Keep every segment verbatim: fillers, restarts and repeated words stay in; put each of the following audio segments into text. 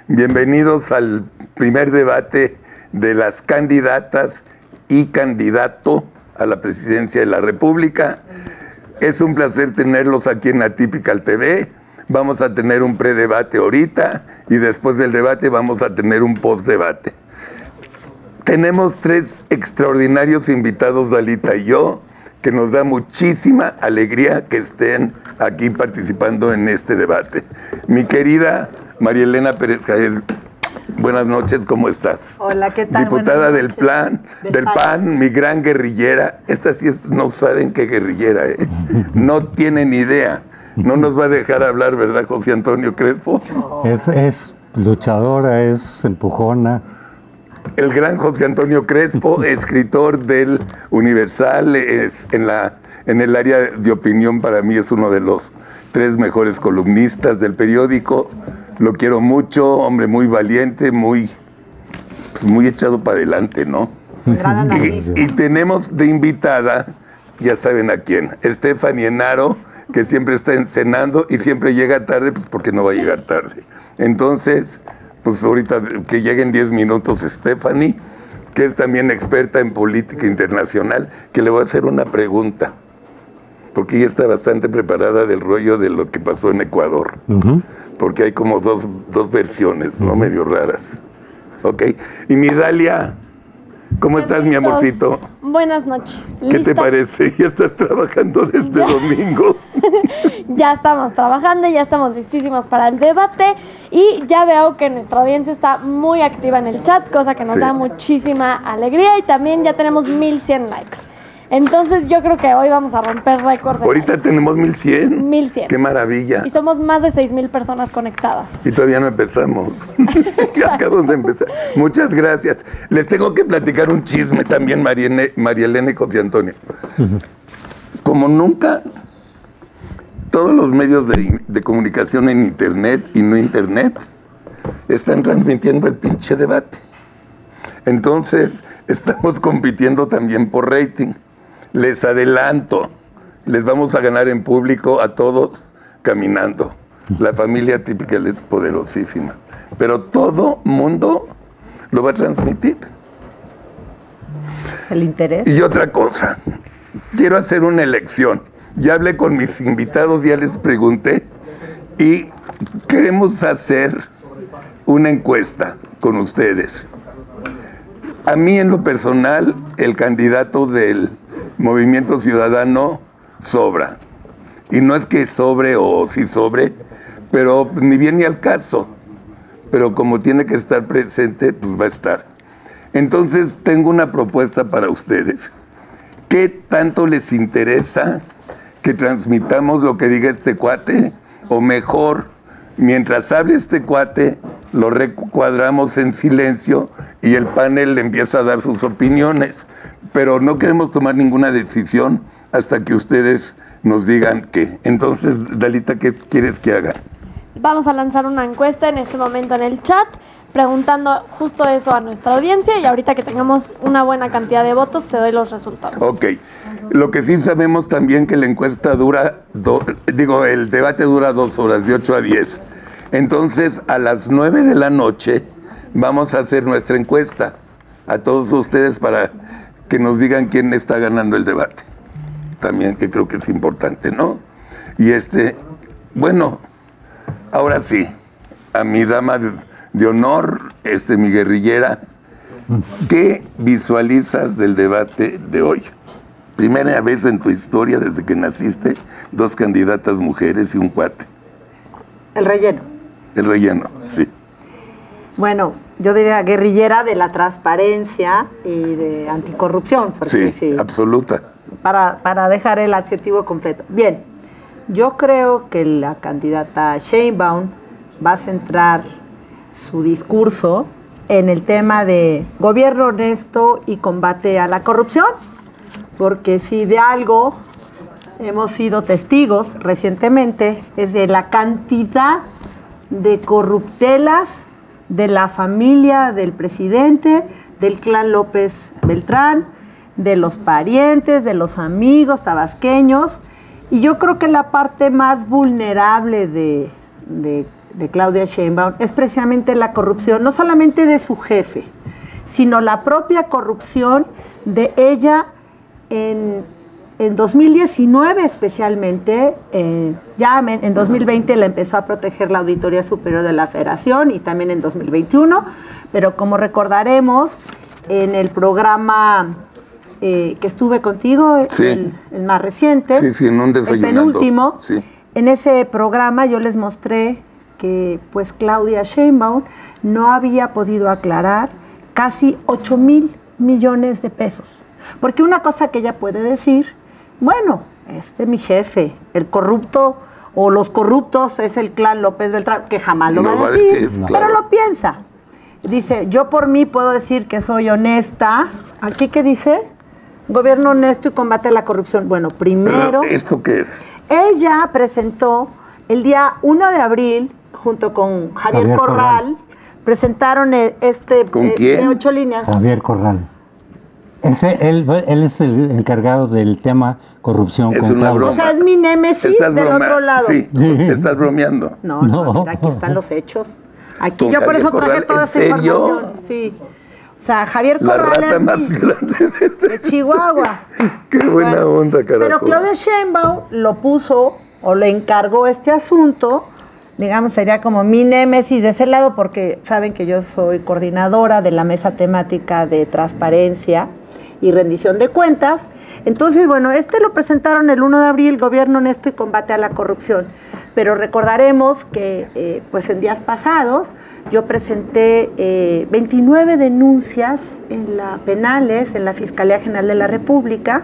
Bienvenidos al primer debate de las candidatas y candidato a la presidencia de la República. Es un placer tenerlos aquí en Atypical T V. Vamos a tener un predebate ahorita y después del debate vamos a tener un postdebate. Tenemos tres extraordinarios invitados, Dalita y yo, que nos da muchísima alegría que estén aquí participando en este debate. Mi querida María Elena Pérez Jaez, buenas noches, ¿cómo estás? Hola, ¿qué tal? Diputada del plan, del, del P A N, mi gran guerrillera. Esta sí es, no saben qué guerrillera, ¿eh? No tienen idea. No nos va a dejar hablar, ¿verdad, José Antonio Crespo? Es, es luchadora, es empujona. El gran José Antonio Crespo, escritor del Universal, es en, la, en el área de opinión, para mí es uno de los tres mejores columnistas del periódico. Lo quiero mucho, hombre muy valiente, muy, pues muy echado para adelante, ¿no? Y, y tenemos de invitada, ya saben a quién, Stephanie Enaro, que siempre está encenando y siempre llega tarde, pues porque no va a llegar tarde. Entonces, pues ahorita que lleguen diez minutos Stephanie, que es también experta en política internacional, que le voy a hacer una pregunta, porque ella está bastante preparada del rollo de lo que pasó en Ecuador. Uh-huh. Porque hay como dos, dos versiones, ¿no? Uh-huh. Medio raras. ¿Ok? Y mi Dalia, ¿cómo Buenas estás, mi amorcito? Buenas noches. ¿Qué ¿Lista? te parece? ¿Ya estás trabajando desde ya. domingo? Ya estamos trabajando, ya estamos listísimos para el debate y ya veo que nuestra audiencia está muy activa en el chat, cosa que nos sí. da muchísima alegría, y también ya tenemos mil cien likes. Entonces yo creo que hoy vamos a romper récord. Ahorita likes. Tenemos mil cien. mil cien. ¡Qué maravilla! Y somos más de seis mil personas conectadas. Y todavía no empezamos. Acabamos de empezar. Muchas gracias. Les tengo que platicar un chisme también, María, María Elena y José Antonio. Como nunca, todos los medios de, de comunicación en internet y no internet están transmitiendo el pinche debate. Entonces, estamos compitiendo también por rating. Les adelanto, les vamos a ganar en público a todos caminando. La familia Atypical es poderosísima, pero todo mundo lo va a transmitir. El interés. Y otra cosa, quiero hacer una elección. Ya hablé con mis invitados, ya les pregunté, y queremos hacer una encuesta con ustedes. A mí, en lo personal, el candidato del Movimiento Ciudadano sobra. Y no es que sobre o sí sobre, pero ni bien ni al caso. Pero como tiene que estar presente, pues va a estar. Entonces, tengo una propuesta para ustedes. ¿Qué tanto les interesa que transmitamos lo que diga este cuate? O mejor, mientras hable este cuate, lo recuadramos en silencio y el panel le empieza a dar sus opiniones. Pero no queremos tomar ninguna decisión hasta que ustedes nos digan qué. Entonces, Dalita, ¿qué quieres que haga? Vamos a lanzar una encuesta en este momento en el chat, preguntando justo eso a nuestra audiencia, y ahorita que tengamos una buena cantidad de votos, te doy los resultados. Ok. Lo que sí sabemos también que la encuesta dura, do, digo, el debate dura dos horas, de ocho a diez. Entonces, a las nueve de la noche vamos a hacer nuestra encuesta a todos ustedes para que nos digan quién está ganando el debate. También, que creo que es importante, ¿no? Y este, bueno, ahora sí, a mi dama de, de honor, este, mi guerrillera, ¿qué visualizas del debate de hoy? Primera vez en tu historia, desde que naciste, dos candidatas mujeres y un cuate. El relleno. El relleno, sí. Bueno, yo diría guerrillera de la transparencia y de anticorrupción. Sí, sí, absoluta. Para, para dejar el adjetivo completo. Bien, yo creo que la candidata Sheinbaum va a centrar su discurso en el tema de gobierno honesto y combate a la corrupción, porque si de algo hemos sido testigos recientemente es de la cantidad de corruptelas de la familia del presidente, del clan López Beltrán, de los parientes, de los amigos tabasqueños, y yo creo que la parte más vulnerable de, de de Claudia Sheinbaum es precisamente la corrupción, no solamente de su jefe, sino la propia corrupción de ella en, en dos mil diecinueve especialmente. Eh, ya en dos mil veinte la empezó a proteger la Auditoría Superior de la Federación y también en dos mil veintiuno, pero como recordaremos, en el programa eh, que estuve contigo, sí. el, el más reciente, sí, sí, en un el penúltimo, sí. En ese programa yo les mostré que pues Claudia Sheinbaum no había podido aclarar casi ocho mil millones de pesos. Porque una cosa que ella puede decir, bueno, este mi jefe, el corrupto o los corruptos es el clan López Beltrán, que jamás lo no va a decir, decir no. pero lo piensa. Dice, yo por mí puedo decir que soy honesta. ¿Aquí qué dice? Gobierno honesto y combate a la corrupción. Bueno, primero... ¿Pero esto qué es? Ella presentó el día uno de abril, junto con Javier, Javier Corral, Corral, presentaron este ¿Con eh, quién? de ocho líneas. Javier Corral. Él, se- él, él es el encargado del tema corrupción Es con una Claudia. O broma. sea, es mi némesis Estás del broma- otro lado. Sí, Sí. estás bromeando. No, no, No. mira, aquí están los hechos. Aquí ¿Con yo por Javier eso traje Corral? toda ¿En esa serio? información. Sí. O sea, Javier La Corral rata es más mi- grande de este- de Chihuahua. Qué buena Bueno, onda, carajo. Pero Claudia Sheinbaum lo puso o le encargó este asunto, digamos, sería como mi némesis de ese lado, porque saben que yo soy coordinadora de la mesa temática de transparencia y rendición de cuentas. Entonces, bueno, este lo presentaron el uno de abril, Gobierno Honesto y Combate a la Corrupción. Pero recordaremos que, eh, pues en días pasados, yo presenté eh, veintinueve denuncias en la penales, en la Fiscalía General de la República.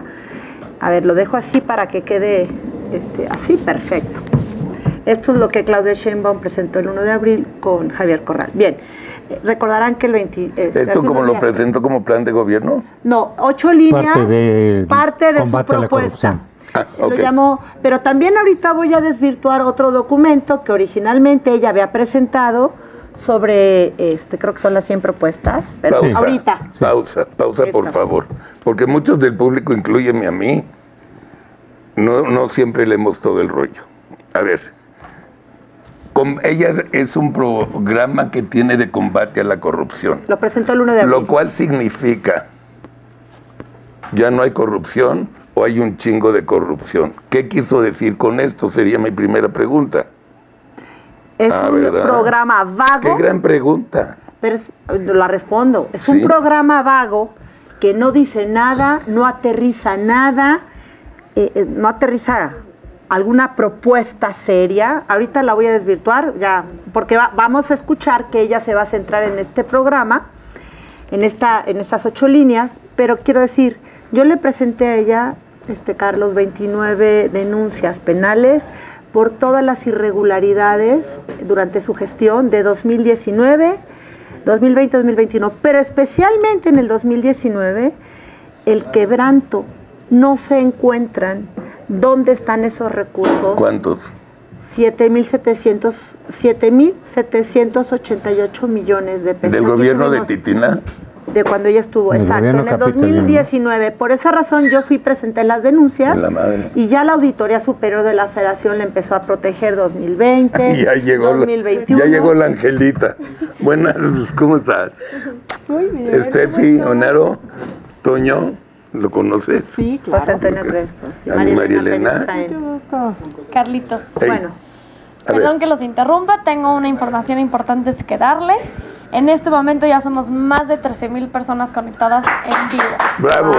A ver, lo dejo así para que quede este, así, perfecto. Esto es lo que Claudia Sheinbaum presentó el uno de abril con Javier Corral. Bien, eh, recordarán que el veinte... este, ¿Esto hace como unos lo días- presentó como plan de gobierno? No, ocho líneas, Parte de parte de su combate a la propuesta. corrupción. Ah, Lo ok. llamó, pero también ahorita voy a desvirtuar otro documento que originalmente ella había presentado sobre, este, creo que son las cien propuestas, pero Pausa, ahorita. Pausa, pausa, por Esta. favor. Porque muchos del público, incluyeme a mí, no, no siempre leemos todo el rollo. A ver, com- ella es un programa que tiene de combate a la corrupción, Lo presentó el uno de abril. lo cual significa, ya no hay corrupción o hay un chingo de corrupción. ¿Qué quiso decir con esto? Sería mi primera pregunta. Es Ah, un ¿verdad? programa vago. Qué gran pregunta. Pero es- la respondo. Es Sí. un programa vago que no dice nada, no aterriza nada, eh, eh, no aterriza alguna propuesta seria. Ahorita la voy a desvirtuar, ya, porque va- vamos a escuchar que ella se va a centrar en este programa, en esta, en estas ocho líneas, pero quiero decir, yo le presenté a ella, este Carlos, veintinueve denuncias penales por todas las irregularidades durante su gestión de dos mil diecinueve, dos mil veinte, dos mil veintiuno, pero especialmente en el dos mil diecinueve, el quebranto, no se encuentran dónde están esos recursos. ¿Cuántos? siete mil setecientos siete mil setecientos ochenta y ocho millones de pesos. ¿Del Aquí gobierno de tuvimos- Titina? de cuando ella estuvo, Del exacto, gobierno en el capitalino. dos mil diecinueve. Por esa razón yo fui, presenté las denuncias De la madre. y ya la Auditoría Superior de la Federación le empezó a proteger dos mil veinte, Y ya llegó, dos mil la, veintiuno. ya llegó la Angelita. Buenas, ¿cómo estás? Muy bien. Estefi, Onaro, Toño, ¿lo conoces? Sí, claro. José Antonio Crespo. Sí, A mi María Elena. Pérez Jaén. Carlitos. Ey, Bueno, a ver, Perdón que los interrumpa, tengo una información importante que darles. En este momento ya somos más de trece mil personas conectadas en vivo. bravo.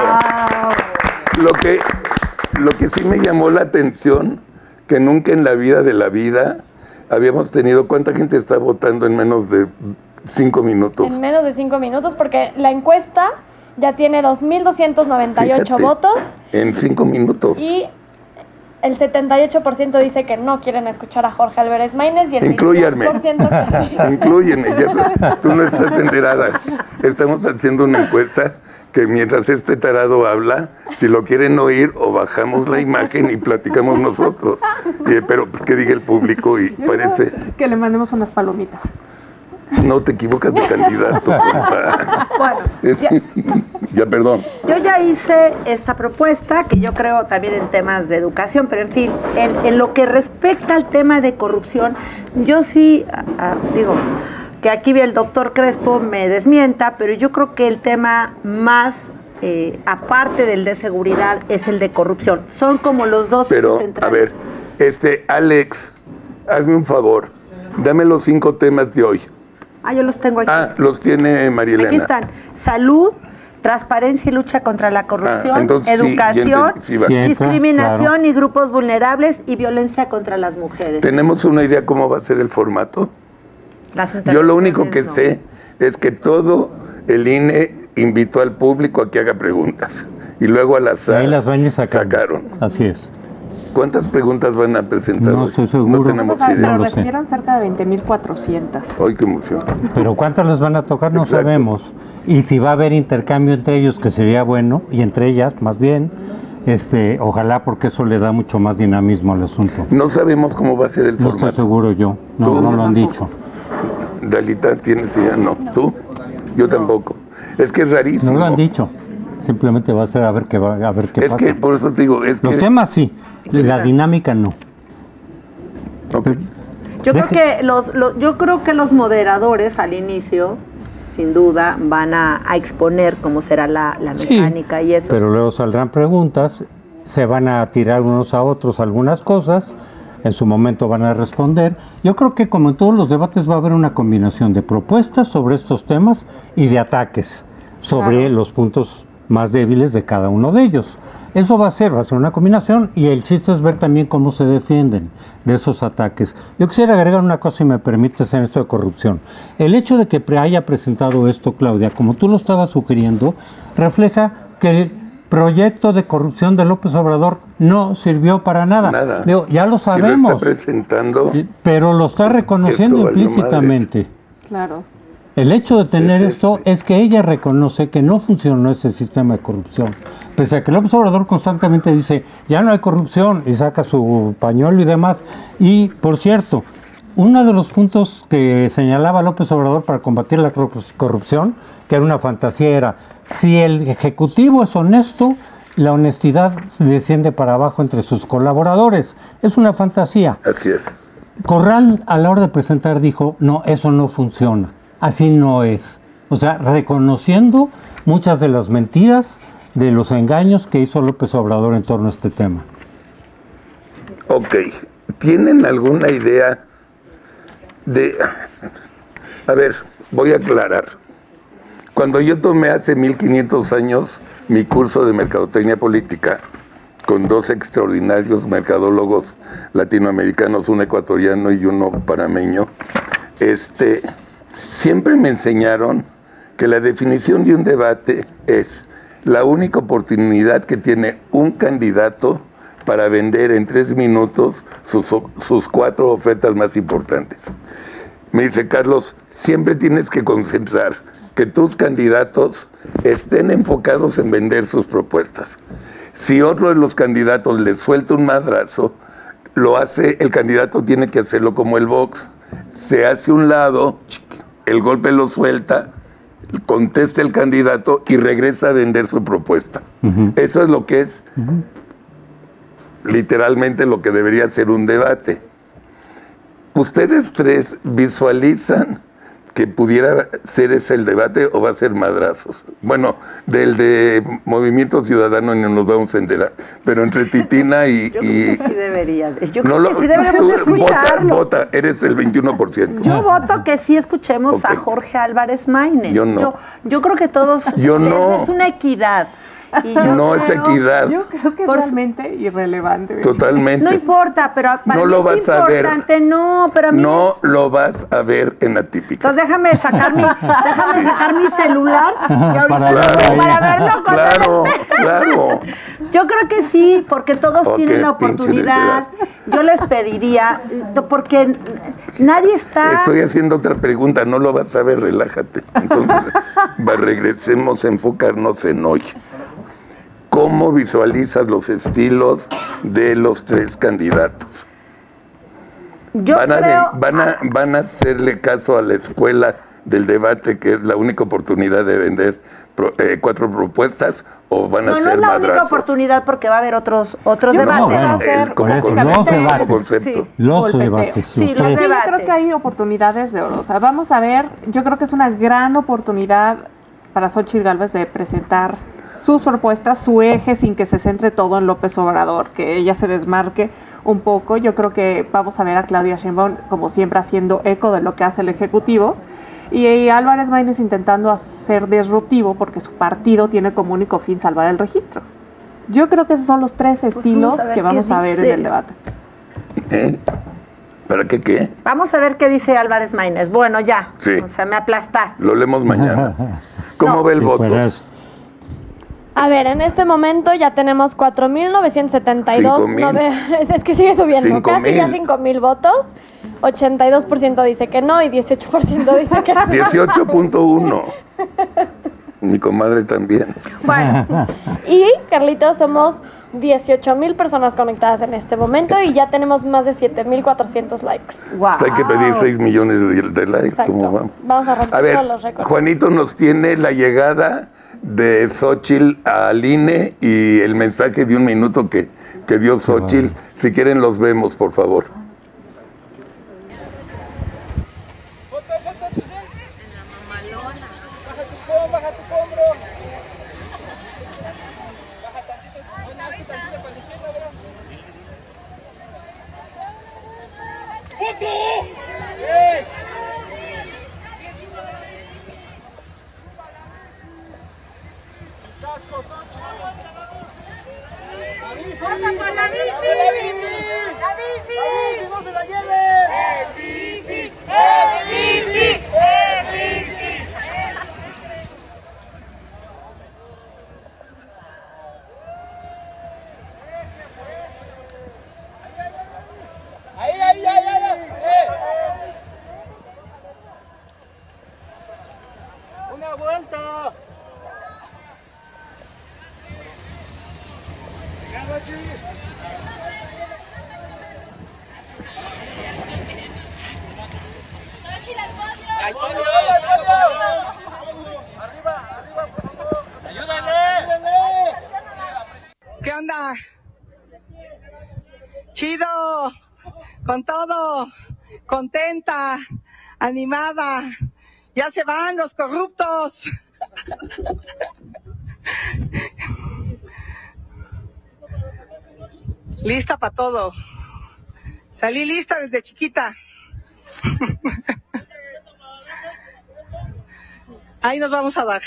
Lo que, lo que sí me llamó la atención, que nunca en la vida de la vida habíamos tenido, ¿cuánta gente está votando en menos de cinco minutos? En menos de cinco minutos, porque la encuesta ya tiene dos mil doscientos noventa y ocho Fíjate, votos En cinco minutos. y el setenta y ocho por ciento dice que no quieren escuchar a Jorge Álvarez Maínez y el Inclúyanme. veintidós por ciento que sí. Inclúyeme, ya sa- tú no estás enterada. Estamos haciendo una encuesta que mientras este tarado habla, si lo quieren oír, o bajamos la imagen y platicamos nosotros. Y, pero pues, que diga el público y parece, Que le mandemos unas palomitas. no te equivocas de candidato, compa. bueno, Es- ya, ya, perdón. yo ya hice esta propuesta, que yo creo también en temas de educación, pero en fin, en, en lo que respecta al tema de corrupción, Yo sí, a, a, digo, que aquí el doctor Crespo me desmienta, pero yo creo que el tema más, eh, aparte del de seguridad, es el de corrupción. Son como los dos Pero, centrales. a ver, este, Alex, hazme un favor, dame los cinco temas de hoy. Ah, yo los tengo aquí. Ah, los tiene María Elena. Aquí están. Salud, transparencia y lucha contra la corrupción, Ah, entonces sí, educación, ya entendí, sí va. Sí, entra, discriminación claro. y grupos vulnerables y violencia contra las mujeres. ¿Tenemos una idea cómo va a ser el formato? Las Yo lo único que intervenciones, sé es que todo el I N E invitó al público a que haga preguntas. Y luego al Y azar ahí las van a ir sacando. sacaron. Así es. ¿Cuántas preguntas van a presentar No hoy? estoy seguro. No No se tenemos sabe, idea. pero No lo sé. recibieron cerca de veinte mil cuatrocientas. ¡Ay, qué emoción! Pero cuántas les van a tocar no Exacto. sabemos. Y si va a haber intercambio entre ellos, que sería bueno, y entre ellas, más bien, este, ojalá, porque eso le da mucho más dinamismo al asunto. No sabemos cómo va a ser el No estoy formato. seguro yo. No, ¿Tú? no lo han dicho. Dalita, ¿tienes idea? No. ¿Tú? Yo tampoco. Es que es rarísimo. No lo han dicho. Simplemente va a ser a ver qué va, a ver qué Es pasa. que, por eso te digo, es Los que... temas sí, la dinámica no. Ok. Yo creo Deje- que los, los- yo creo que los moderadores al inicio, sin duda, van a, a exponer cómo será la, la Sí, mecánica y eso. pero luego saldrán preguntas, se van a tirar unos a otros algunas cosas, en su momento van a responder. Yo creo que como en todos los debates va a haber una combinación de propuestas sobre estos temas y de ataques sobre Claro. los puntos más débiles de cada uno de ellos. Eso va a ser, va a ser una combinación y el chiste es ver también cómo se defienden de esos ataques. Yo quisiera agregar una cosa, si me permites, en esto de corrupción. El hecho de que pre- haya presentado esto, Claudia, como tú lo estabas sugiriendo, refleja que el proyecto de corrupción de López Obrador no sirvió para nada. Nada. Digo, ya lo Si lo sabemos, está presentando... pero lo está reconociendo esto valió implícitamente. Claro. El hecho de tener Es esto este. es que ella reconoce que no funcionó ese sistema de corrupción. Pese a que López Obrador constantemente dice, ya no hay corrupción, y saca su pañuelo y demás. Y, por cierto, uno de los puntos que señalaba López Obrador para combatir la corrup- corrupción, que era una fantasía, era, si el Ejecutivo es honesto, la honestidad desciende para abajo entre sus colaboradores. Es una fantasía. Así es. Corral a la hora de presentar dijo, no, eso no funciona, así no es. O sea, reconociendo muchas de las mentiras, de los engaños que hizo López Obrador en torno a este tema. Ok. ¿Tienen alguna idea de... A ver, voy a aclarar. Cuando yo tomé hace mil quinientos años mi curso de mercadotecnia política, con dos extraordinarios mercadólogos latinoamericanos, un ecuatoriano y uno panameño, este, siempre me enseñaron que la definición de un debate es la única oportunidad que tiene un candidato para vender en tres minutos sus, sus cuatro ofertas más importantes. Me dice, Carlos, siempre tienes que concentrar que tus candidatos estén enfocados en vender sus propuestas. Si otro de los candidatos le suelta un madrazo, lo hace, el candidato tiene que hacerlo como el box. Se hace un lado, el golpe lo suelta, contesta el candidato y regresa a vender su propuesta. Uh-huh. Eso es lo que es Uh-huh. literalmente lo que debería ser un debate. ¿Ustedes tres visualizan que pudiera ser ese el debate o va a ser madrazos? Bueno, del de Movimiento Ciudadano ni nos vamos a enterar, pero entre Titina y... Yo y- creo que sí debería. de- Yo no creo lo- que sí deberíamos tú de vota, escucharlo. vota, eres el veintiuno por ciento. Yo voto que sí escuchemos Ok. a Jorge Álvarez Maínez. Yo no. Yo, yo creo que todos... Yo no. Es una equidad. Y yo No es creo- equidad, Yo creo que es Por- realmente irrelevante. totalmente. No importa, pero para No mí lo es vas a ver. importante. No, pero a mí No lo vas a ver en Atípica. Entonces déjame sacar mi, déjame sacar mi celular y ahorita Para para, verlo ahí. verlo con Claro, claro. Yo creo que sí, porque todos Oh, tienen qué la pinche oportunidad. Yo les pediría, porque nadie está... Estoy haciendo otra pregunta, no lo vas a ver, relájate. Entonces, va, regresemos a enfocarnos en hoy. ¿Cómo visualizas los estilos de los tres candidatos? Yo ¿Van a, creo... van, a, ¿Van a hacerle caso a la escuela del debate, que es la única oportunidad de vender pro, eh, cuatro propuestas, o van a No, no ser es la única madrazos? oportunidad porque va a haber otros otros Yo creo debates. que va a El- ser como Por eso, concepto, los como debates. concepto. Sí. Los golpeteo. debates, Sí, los los tres. Yo debates. creo que hay oportunidades de oro. O sea, vamos a ver, yo creo que es una gran oportunidad para Xóchitl Gálvez de presentar sus propuestas, su eje, sin que se centre todo en López Obrador, que ella se desmarque un poco. Yo creo que vamos a ver a Claudia Sheinbaum, como siempre, haciendo eco de lo que hace el Ejecutivo, y, y Álvarez Maínez intentando ser disruptivo, porque su partido tiene como único fin salvar el registro. Yo creo que esos son los tres estilos vamos a ver que qué vamos a ver en dice. el debate. ¿Eh? ¿Para qué qué? Vamos a ver qué dice Álvarez Maínez. Bueno, ya. Sí. O sea, me aplastaste. Lo leemos mañana. ¿Cómo No. ve el Sí, voto? pues, A ver, en este momento ya tenemos cuatro mil novecientos setenta y dos. Cinco mil. nove- es, es que sigue subiendo, Cinco casi ya mil. cinco mil votos. ochenta y dos por ciento dice que no y dieciocho por ciento dice que sí. dieciocho punto uno. Mi comadre también. Bueno, Y, Carlitos, somos dieciocho mil personas conectadas en este momento y ya tenemos más de siete mil cuatrocientos likes. wow. O sea, hay que pedir seis millones de, de likes. Exacto. ¿Cómo vamos? Vamos a romper A ver, todos los récords. Juanito nos tiene la llegada de Xóchitl al I N E y el mensaje de un minuto que, que dio Xóchitl. Si quieren los vemos, por favor. Baja tu hombro. Baja tantito. Tantito para la izquierda, bro. ¡Foto! ¡Eh! Casco, Xochitl. ¡La bici! ¡Por la bici! ¡La bici! ¡La bici! ¡No se la lleven! ¡El bici! ¡El bici! ¡El bici! Ahí, ahí, ahí, ahí. Eh. Una vuelta. Al podio, al podio. Arriba, arriba, por favor. Ayúdale. Ayúdale. ¿Qué onda? Chido, con todo, contenta, animada. Ya se van los corruptos. Lista para todo. Salí lista desde chiquita. Ahí nos vamos a dar.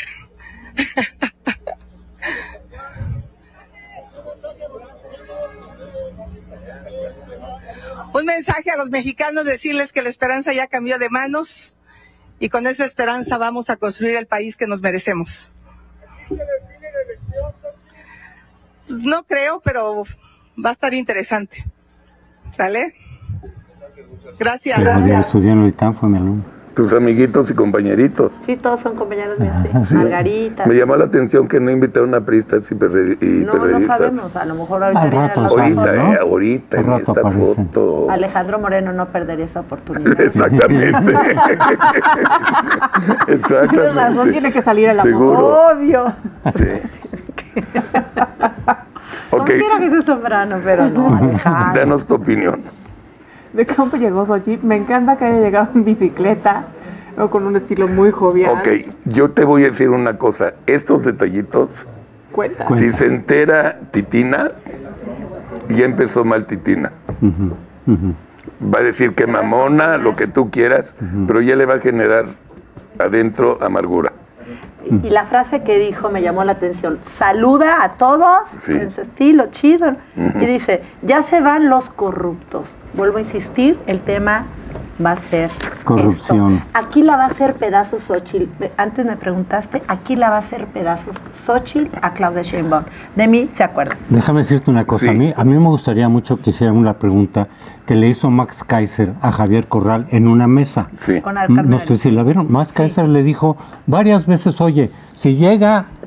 Un mensaje a los mexicanos, decirles que la esperanza ya cambió de manos y con esa esperanza vamos a construir el país que nos merecemos. No creo, pero va a estar interesante. ¿Sale? Gracias. Pero yo estudié en el ITAM, fue mi alumno. Tus amiguitos y compañeritos. Sí, todos son compañeros míos, sí. Sí. Margarita. Me llamó la atención que no invitaron a priistas y, perre- y No, no periodistas. sabemos. A lo mejor ahorita Al viene rato la sale, Ahorita, foto. ¿no? eh, ahorita, Al en rato esta aparecen. foto. Alejandro Moreno no perdería esa oportunidad. Exactamente. Exactamente. Tienes razón, tiene que salir a la Seguro. Obvio. Sí. Como Ok, quiera que sea Zambrano, pero no, Alejandro. danos tu opinión. ¿De campo llegó Xochitl? Me encanta que haya llegado en bicicleta, o con un estilo muy jovial. Ok, yo te voy a decir una cosa. Estos detallitos, Cuenta. Cuenta. si se entera Titina, ya empezó mal Titina. Ujú, ujú. Va a decir que mamona, lo que tú quieras, pero ya le va a generar adentro amargura. Y la frase que dijo me llamó la atención. Saluda a todos Sí. en su estilo, chido. Y dice, ya se van los corruptos. Vuelvo a insistir, el tema va a ser Corrupción. esto. Aquí la va a hacer pedazos Xóchitl. Antes me preguntaste, aquí la va a hacer pedazos Xóchitl a Claudia Sheinbaum. De mí se acuerdan. Déjame decirte una cosa, Sí. a mí a mí me gustaría mucho que hicieran una pregunta que le hizo Max Kaiser a Javier Corral en una mesa. Sí. Con Alcarnero. No sé si la vieron. Max Kaiser le dijo varias veces, oye, si llega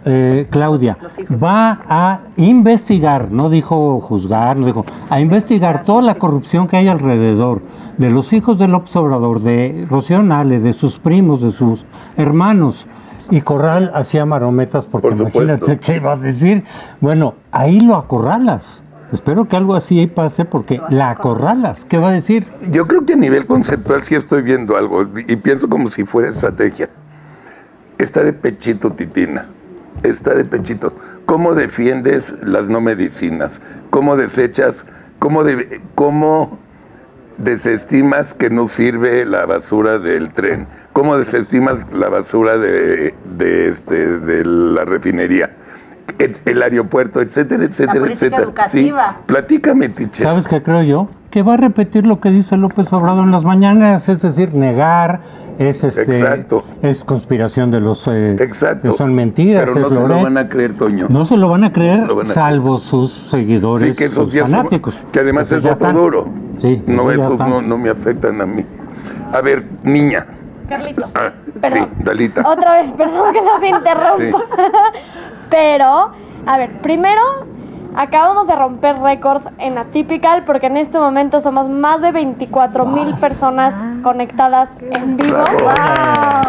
eh, Claudia, Los hijos. va a investigar, no dijo juzgar, no dijo, a investigar toda la corrupción que hay alrededor de los hijos de López Obrador, de Rocío Nale, de sus primos, de sus hermanos. Y Corral hacía marometas porque Por supuesto. imagínate qué iba a decir. Bueno, ahí lo acorralas. Espero que algo así ahí pase porque la acorralas. ¿Qué va a decir? Yo creo que a nivel conceptual sí estoy viendo algo y pienso como si fuera estrategia. Está de pechito, Titina. Está de pechito. ¿Cómo defiendes las no medicinas? ¿Cómo desechas? ¿Cómo, de, cómo desestimas que no sirve la basura del tren? ¿Cómo desestimas la basura de, de, este, de la refinería? El aeropuerto, etcétera, etcétera, política etcétera. educativa. Sí, platícame, teacher. ¿Sabes qué creo yo? Que va a repetir lo que dice López Obrador en las mañanas, es decir, negar, es este, Exacto. es conspiración de los eh, Exacto. que son mentiras, Pero no es se lo Loret. van a creer, Toño. No se lo van a creer, No lo van a salvo sus seguidores, Sí, que esos sus ya son- fanáticos. que además Esos es ya voto están. duro. Sí, No, esos ya esos están. no, no me afectan a mí. A ver, niña. Carlitos. Ah, perdón. sí, Dalita. Otra vez, perdón que los interrumpa. Pero, a ver, primero, acabamos de romper récord en Atypical porque en este momento somos más de veinticuatro mil personas conectadas en vivo. Bravo.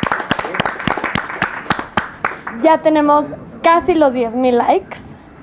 Ya tenemos casi los diez mil likes.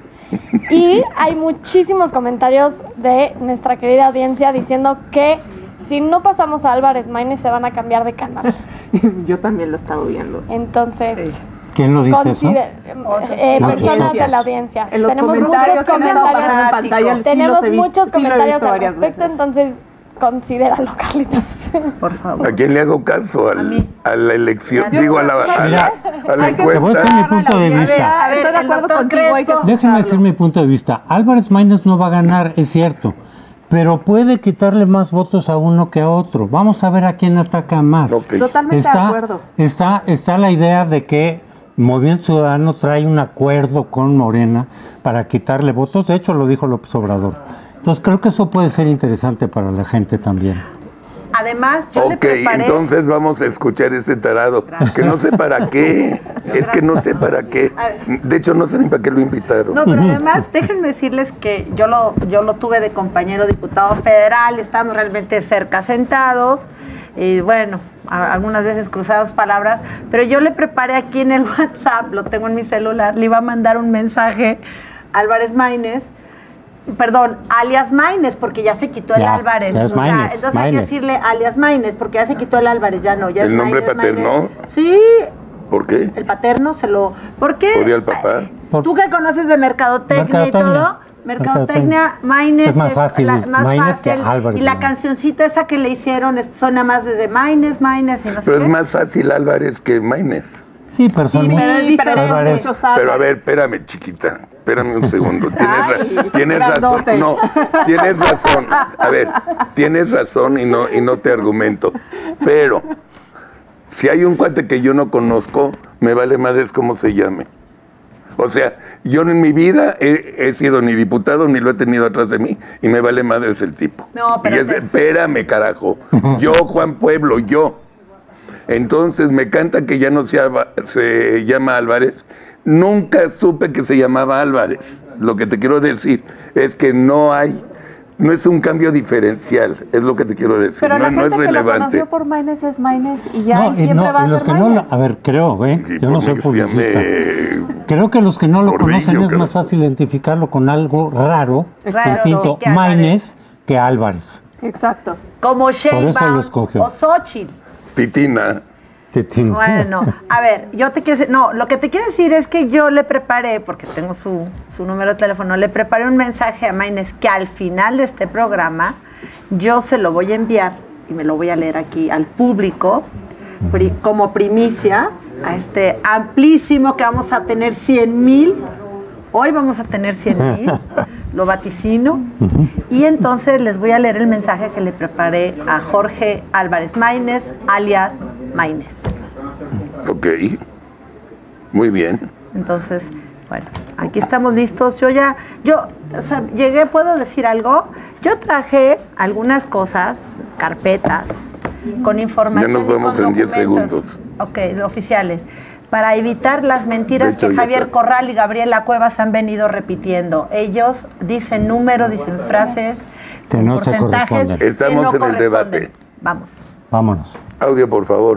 Y hay muchísimos comentarios de nuestra querida audiencia diciendo que si no pasamos a Álvarez Maínez se van a cambiar de canal. Yo también lo he estado viendo. Entonces, ¿Quién lo dice eso? consider- eh, La personas audiencia. de la audiencia. En los Tenemos comentarios muchos que han estado pasando en comentarios. pantalla, sí Tenemos los he visto, muchos sí lo he comentarios visto al varias respecto, veces. entonces considéralo, Carlitos. Por favor. ¿A quién le hago caso? Al- mí. a la elección, Yo- digo, a la, a la, Mira, a la hay que te voy a decir encuesta. mi punto de A ver, vista. A ver, Estoy de el acuerdo doctor contigo, hay que Crespo. Déjenme decir escucharlo. mi punto de vista. Álvarez Maínez no va a ganar, es cierto, pero puede quitarle más votos a uno que a otro. Vamos a ver a quién ataca más. Ok. Totalmente Está, de acuerdo. está, está la idea de que Movimiento Ciudadano trae un acuerdo con Morena para quitarle votos. De hecho, lo dijo López Obrador. Entonces, creo que eso puede ser interesante para la gente también. Además, yo le Ok, preparé... entonces vamos a escuchar ese tarado, que no sé para qué, es que no sé para qué. De hecho, no sé ni para qué lo invitaron. No, pero además, déjenme decirles que yo lo, yo lo tuve de compañero diputado federal, estamos realmente cerca sentados, y bueno, a- algunas veces cruzadas palabras, pero yo le preparé aquí en el WhatsApp, lo tengo en mi celular, le iba a mandar un mensaje a Álvarez Maínez, perdón, alias Maínez, porque ya se quitó el Ya, Álvarez. ya es o sea, Maínez, entonces hay que Maínez. decirle alias Maínez, porque ya se quitó el Álvarez, ya no. Ya ¿El es nombre Maínez, paterno? Maínez. Sí, ¿Por qué? el paterno se lo... ¿Por qué? ¿Podría el papá? Por- Tú que conoces de mercadotecnia, Mercadotecnia. y todo, mercadotecnia, Maínez Es más fácil más Maínez que fácil. Álvarez Y la Maínez. cancioncita esa que le hicieron es- suena más desde Maínez, Maínez y no sé Pero qué. es más fácil Álvarez que Maínez. Sí, pero son Sí, muchos. pero es diferente. Álvarez. muchos Pero a ver, Álvarez. espérame, chiquita. Espérame un segundo. Tienes, ra- Ay, tienes razón. grandote. No, tienes razón. A ver, tienes razón y no, y no te argumento. Pero, si hay un cuate que yo no conozco, me vale madres cómo se llame. O sea, yo en mi vida he, he sido ni diputado ni lo he tenido atrás de mí y me vale madres el tipo. No, Y es de- espérate. espérame, carajo. Yo, Juan Pueblo, yo. Entonces me canta que ya no se, llama- se llama Álvarez. Nunca supe que se llamaba Álvarez. Lo que te quiero decir es que no hay, no es un cambio diferencial, es lo que te quiero decir. Pero no, la no gente es que lo relevante. conoció por Maínez es Maínez y ya No, y y siempre no, va a y los ser que no, lo- Maínez. a ver, creo, ¿eh? Sí, Yo no por soy mí que se publicista. llame Creo que los que no lo Gordillo, conocen es creo. más fácil identificarlo con algo raro, Raro, distinto, sí, que Álvarez. Maínez que Álvarez. Exacto. Como eso lo Sheinbaum escogió. o Xochitl. Titina. Tetín. Bueno, a ver, yo te quiero decir, no, lo que te quiero decir es que yo le preparé, porque tengo su, su número de teléfono, le preparé un mensaje a Maínez que al final de este programa yo se lo voy a enviar y me lo voy a leer aquí al público pri- como primicia a este amplísimo que vamos a tener cien mil. Hoy vamos a tener cien mil, lo vaticino. Y entonces les voy a leer el mensaje que le preparé a Jorge Álvarez Maínez, alias Maínez. Ok. Muy bien. Entonces, bueno, aquí estamos listos. Yo ya, yo, o sea, llegué, ¿puedo decir algo? Yo traje algunas cosas, carpetas, con información. Ya nos y vamos con en diez documentos. segundos. Ok, oficiales. para evitar las mentiras hecho, que ya Javier está. Corral y Gabriela Cuevas han venido repitiendo. Ellos dicen números, dicen frases, Que no se porcentajes corresponden. que Estamos no en el corresponden. debate. Vamos. Vámonos. Audio, por favor.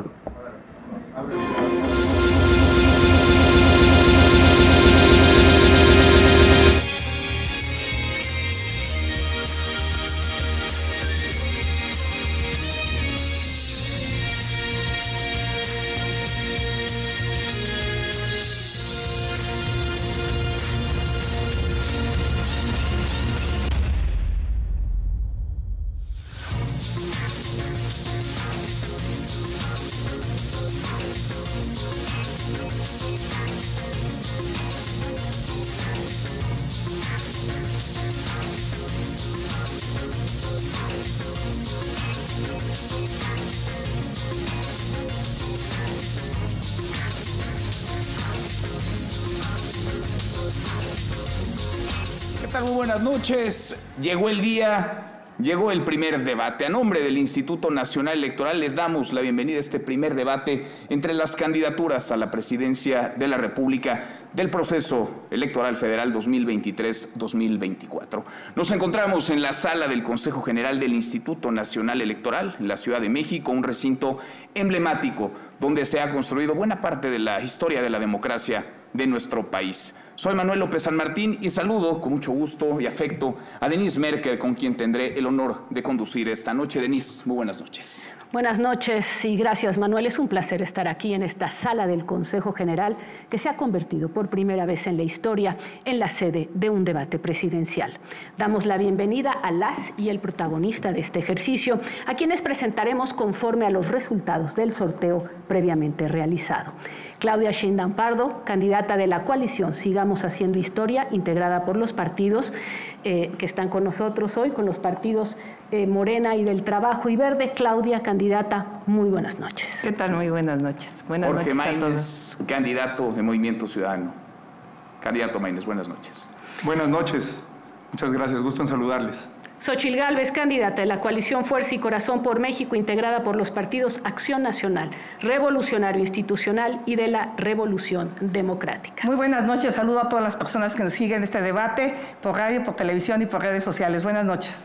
¿Qué tal? Muy buenas noches. Llegó el día, llegó el primer debate. A nombre del Instituto Nacional Electoral les damos la bienvenida a este primer debate entre las candidaturas a la presidencia de la República del proceso electoral federal dos mil veintitrés dos mil veinticuatro. Nos encontramos en la sala del Consejo General del Instituto Nacional Electoral en la Ciudad de México, un recinto emblemático donde se ha construido buena parte de la historia de la democracia de nuestro país. Soy Manuel López San Martín y saludo con mucho gusto y afecto a Denise Merker, con quien tendré el honor de conducir esta noche. Denise, muy buenas noches. Buenas noches y gracias, Manuel. Es un placer estar aquí en esta sala del Consejo General que se ha convertido por primera vez en la historia en la sede de un debate presidencial. Damos la bienvenida a las y el protagonista de este ejercicio, a quienes presentaremos conforme a los resultados del sorteo previamente realizado. Claudia Sheinbaum Pardo, candidata de la coalición Sigamos Haciendo Historia, integrada por los partidos eh, que están con nosotros hoy, con los partidos eh, Morena y del Trabajo y Verde. Claudia, candidata, muy buenas noches. ¿Qué tal? Muy buenas noches. Buenas Jorge noches a todos. Maínez, candidato de Movimiento Ciudadano. Candidato Maínez, buenas noches. Buenas noches. Muchas gracias. Gusto en saludarles. Xochitl Gálvez, candidata de la coalición Fuerza y Corazón por México, integrada por los partidos Acción Nacional, Revolucionario Institucional y de la Revolución Democrática. Muy buenas noches. Saludo a todas las personas que nos siguen este debate por radio, por televisión y por redes sociales. Buenas noches.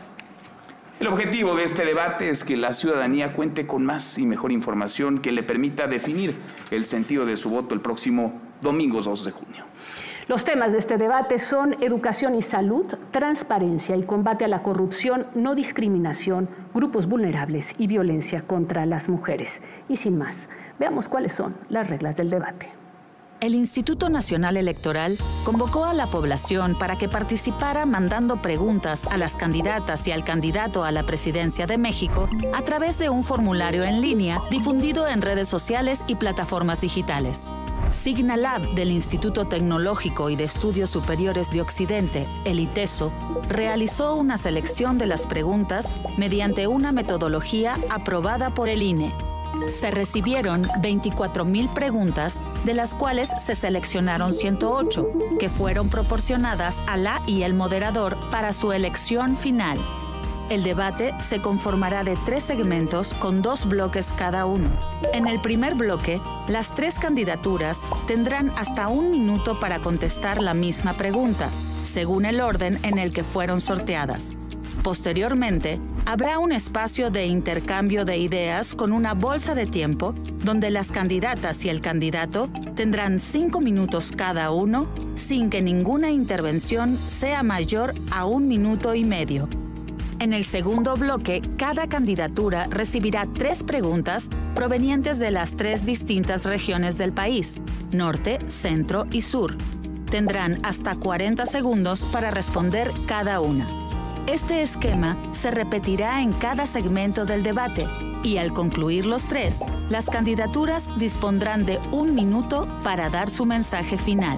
El objetivo de este debate es que la ciudadanía cuente con más y mejor información que le permita definir el sentido de su voto el próximo domingo dos de junio. Los temas de este debate son educación y salud, transparencia y combate a la corrupción, no discriminación, grupos vulnerables y violencia contra las mujeres. Y sin más, veamos cuáles son las reglas del debate. El Instituto Nacional Electoral convocó a la población para que participara mandando preguntas a las candidatas y al candidato a la presidencia de México a través de un formulario en línea difundido en redes sociales y plataformas digitales. Signalab del Instituto Tecnológico y de Estudios Superiores de Occidente, el ITESO, realizó una selección de las preguntas mediante una metodología aprobada por el I N E. Se recibieron veinticuatro mil preguntas, de las cuales se seleccionaron ciento ocho, que fueron proporcionadas a la y el moderador para su elección final. El debate se conformará de tres segmentos con dos bloques cada uno. En el primer bloque, las tres candidaturas tendrán hasta un minuto para contestar la misma pregunta, según el orden en el que fueron sorteadas. Posteriormente, habrá un espacio de intercambio de ideas con una bolsa de tiempo donde las candidatas y el candidato tendrán cinco minutos cada uno sin que ninguna intervención sea mayor a un minuto y medio. En el segundo bloque, cada candidatura recibirá tres preguntas provenientes de las tres distintas regiones del país, norte, centro y sur. Tendrán hasta cuarenta segundos para responder cada una. Este esquema se repetirá en cada segmento del debate y al concluir los tres, las candidaturas dispondrán de un minuto para dar su mensaje final.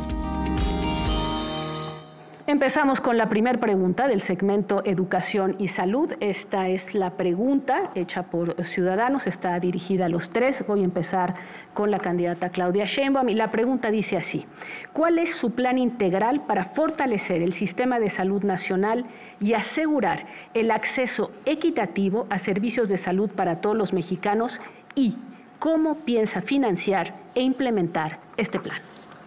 Empezamos con la primera pregunta del segmento Educación y Salud. Esta es la pregunta hecha por Ciudadanos, está dirigida a los tres. Voy a empezar con la candidata Claudia Sheinbaum y la pregunta dice así: ¿cuál es su plan integral para fortalecer el sistema de salud nacional y asegurar el acceso equitativo a servicios de salud para todos los mexicanos? Y ¿Cómo piensa financiar e implementar este plan?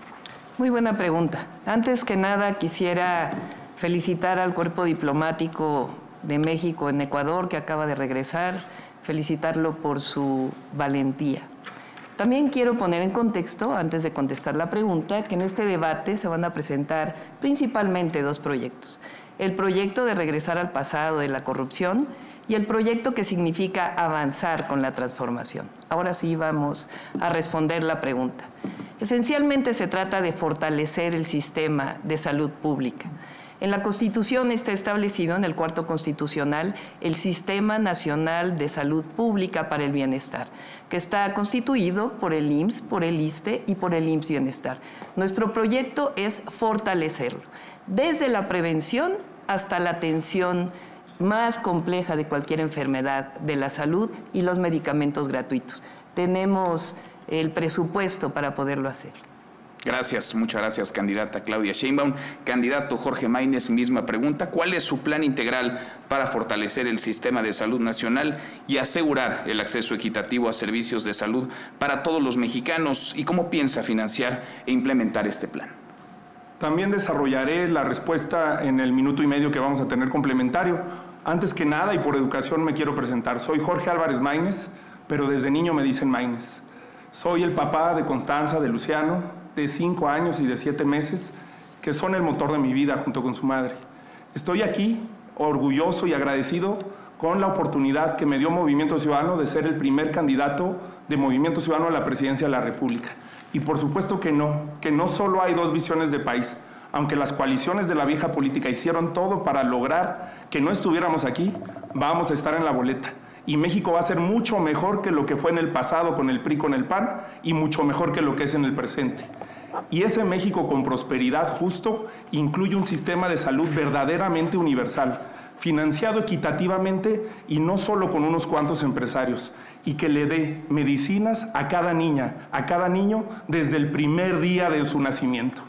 Muy buena pregunta. Antes que nada quisiera felicitar al cuerpo diplomático de México en Ecuador que acaba de regresar, felicitarlo por su valentía. También quiero poner en contexto, antes de contestar la pregunta, que en este debate se van a presentar principalmente dos proyectos. El proyecto de regresar al pasado de la corrupción y el proyecto que significa avanzar con la transformación. Ahora sí vamos a responder la pregunta. Esencialmente se trata de fortalecer el sistema de salud pública. En la Constitución está establecido, en el cuarto constitucional, el Sistema Nacional de Salud Pública para el Bienestar, que está constituido por el I M S S, por el ISSSTE y por el I M S S Bienestar. Nuestro proyecto es fortalecerlo, desde la prevención hasta la atención más compleja de cualquier enfermedad de la salud y los medicamentos gratuitos. Tenemos el presupuesto para poderlo hacer. Gracias, muchas gracias, candidata Claudia Sheinbaum. Candidato Jorge Maínez, misma pregunta. ¿Cuál es su plan integral para fortalecer el sistema de salud nacional y asegurar el acceso equitativo a servicios de salud para todos los mexicanos? ¿Y cómo piensa financiar e implementar este plan? También desarrollaré la respuesta en el minuto y medio que vamos a tener complementario. Antes que nada, y por educación, me quiero presentar. Soy Jorge Álvarez Maínez, pero desde niño me dicen Maínez. Soy el papá de Constanza, de Luciano, de cinco años y de siete meses, que son el motor de mi vida junto con su madre. Estoy aquí orgulloso y agradecido con la oportunidad que me dio Movimiento Ciudadano de ser el primer candidato de Movimiento Ciudadano a la presidencia de la República. Y por supuesto que no, que no solo hay dos visiones de país. Aunque las coaliciones de la vieja política hicieron todo para lograr que no estuviéramos aquí, vamos a estar en la boleta. Y México va a ser mucho mejor que lo que fue en el pasado con el P R I, con el P A N, y mucho mejor que lo que es en el presente. Y ese México con prosperidad justo incluye un sistema de salud verdaderamente universal, financiado equitativamente y no solo con unos cuantos empresarios, y que le dé medicinas a cada niña, a cada niño, desde el primer día de su nacimiento.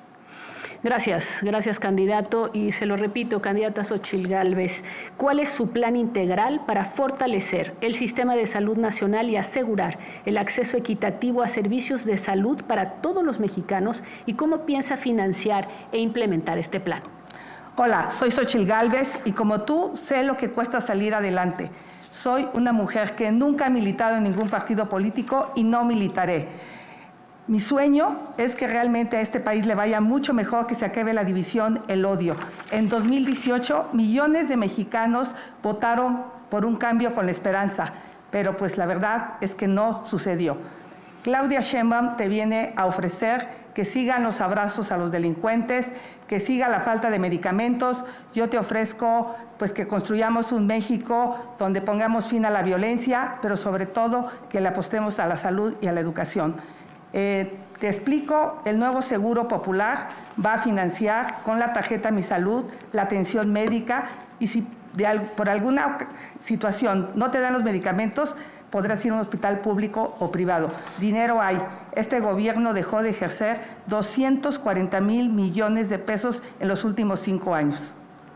Gracias, gracias candidato. Y se lo repito, candidata Xóchitl Gálvez, ¿cuál es su plan integral para fortalecer el sistema de salud nacional y asegurar el acceso equitativo a servicios de salud para todos los mexicanos? ¿Y cómo piensa financiar e implementar este plan? Hola, soy Xóchitl Gálvez y como tú sé lo que cuesta salir adelante. Soy una mujer que nunca ha militado en ningún partido político y no militaré. Mi sueño es que realmente a este país le vaya mucho mejor, que se acabe la división, el odio. En dos mil dieciocho, millones de mexicanos votaron por un cambio con la esperanza, pero pues la verdad es que no sucedió. Claudia Sheinbaum te viene a ofrecer que sigan los abrazos a los delincuentes, que siga la falta de medicamentos. Yo te ofrezco pues que construyamos un México donde pongamos fin a la violencia, pero sobre todo que le apostemos a la salud y a la educación. Eh, te explico, el nuevo Seguro Popular va a financiar con la tarjeta Mi Salud la atención médica y si de, por alguna situación no te dan los medicamentos, podrás ir a un hospital público o privado. Dinero hay. Este gobierno dejó de ejercer doscientos cuarenta mil millones de pesos en los últimos cinco años.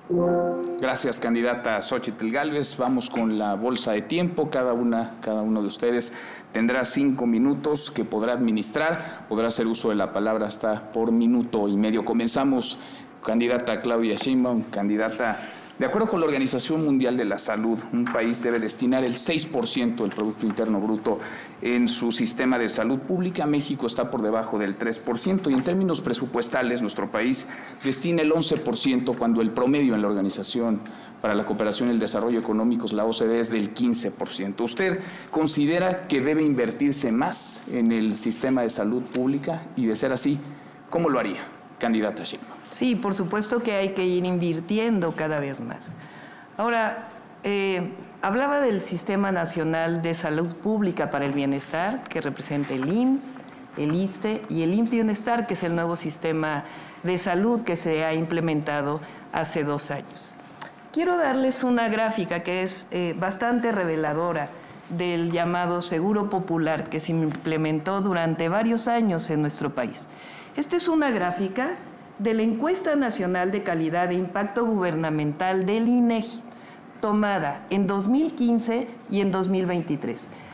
Gracias, candidata Xóchitl Gálvez. Vamos con la bolsa de tiempo. Cada una, cada uno de ustedes tendrá cinco minutos que podrá administrar. Podrá hacer uso de la palabra hasta por minuto y medio. Comenzamos, candidata Claudia Sheinbaum, candidata. De acuerdo con la Organización Mundial de la Salud, un país debe destinar el seis por ciento del Producto Interno Bruto en su sistema de salud pública. México está por debajo del tres por ciento y en términos presupuestales nuestro país destina el once por ciento cuando el promedio en la Organización para la Cooperación y el Desarrollo Económicos, la O C D, es del quince por ciento. ¿Usted considera que debe invertirse más en el sistema de salud pública? Y de ser así, ¿cómo lo haría, candidata Sheinbaum? Sí, por supuesto que hay que ir invirtiendo cada vez más. Ahora, eh, hablaba del Sistema Nacional de Salud Pública para el Bienestar, que representa el I M S S, el ISSSTE y el I M S S Bienestar, que es el nuevo sistema de salud que se ha implementado hace dos años. Quiero darles una gráfica que es eh, bastante reveladora del llamado Seguro Popular que se implementó durante varios años en nuestro país. Esta es una gráfica de la Encuesta Nacional de Calidad e Impacto Gubernamental del INEGI, tomada en dos mil quince y en dos mil veintitrés.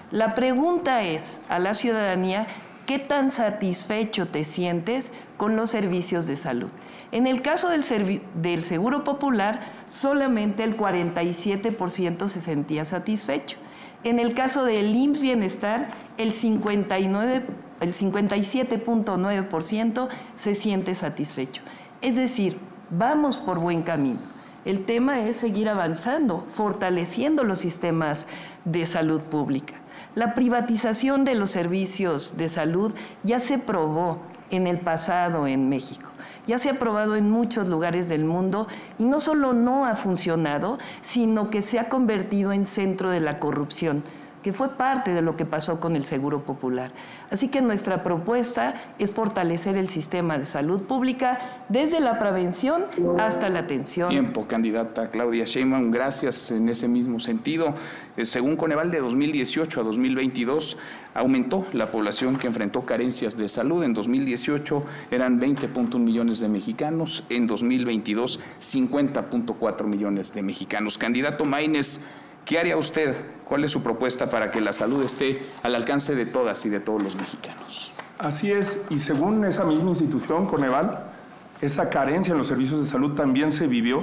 La pregunta es a la ciudadanía, ¿qué tan satisfecho te sientes con los servicios de salud? En el caso del, del Seguro Popular, solamente el cuarenta y siete por ciento se sentía satisfecho. En el caso del I M S S Bienestar, el cincuenta y nueve, el cincuenta y siete punto nueve por ciento se siente satisfecho. Es decir, vamos por buen camino. El tema es seguir avanzando, fortaleciendo los sistemas de salud pública. La privatización de los servicios de salud ya se probó en el pasado en México. Ya se ha probado en muchos lugares del mundo y no solo no ha funcionado, sino que se ha convertido en centro de la corrupción, que fue parte de lo que pasó con el Seguro Popular. Así que nuestra propuesta es fortalecer el sistema de salud pública desde la prevención hasta la atención. Tiempo, candidata Claudia Sheinbaum, gracias en ese mismo sentido. Eh, según Coneval, de dos mil dieciocho a dos mil veintidós aumentó la población que enfrentó carencias de salud. En dos mil dieciocho eran veinte punto uno millones de mexicanos, en dos mil veintidós cincuenta punto cuatro millones de mexicanos. Candidato Maínez, ¿qué haría usted? ¿Cuál es su propuesta para que la salud esté al alcance de todas y de todos los mexicanos? Así es, y según esa misma institución, Coneval, esa carencia en los servicios de salud también se vivió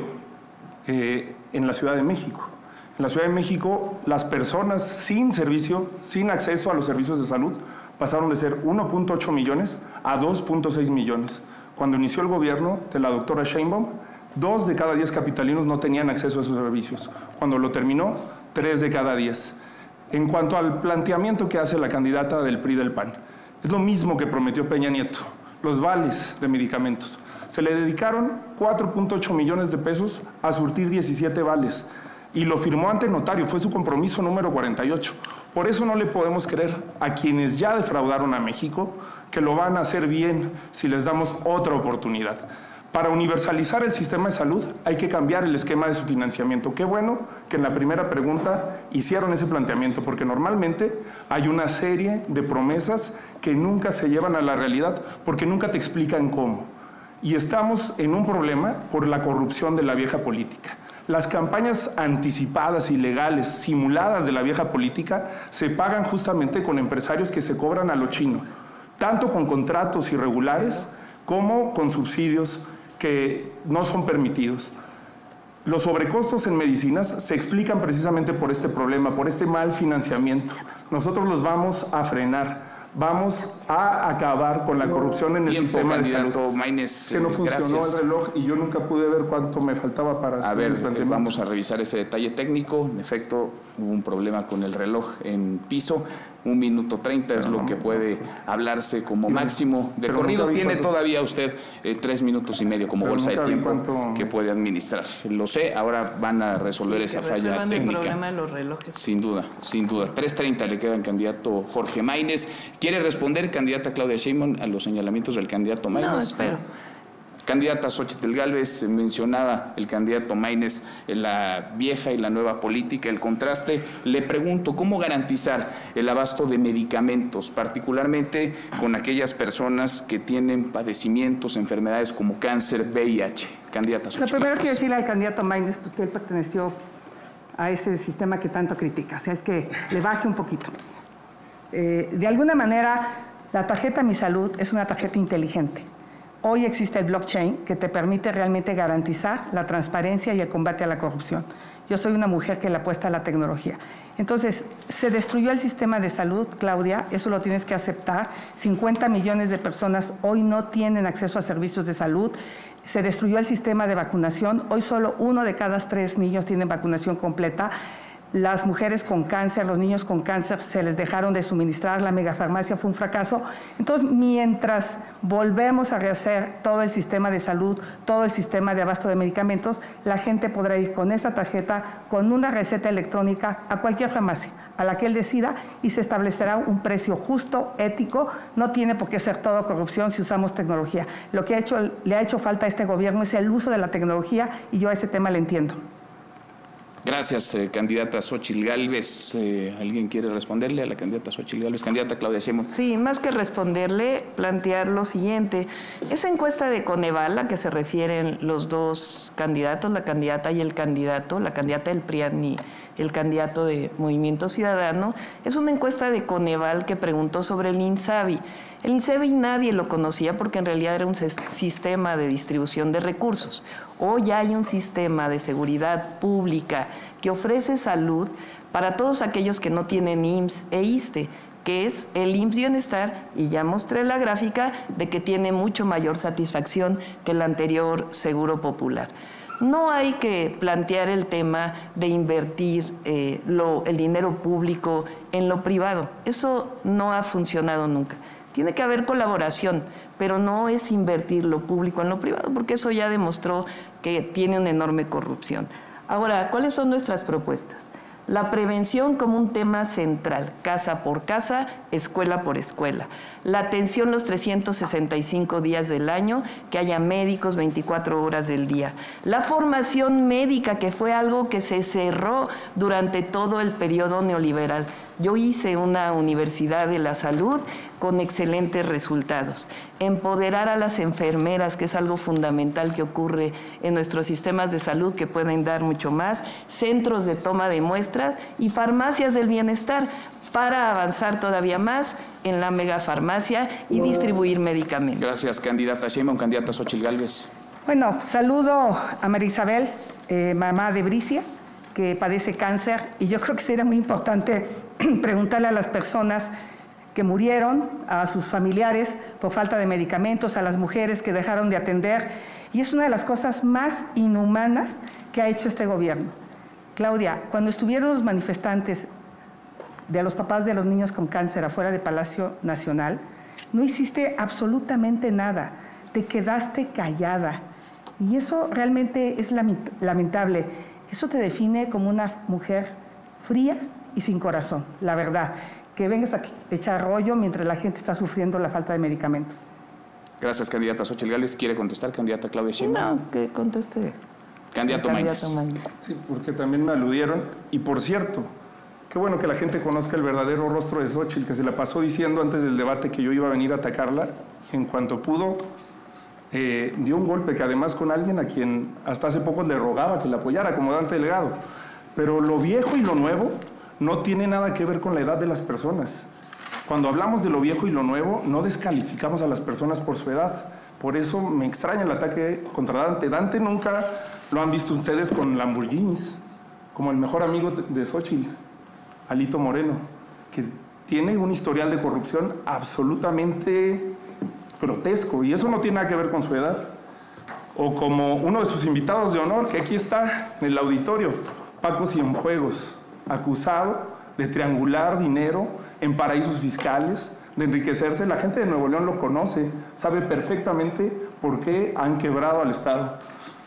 eh, en la Ciudad de México. En la Ciudad de México, las personas sin servicio, sin acceso a los servicios de salud, pasaron de ser uno punto ocho millones a dos punto seis millones. Cuando inició el gobierno de la doctora Sheinbaum, dos de cada diez capitalinos no tenían acceso a esos servicios. Cuando lo terminó, tres de cada diez. En cuanto al planteamiento que hace la candidata del P R I del P A N, es lo mismo que prometió Peña Nieto, los vales de medicamentos. Se le dedicaron cuatro punto ocho millones de pesos a surtir diecisiete vales y lo firmó ante notario, fue su compromiso número cuarenta y ocho. Por eso no le podemos creer a quienes ya defraudaron a México que lo van a hacer bien si les damos otra oportunidad. Para universalizar el sistema de salud hay que cambiar el esquema de su financiamiento. Qué bueno que en la primera pregunta hicieron ese planteamiento, porque normalmente hay una serie de promesas que nunca se llevan a la realidad porque nunca te explican cómo. Y estamos en un problema por la corrupción de la vieja política. Las campañas anticipadas, ilegales, simuladas de la vieja política se pagan justamente con empresarios que se cobran a lo chino, tanto con contratos irregulares como con subsidios que no son permitidos. Los sobrecostos en medicinas se explican precisamente por este problema, por este mal financiamiento. Nosotros los vamos a frenar, vamos a acabar con la corrupción en el Tiempo, sistema de salud. Maínez, que no funcionó gracias. el reloj y yo nunca pude ver cuánto me faltaba para hacer A ver, los planteamientos. vamos a revisar ese detalle técnico. En efecto, hubo un problema con el reloj en piso. Un minuto treinta es lo que puede hablarse como máximo de corrido. Tiene todavía usted eh, tres minutos y medio como bolsa de tiempo que puede administrar. Lo sé, ahora van a resolver Sí, esa que falla resuelvan técnica. el problema de los relojes. Sin duda, sin duda. tres treinta le queda al candidato Jorge Maínez. ¿Quiere responder, candidata Claudia Sheinbaum, a los señalamientos del candidato Maínez? No, espero. Candidata Xóchitl Gálvez, mencionaba el candidato Maínez en la vieja y la nueva política, el contraste. Le pregunto, ¿cómo garantizar el abasto de medicamentos, particularmente con aquellas personas que tienen padecimientos, enfermedades como cáncer, V I H? Candidata Lo Xóchitl primero Gálvez. quiero decirle al candidato Maínez pues, que él perteneció a ese sistema que tanto critica. O sea, es que le baje un poquito. Eh, de alguna manera, la tarjeta Mi Salud es una tarjeta inteligente. Hoy existe el blockchain que te permite realmente garantizar la transparencia y el combate a la corrupción. Yo soy una mujer que le apuesta a la tecnología. Entonces, se destruyó el sistema de salud, Claudia, eso lo tienes que aceptar. cincuenta millones de personas hoy no tienen acceso a servicios de salud. Se destruyó el sistema de vacunación. Hoy solo uno de cada tres niños tiene vacunación completa. Las mujeres con cáncer, los niños con cáncer, se les dejaron de suministrar, la megafarmacia fue un fracaso. Entonces, mientras volvemos a rehacer todo el sistema de salud, todo el sistema de abasto de medicamentos, la gente podrá ir con esta tarjeta, con una receta electrónica, a cualquier farmacia, a la que él decida, y se establecerá un precio justo, ético. No tiene por qué ser todo corrupción si usamos tecnología. Lo que ha hecho, le ha hecho falta a este gobierno es el uso de la tecnología, y yo a ese tema le entiendo. Gracias, eh, candidata Xóchitl Gálvez. Eh, ¿Alguien quiere responderle a la candidata Xóchitl Gálvez? Candidata Claudia Sheinbaum. Sí, más que responderle, plantear lo siguiente. Esa encuesta de Coneval, a que se refieren los dos candidatos, la candidata y el candidato, la candidata del P R I A N y el candidato de Movimiento Ciudadano, es una encuesta de Coneval que preguntó sobre el INSABI. El INSABI nadie lo conocía porque en realidad era un sistema de distribución de recursos. Hoy hay un sistema de seguridad pública que ofrece salud para todos aquellos que no tienen I M S S e ISSSTE, que es el I M S S Bienestar, y ya mostré la gráfica de que tiene mucho mayor satisfacción que el anterior Seguro Popular. No hay que plantear el tema de invertir eh, lo, el dinero público en lo privado. Eso no ha funcionado nunca. Tiene que haber colaboración, pero no es invertir lo público en lo privado, porque eso ya demostró que tiene una enorme corrupción. Ahora, ¿cuáles son nuestras propuestas? La prevención como un tema central, casa por casa, escuela por escuela. La atención los trescientos sesenta y cinco días del año, que haya médicos veinticuatro horas del día. La formación médica, que fue algo que se cerró durante todo el periodo neoliberal. Yo hice una universidad de la salud con excelentes resultados. Empoderar a las enfermeras, que es algo fundamental que ocurre en nuestros sistemas de salud, que pueden dar mucho más, centros de toma de muestras y farmacias del bienestar para avanzar todavía más en la megafarmacia y distribuir medicamentos. Gracias, candidata Sheinbaum. Candidata Xóchitl Gálvez. Bueno, saludo a María Isabel, eh, mamá de Bricia, que padece cáncer, y yo creo que sería muy importante preguntarle a las personas que murieron, a sus familiares por falta de medicamentos, a las mujeres que dejaron de atender, y es una de las cosas más inhumanas que ha hecho este gobierno. Claudia, cuando estuvieron los manifestantes de los papás de los niños con cáncer afuera de Palacio Nacional, no hiciste absolutamente nada, te quedaste callada, y eso realmente es lamentable. Eso te define como una mujer fría y sin corazón, la verdad. Que vengas a echar rollo mientras la gente está sufriendo la falta de medicamentos. Gracias, candidata Xóchitl Gálvez. ¿Quiere contestar, candidata Claudia Sheinbaum? No, que conteste. Candidato Maínez. Sí, porque también me aludieron. Y por cierto, qué bueno que la gente conozca el verdadero rostro de Xóchitl, que se la pasó diciendo antes del debate que yo iba a venir a atacarla, y en cuanto pudo, eh, dio un golpe, que además con alguien a quien hasta hace poco le rogaba que la apoyara, como Dante Delgado. Pero lo viejo y lo nuevo no tiene nada que ver con la edad de las personas. Cuando hablamos de lo viejo y lo nuevo, no descalificamos a las personas por su edad. Por eso me extraña el ataque contra Dante. Dante nunca lo han visto ustedes con Lamborghinis, como el mejor amigo de Xóchitl, Alito Moreno, que tiene un historial de corrupción absolutamente grotesco, y eso no tiene nada que ver con su edad. O como uno de sus invitados de honor, que aquí está en el auditorio, Paco Cienfuegos, acusado de triangular dinero en paraísos fiscales, de enriquecerse. La gente de Nuevo León lo conoce, sabe perfectamente por qué han quebrado al Estado.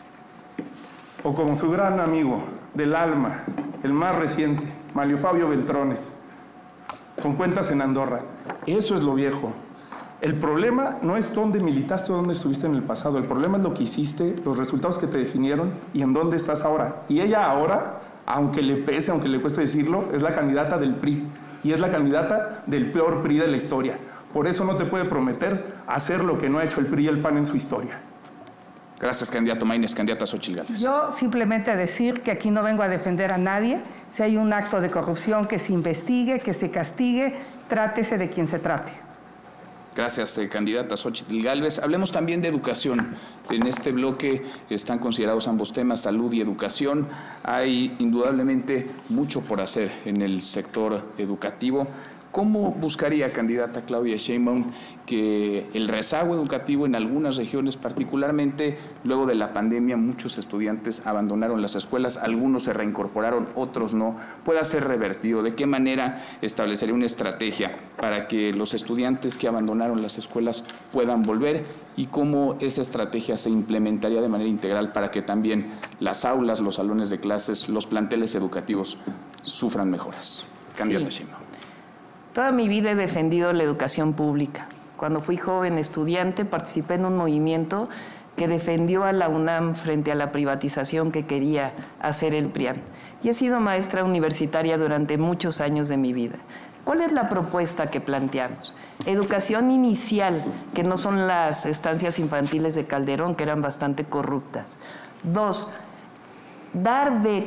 O como su gran amigo del alma, el más reciente, Manlio Fabio Beltrones, con cuentas en Andorra. Eso es lo viejo. El problema no es dónde militaste o dónde estuviste en el pasado, el problema es lo que hiciste, los resultados que te definieron y en dónde estás ahora. Y ella ahora, aunque le pese, aunque le cueste decirlo, es la candidata del P R I y es la candidata del peor P R I de la historia. Por eso no te puede prometer hacer lo que no ha hecho el P R I y el P A N en su historia. Gracias, candidato Maínez. Candidata Xóchitl Gálvez. Yo simplemente decir que aquí no vengo a defender a nadie. Si hay un acto de corrupción, que se investigue, que se castigue, trátese de quien se trate. Gracias, eh, candidata Xóchitl Gálvez. Hablemos también de educación. En este bloque están considerados ambos temas, salud y educación. Hay indudablemente mucho por hacer en el sector educativo. ¿Cómo buscaría, candidata Claudia Sheinbaum, que el rezago educativo en algunas regiones, particularmente luego de la pandemia, muchos estudiantes abandonaron las escuelas, algunos se reincorporaron, otros no, pueda ser revertido? ¿De qué manera establecería una estrategia para que los estudiantes que abandonaron las escuelas puedan volver? ¿Y cómo esa estrategia se implementaría de manera integral para que también las aulas, los salones de clases, los planteles educativos sufran mejoras? Candidata Sí. Sheinbaum. Toda mi vida he defendido la educación pública. Cuando fui joven estudiante participé en un movimiento que defendió a la UNAM frente a la privatización que quería hacer el P R I A N. Y he sido maestra universitaria durante muchos años de mi vida. ¿Cuál es la propuesta que planteamos? Educación inicial, que no son las estancias infantiles de Calderón, que eran bastante corruptas. Dos, dar beca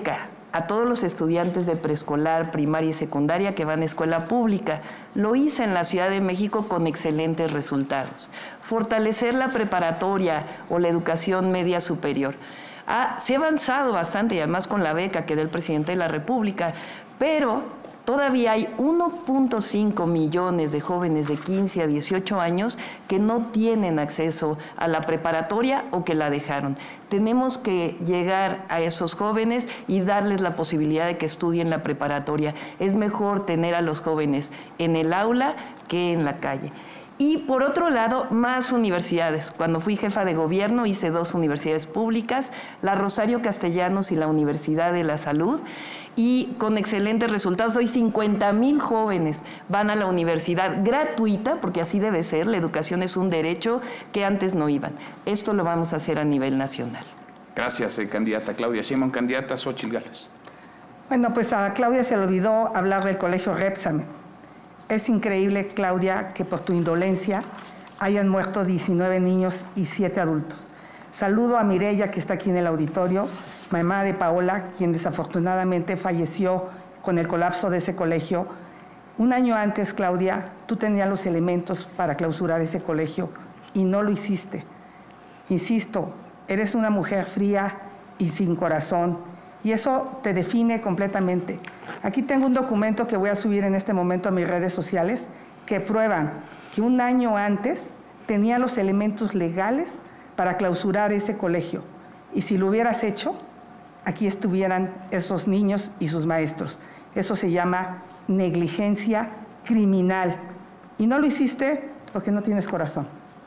a todos los estudiantes de preescolar, primaria y secundaria que van a escuela pública. Lo hice en la Ciudad de México con excelentes resultados. Fortalecer la preparatoria o la educación media superior. Ah, se ha avanzado bastante, y además con la beca que da el presidente de la República, pero todavía hay uno punto cinco millones de jóvenes de quince a dieciocho años que no tienen acceso a la preparatoria o que la dejaron. Tenemos que llegar a esos jóvenes y darles la posibilidad de que estudien la preparatoria. Es mejor tener a los jóvenes en el aula que en la calle. Y por otro lado, más universidades. Cuando fui jefa de gobierno hice dos universidades públicas, la Rosario Castellanos y la Universidad de la Salud, y con excelentes resultados. Hoy cincuenta mil jóvenes van a la universidad gratuita, porque así debe ser, la educación es un derecho que antes no iban. Esto lo vamos a hacer a nivel nacional. Gracias, eh, candidata Claudia Sheinbaum. Candidata Xóchitl Gálvez. Bueno, pues a Claudia se le olvidó hablar del colegio Repsamen. Es increíble, Claudia, que por tu indolencia hayan muerto diecinueve niños y siete adultos. Saludo a Mireya, que está aquí en el auditorio, mamá de Paola, quien desafortunadamente falleció con el colapso de ese colegio. Un año antes, Claudia, tú tenías los elementos para clausurar ese colegio y no lo hiciste. Insisto, eres una mujer fría y sin corazón, y eso te define completamente. Aquí tengo un documento que voy a subir en este momento a mis redes sociales que prueban que un año antes tenía los elementos legales para clausurar ese colegio. Y si lo hubieras hecho, aquí estuvieran esos niños y sus maestros. Eso se llama negligencia criminal. Y no lo hiciste porque no tienes corazón.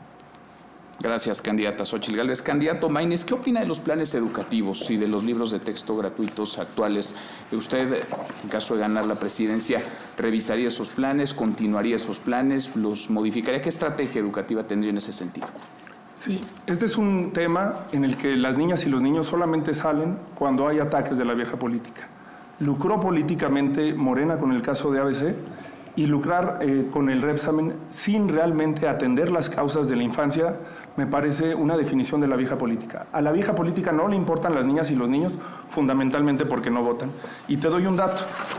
Gracias, candidata Xóchitl Gálvez. Candidato Maínez, ¿qué opina de los planes educativos y de los libros de texto gratuitos actuales? ¿Usted, en caso de ganar la presidencia, revisaría esos planes, continuaría esos planes, los modificaría? ¿Qué estrategia educativa tendría en ese sentido? Sí, este es un tema en el que las niñas y los niños solamente salen cuando hay ataques de la vieja política. Lucró políticamente Morena con el caso de A B C y lucrar eh, con el Repsamen sin realmente atender las causas de la infancia me parece una definición de la vieja política. A la vieja política no le importan las niñas y los niños fundamentalmente porque no votan. Y te doy un dato.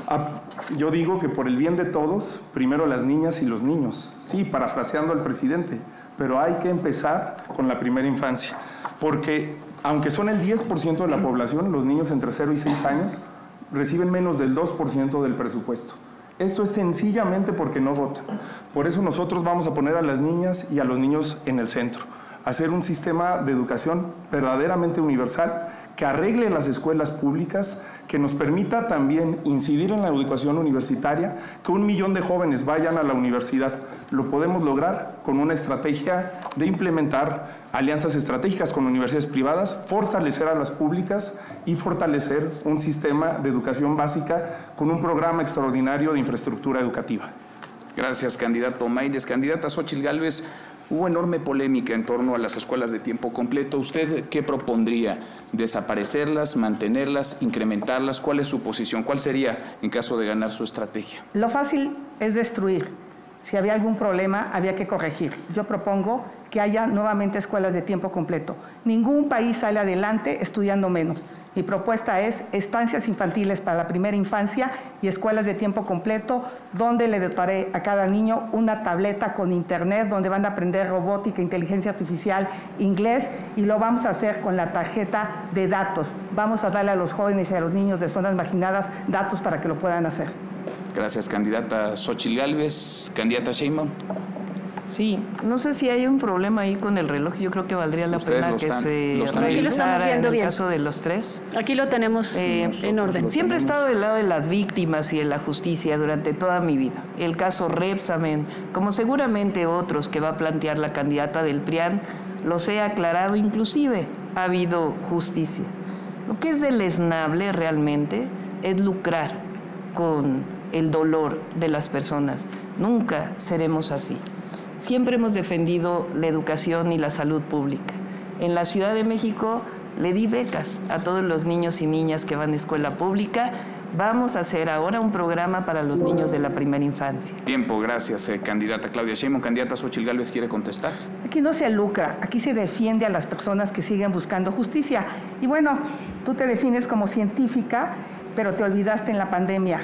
Yo digo que por el bien de todos, primero las niñas y los niños. Sí, parafraseando al presidente, pero hay que empezar con la primera infancia. Porque aunque son el diez por ciento de la población, los niños entre cero y seis años reciben menos del dos por ciento del presupuesto. Esto es sencillamente porque no votan. Por eso nosotros vamos a poner a las niñas y a los niños en el centro. Hacer un sistema de educación verdaderamente universal que arregle las escuelas públicas, que nos permita también incidir en la educación universitaria, que un millón de jóvenes vayan a la universidad. Lo podemos lograr con una estrategia de implementar alianzas estratégicas con universidades privadas, fortalecer a las públicas y fortalecer un sistema de educación básica con un programa extraordinario de infraestructura educativa. Gracias, candidato Maínez. Candidata Xóchitl Gálvez, hubo enorme polémica en torno a las escuelas de tiempo completo. ¿Usted qué propondría? ¿Desaparecerlas, mantenerlas, incrementarlas? ¿Cuál es su posición? ¿Cuál sería en caso de ganar su estrategia? Lo fácil es destruir. Si había algún problema, había que corregir. Yo propongo que haya nuevamente escuelas de tiempo completo. Ningún país sale adelante estudiando menos. Mi propuesta es estancias infantiles para la primera infancia y escuelas de tiempo completo, donde le dotaré a cada niño una tableta con internet, donde van a aprender robótica, inteligencia artificial, inglés, y lo vamos a hacer con la tarjeta de datos. Vamos a darle a los jóvenes y a los niños de zonas marginadas datos para que lo puedan hacer. Gracias, candidata Xóchitl Gálvez. Candidata Sheinbaum. Sí, no sé si hay un problema ahí con el reloj. Yo creo que valdría la Ustedes pena lo que están- se lo están revisara en viendo el bien. caso de los tres. Aquí lo tenemos Eh, en orden. Siempre he estado del lado de las víctimas y de la justicia durante toda mi vida. El caso Repsamen, como seguramente otros que va a plantear la candidata del P R I A N, los he aclarado, inclusive ha habido justicia. Lo que es deleznable realmente es lucrar con el dolor de las personas. Nunca seremos así. Siempre hemos defendido la educación y la salud pública. En la Ciudad de México le di becas a todos los niños y niñas que van a escuela pública. Vamos a hacer ahora un programa para los niños de la primera infancia. Tiempo, gracias, eh, candidata Claudia Sheinbaum. Candidata Xóchitl Gálvez, ¿quiere contestar? Aquí no se lucra, aquí se defiende a las personas que siguen buscando justicia. Y bueno, tú te defines como científica pero te olvidaste en la pandemia.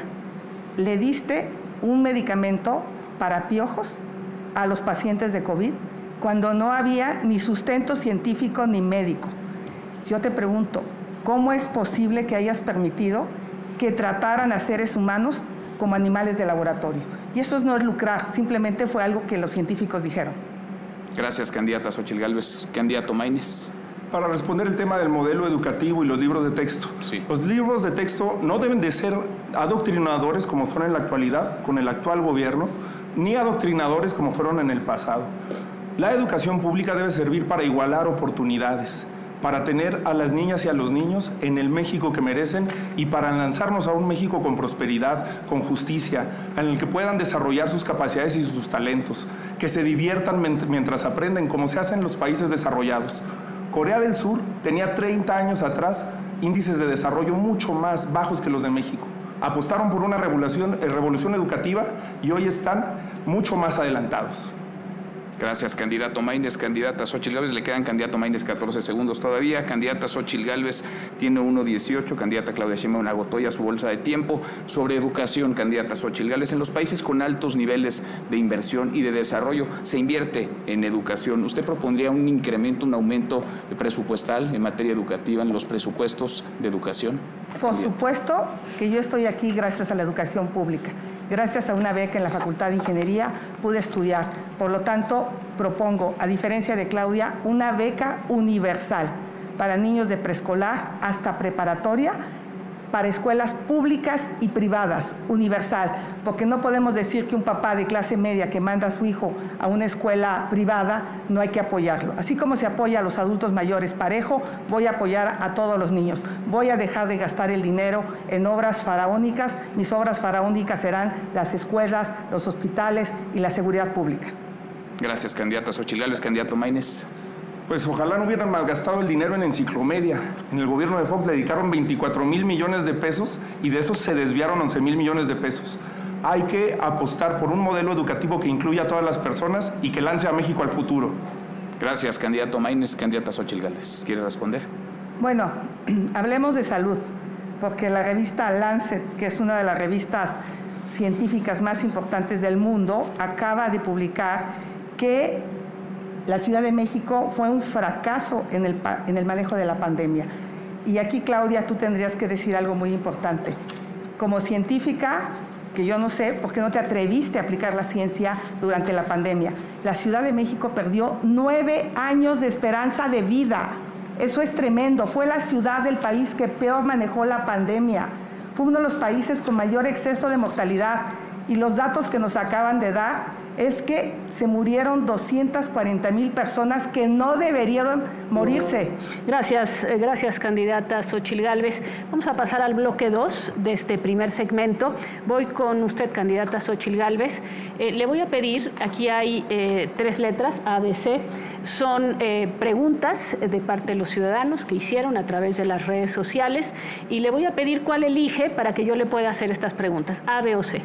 Le diste un medicamento para piojos a los pacientes de COVID cuando no había ni sustento científico ni médico. Yo te pregunto, ¿cómo es posible que hayas permitido que trataran a seres humanos como animales de laboratorio? Y eso no es lucrar, simplemente fue algo que los científicos dijeron. Gracias, candidata Xóchitl Gálvez. Candidato Maínez. Para responder el tema del modelo educativo y los libros de texto. Sí. Los libros de texto no deben de ser adoctrinadores como son en la actualidad, con el actual gobierno, ni adoctrinadores como fueron en el pasado. La educación pública debe servir para igualar oportunidades, para tener a las niñas y a los niños en el México que merecen y para lanzarnos a un México con prosperidad, con justicia, en el que puedan desarrollar sus capacidades y sus talentos, que se diviertan mientras aprenden, como se hace en los países desarrollados. Corea del Sur tenía treinta años atrás índices de desarrollo mucho más bajos que los de México. Apostaron por una revolución, revolución educativa y hoy están mucho más adelantados. Gracias, candidato Maínez. Candidata Xóchitl Gálvez, le quedan candidato Maínez catorce segundos todavía. Candidata Xóchitl Gálvez tiene uno dieciocho. Candidata Claudia Sheinbaum agotó ya su bolsa de tiempo. Sobre educación, candidata Xóchitl Gálvez, en los países con altos niveles de inversión y de desarrollo se invierte en educación. ¿Usted propondría un incremento, un aumento presupuestal en materia educativa en los presupuestos de educación? Por supuesto que yo estoy aquí gracias a la educación pública. Gracias a una beca en la Facultad de Ingeniería pude estudiar. Por lo tanto, propongo, a diferencia de Claudia, una beca universal para niños de preescolar hasta preparatoria, para escuelas públicas y privadas, universal, porque no podemos decir que un papá de clase media que manda a su hijo a una escuela privada no hay que apoyarlo. Así como se apoya a los adultos mayores parejo, voy a apoyar a todos los niños. Voy a dejar de gastar el dinero en obras faraónicas. Mis obras faraónicas serán las escuelas, los hospitales y la seguridad pública. Gracias, candidata Xóchitl Gálvez. Candidato Maínez. Pues ojalá no hubieran malgastado el dinero en enciclomedia. En el gobierno de Fox le dedicaron veinticuatro mil millones de pesos y de esos se desviaron once mil millones de pesos. Hay que apostar por un modelo educativo que incluya a todas las personas y que lance a México al futuro. Gracias, candidato Maínez. Candidata Xóchitl Gálvez, ¿quiere responder? Bueno, hablemos de salud, porque la revista Lancet, que es una de las revistas científicas más importantes del mundo, acaba de publicar que la Ciudad de México fue un fracaso en el, en el manejo de la pandemia. Y aquí, Claudia, tú tendrías que decir algo muy importante. Como científica, que yo no sé por qué no te atreviste a aplicar la ciencia durante la pandemia. La Ciudad de México perdió nueve años de esperanza de vida. Eso es tremendo. Fue la ciudad del país que peor manejó la pandemia. Fue uno de los países con mayor exceso de mortalidad. Y los datos que nos acaban de dar es que se murieron doscientas cuarenta mil personas que no deberían morirse. Gracias, gracias, candidata Xóchitl Gálvez. Vamos a pasar al bloque dos de este primer segmento. Voy con usted, candidata Xóchitl Gálvez. Eh, le voy a pedir, aquí hay eh, tres letras, A, B, C. Son eh, preguntas de parte de los ciudadanos que hicieron a través de las redes sociales y le voy a pedir cuál elige para que yo le pueda hacer estas preguntas, A, B o C.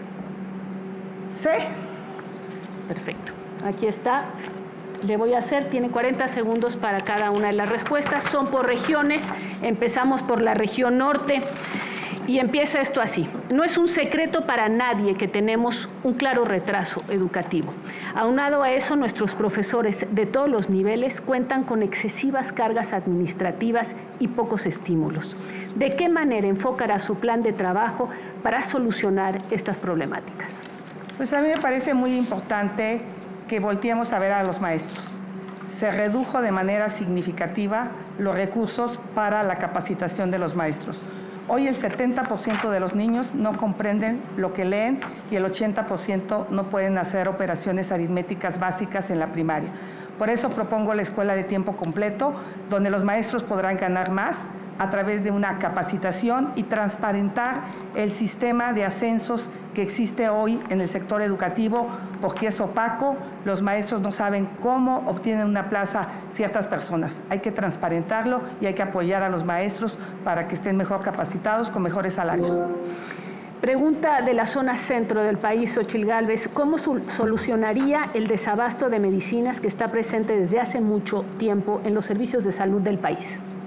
C. Perfecto. Aquí está. Le voy a hacer, tiene cuarenta segundos para cada una de las respuestas. Son por regiones. Empezamos por la región norte. Y empieza esto así. No es un secreto para nadie que tenemos un claro retraso educativo. Aunado a eso, nuestros profesores de todos los niveles cuentan con excesivas cargas administrativas y pocos estímulos. ¿De qué manera enfocará su plan de trabajo para solucionar estas problemáticas? Pues a mí me parece muy importante que volteemos a ver a los maestros. Se redujo de manera significativa los recursos para la capacitación de los maestros. Hoy el setenta por ciento de los niños no comprenden lo que leen y el ochenta por ciento no pueden hacer operaciones aritméticas básicas en la primaria. Por eso propongo la escuela de tiempo completo, donde los maestros podrán ganar más a través de una capacitación y transparentar el sistema de ascensos que existe hoy en el sector educativo, porque es opaco, los maestros no saben cómo obtienen una plaza ciertas personas. Hay que transparentarlo y hay que apoyar a los maestros para que estén mejor capacitados con mejores salarios. Pregunta de la zona centro del país, Xóchitl Gálvez, ¿cómo solucionaría el desabasto de medicinas que está presente desde hace mucho tiempo en los servicios de salud del país?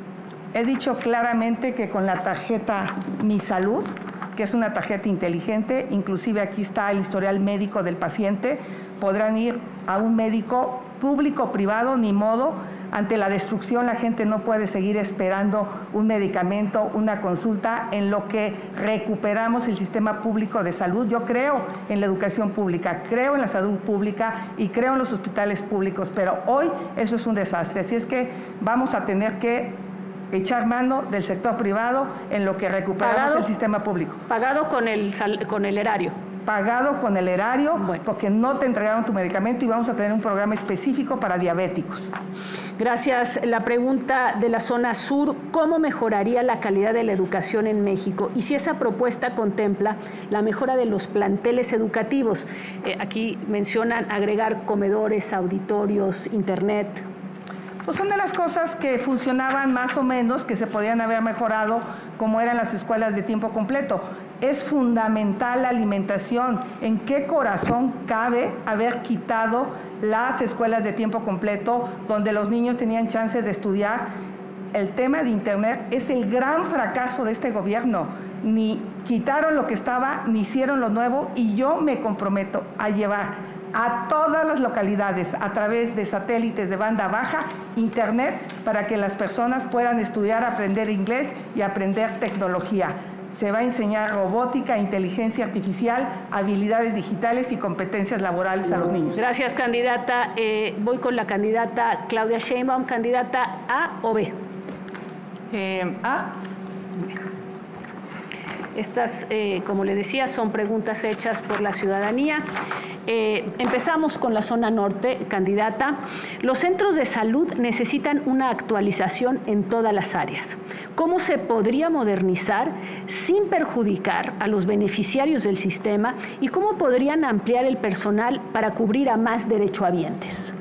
He dicho claramente que con la tarjeta Mi Salud, que es una tarjeta inteligente, inclusive aquí está el historial médico del paciente, podrán ir a un médico público o privado, ni modo. Ante la destrucción la gente no puede seguir esperando un medicamento, una consulta, en lo que recuperamos el sistema público de salud. Yo creo en la educación pública, creo en la salud pública y creo en los hospitales públicos, pero hoy eso es un desastre. Así es que vamos a tener que echar mano del sector privado en lo que recuperamos pagado, el sistema público. Pagado con el, con el erario. Pagado con el erario, bueno, porque no te entregaron tu medicamento, y vamos a tener un programa específico para diabéticos. Gracias. La pregunta de la zona sur, ¿cómo mejoraría la calidad de la educación en México? Y si esa propuesta contempla la mejora de los planteles educativos. Eh, aquí mencionan agregar comedores, auditorios, internet. Pues son de las cosas que funcionaban más o menos, que se podían haber mejorado, como eran las escuelas de tiempo completo. Es fundamental la alimentación. ¿En qué corazón cabe haber quitado las escuelas de tiempo completo, donde los niños tenían chance de estudiar? El tema de internet es el gran fracaso de este gobierno. Ni quitaron lo que estaba, ni hicieron lo nuevo, y yo me comprometo a llevar a todas las localidades, a través de satélites de banda baja, internet, para que las personas puedan estudiar, aprender inglés y aprender tecnología. Se va a enseñar robótica, inteligencia artificial, habilidades digitales y competencias laborales a los niños. Gracias, candidata. Eh, voy con la candidata Claudia Sheinbaum. Candidata, ¿A o B? Eh, A. Estas, eh, como le decía, son preguntas hechas por la ciudadanía. Eh, empezamos con la zona norte, candidata. Los centros de salud necesitan una actualización en todas las áreas. ¿Cómo se podría modernizar sin perjudicar a los beneficiarios del sistema? ¿Y cómo podrían ampliar el personal para cubrir a más derechohabientes?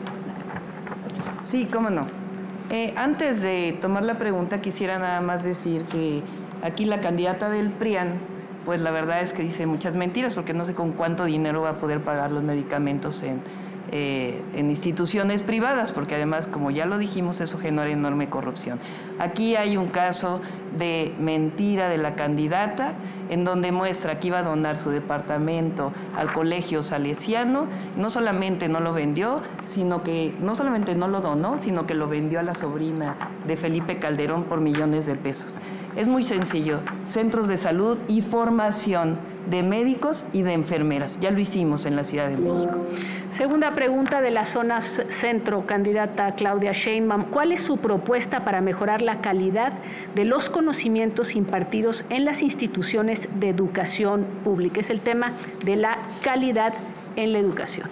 Sí, cómo no. Eh, antes de tomar la pregunta, quisiera nada más decir que aquí la candidata del PRIAN, pues la verdad es que dice muchas mentiras, porque no sé con cuánto dinero va a poder pagar los medicamentos en, eh, en instituciones privadas, porque además, como ya lo dijimos, eso genera enorme corrupción. Aquí hay un caso de mentira de la candidata, en donde muestra que iba a donar su departamento al Colegio Salesiano. No solamente no lo vendió, sino que no solamente no lo donó, sino que lo vendió a la sobrina de Felipe Calderón por millones de pesos. Es muy sencillo, centros de salud y formación de médicos y de enfermeras. Ya lo hicimos en la Ciudad de México. Segunda pregunta de la zona centro, candidata Claudia Sheinbaum. ¿Cuál es su propuesta para mejorar la calidad de los conocimientos impartidos en las instituciones de educación pública? Es el tema de la calidad en la educación.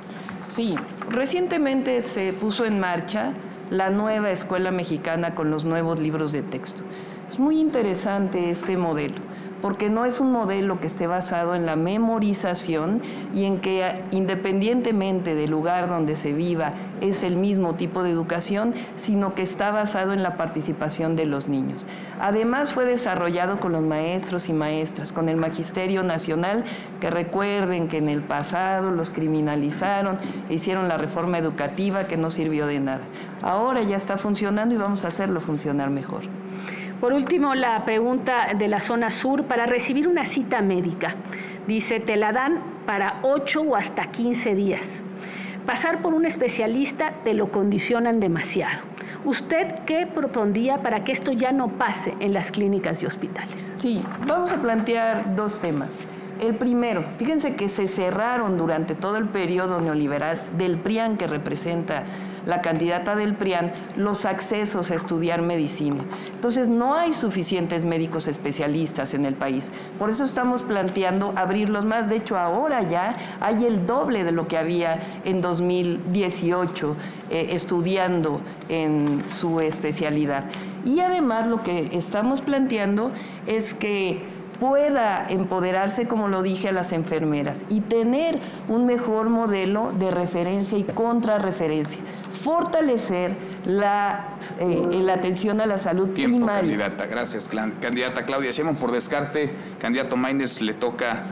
Sí, recientemente se puso en marcha la nueva escuela mexicana con los nuevos libros de texto. Es muy interesante este modelo, porque no es un modelo que esté basado en la memorización y en que independientemente del lugar donde se viva es el mismo tipo de educación, sino que está basado en la participación de los niños. Además fue desarrollado con los maestros y maestras, con el Magisterio Nacional, que recuerden que en el pasado los criminalizaron, hicieron la reforma educativa que no sirvió de nada. Ahora ya está funcionando y vamos a hacerlo funcionar mejor. Por último, la pregunta de la zona sur, para recibir una cita médica, dice, te la dan para ocho o hasta quince días. Pasar por un especialista te lo condicionan demasiado. ¿Usted qué propondría para que esto ya no pase en las clínicas y hospitales? Sí, vamos a plantear dos temas. El primero, fíjense que se cerraron durante todo el periodo neoliberal del PRIAN, que representa la candidata del PRIAN, los accesos a estudiar medicina. Entonces no hay suficientes médicos especialistas en el país. Por eso estamos planteando abrirlos más. De hecho, ahora ya hay el doble de lo que había en dos mil dieciocho eh, estudiando en su especialidad. Y además lo que estamos planteando es que pueda empoderarse, como lo dije, a las enfermeras y tener un mejor modelo de referencia y contrarreferencia. Fortalecer la, eh, la atención a la salud Tiempo, primaria. Candidata, gracias. Candidata Claudia Sheinbaum, por descarte, candidato Maínez, le toca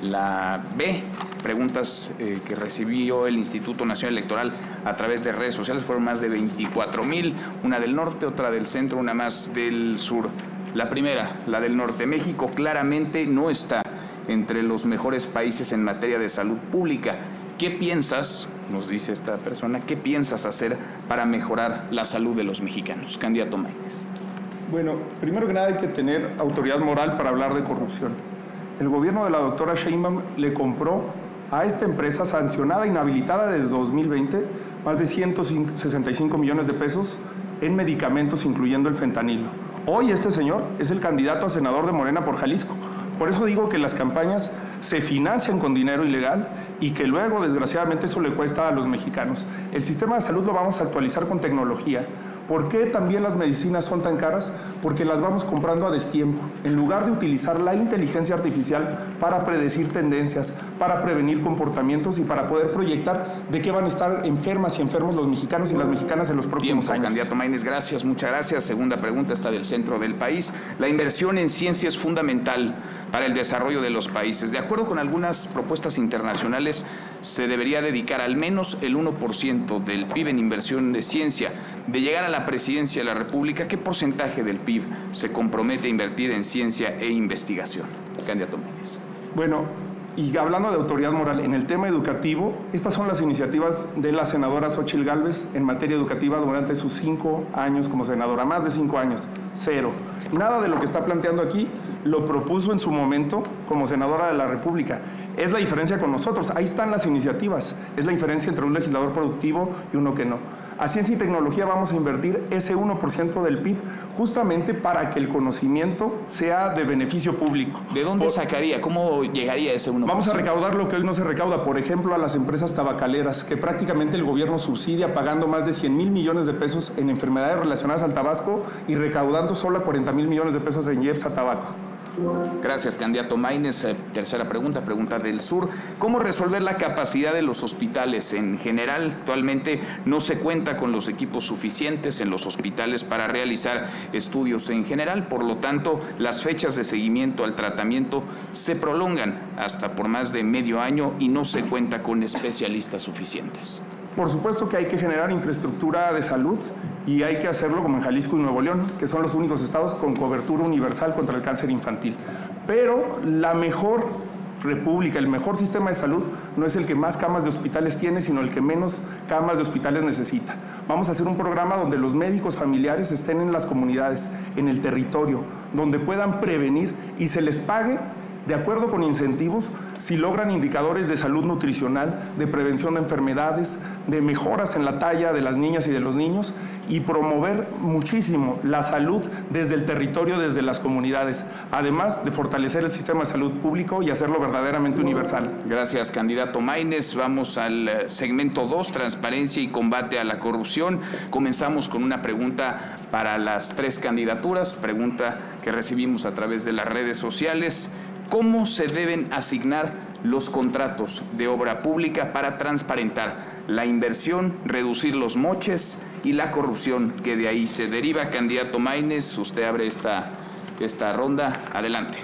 La B, preguntas eh, que recibió el Instituto Nacional Electoral a través de redes sociales fueron más de veinticuatro mil, una del norte, otra del centro, una más del sur. La primera, la del norte. México claramente no está entre los mejores países en materia de salud pública. ¿Qué piensas, nos dice esta persona, qué piensas hacer para mejorar la salud de los mexicanos? Candidato Maínez. Bueno, primero que nada hay que tener autoridad moral para hablar de corrupción. El gobierno de la doctora Sheinbaum le compró a esta empresa sancionada, inhabilitada desde dos mil veinte, más de ciento sesenta y cinco millones de pesos en medicamentos, incluyendo el fentanilo. Hoy este señor es el candidato a senador de Morena por Jalisco. Por eso digo que las campañas se financian con dinero ilegal y que luego, desgraciadamente, eso le cuesta a los mexicanos. El sistema de salud lo vamos a actualizar con tecnología. ¿Por qué también las medicinas son tan caras? Porque las vamos comprando a destiempo. En lugar de utilizar la inteligencia artificial para predecir tendencias, para prevenir comportamientos y para poder proyectar de qué van a estar enfermas y enfermos los mexicanos y las mexicanas en los próximos Tiempo, años. Candidato Maínez, gracias, muchas gracias. Segunda pregunta está del centro del país. La inversión en ciencia es fundamental para el desarrollo de los países. De acuerdo con algunas propuestas internacionales, se debería dedicar al menos el uno por ciento del P I B en inversión de ciencia. De llegar a la presidencia de la República, ¿qué porcentaje del P I B se compromete a invertir en ciencia e investigación? Candidato Maínez. Bueno, y hablando de autoridad moral, en el tema educativo, estas son las iniciativas de la senadora Xóchitl Gálvez en materia educativa durante sus cinco años como senadora, más de cinco años, cero. Nada de lo que está planteando aquí lo propuso en su momento como senadora de la República. Es la diferencia con nosotros, ahí están las iniciativas, es la diferencia entre un legislador productivo y uno que no. A ciencia y tecnología vamos a invertir ese uno por ciento del P I B justamente para que el conocimiento sea de beneficio público. ¿De dónde por, sacaría? ¿Cómo llegaría ese uno por ciento? Vamos a recaudar lo que hoy no se recauda, por ejemplo, a las empresas tabacaleras, que prácticamente el gobierno subsidia pagando más de cien mil millones de pesos en enfermedades relacionadas al tabasco y recaudando solo cuarenta mil millones de pesos en I E P S a tabaco. Gracias, candidato Maínez. Eh, tercera pregunta, pregunta del sur. ¿Cómo resolver la capacidad de los hospitales? En general, actualmente no se cuenta con los equipos suficientes en los hospitales para realizar estudios en general. Por lo tanto, las fechas de seguimiento al tratamiento se prolongan hasta por más de medio año y no se cuenta con especialistas suficientes. Por supuesto que hay que generar infraestructura de salud y hay que hacerlo como en Jalisco y Nuevo León, que son los únicos estados con cobertura universal contra el cáncer infantil. Pero la mejor república, el mejor sistema de salud no es el que más camas de hospitales tiene, sino el que menos camas de hospitales necesita. Vamos a hacer un programa donde los médicos familiares estén en las comunidades, en el territorio, donde puedan prevenir y se les pague de acuerdo con incentivos, si logran indicadores de salud nutricional, de prevención de enfermedades, de mejoras en la talla de las niñas y de los niños y promover muchísimo la salud desde el territorio, desde las comunidades, además de fortalecer el sistema de salud público y hacerlo verdaderamente universal. Gracias, candidato Maínez. Vamos al segmento dos, transparencia y combate a la corrupción. Comenzamos con una pregunta para las tres candidaturas, pregunta que recibimos a través de las redes sociales. ¿Cómo se deben asignar los contratos de obra pública para transparentar la inversión, reducir los moches y la corrupción que de ahí se deriva? Candidato Maínez, usted abre esta, esta ronda. Adelante.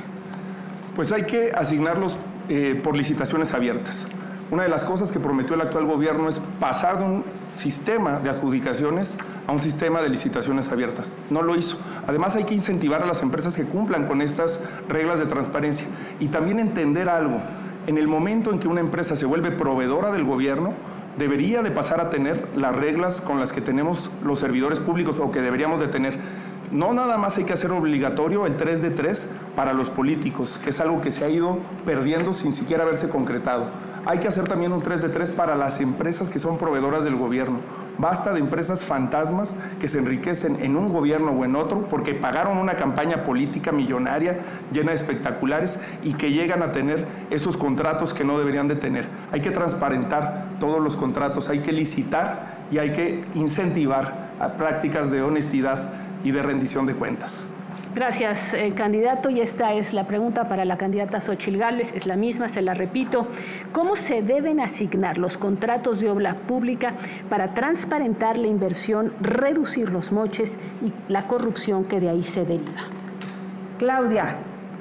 Pues hay que asignarlos eh, por licitaciones abiertas. Una de las cosas que prometió el actual gobierno es pasar de un sistema de adjudicaciones a un sistema de licitaciones abiertas. No lo hizo. Además, hay que incentivar a las empresas que cumplan con estas reglas de transparencia y también entender algo. En el momento en que una empresa se vuelve proveedora del gobierno, debería de pasar a tener las reglas con las que tenemos los servidores públicos o que deberíamos de tener. No nada más hay que hacer obligatorio el tres de tres para los políticos, que es algo que se ha ido perdiendo sin siquiera haberse concretado. Hay que hacer también un tres de tres para las empresas que son proveedoras del gobierno. Basta de empresas fantasmas que se enriquecen en un gobierno o en otro porque pagaron una campaña política millonaria llena de espectaculares y que llegan a tener esos contratos que no deberían de tener. Hay que transparentar todos los contratos, hay que licitar y hay que incentivar a prácticas de honestidad y de rendición de cuentas. Gracias, eh, candidato. Y esta es la pregunta para la candidata Xóchitl Gálvez, es la misma, se la repito. ¿Cómo se deben asignar los contratos de obra pública para transparentar la inversión, reducir los moches y la corrupción que de ahí se deriva? Claudia,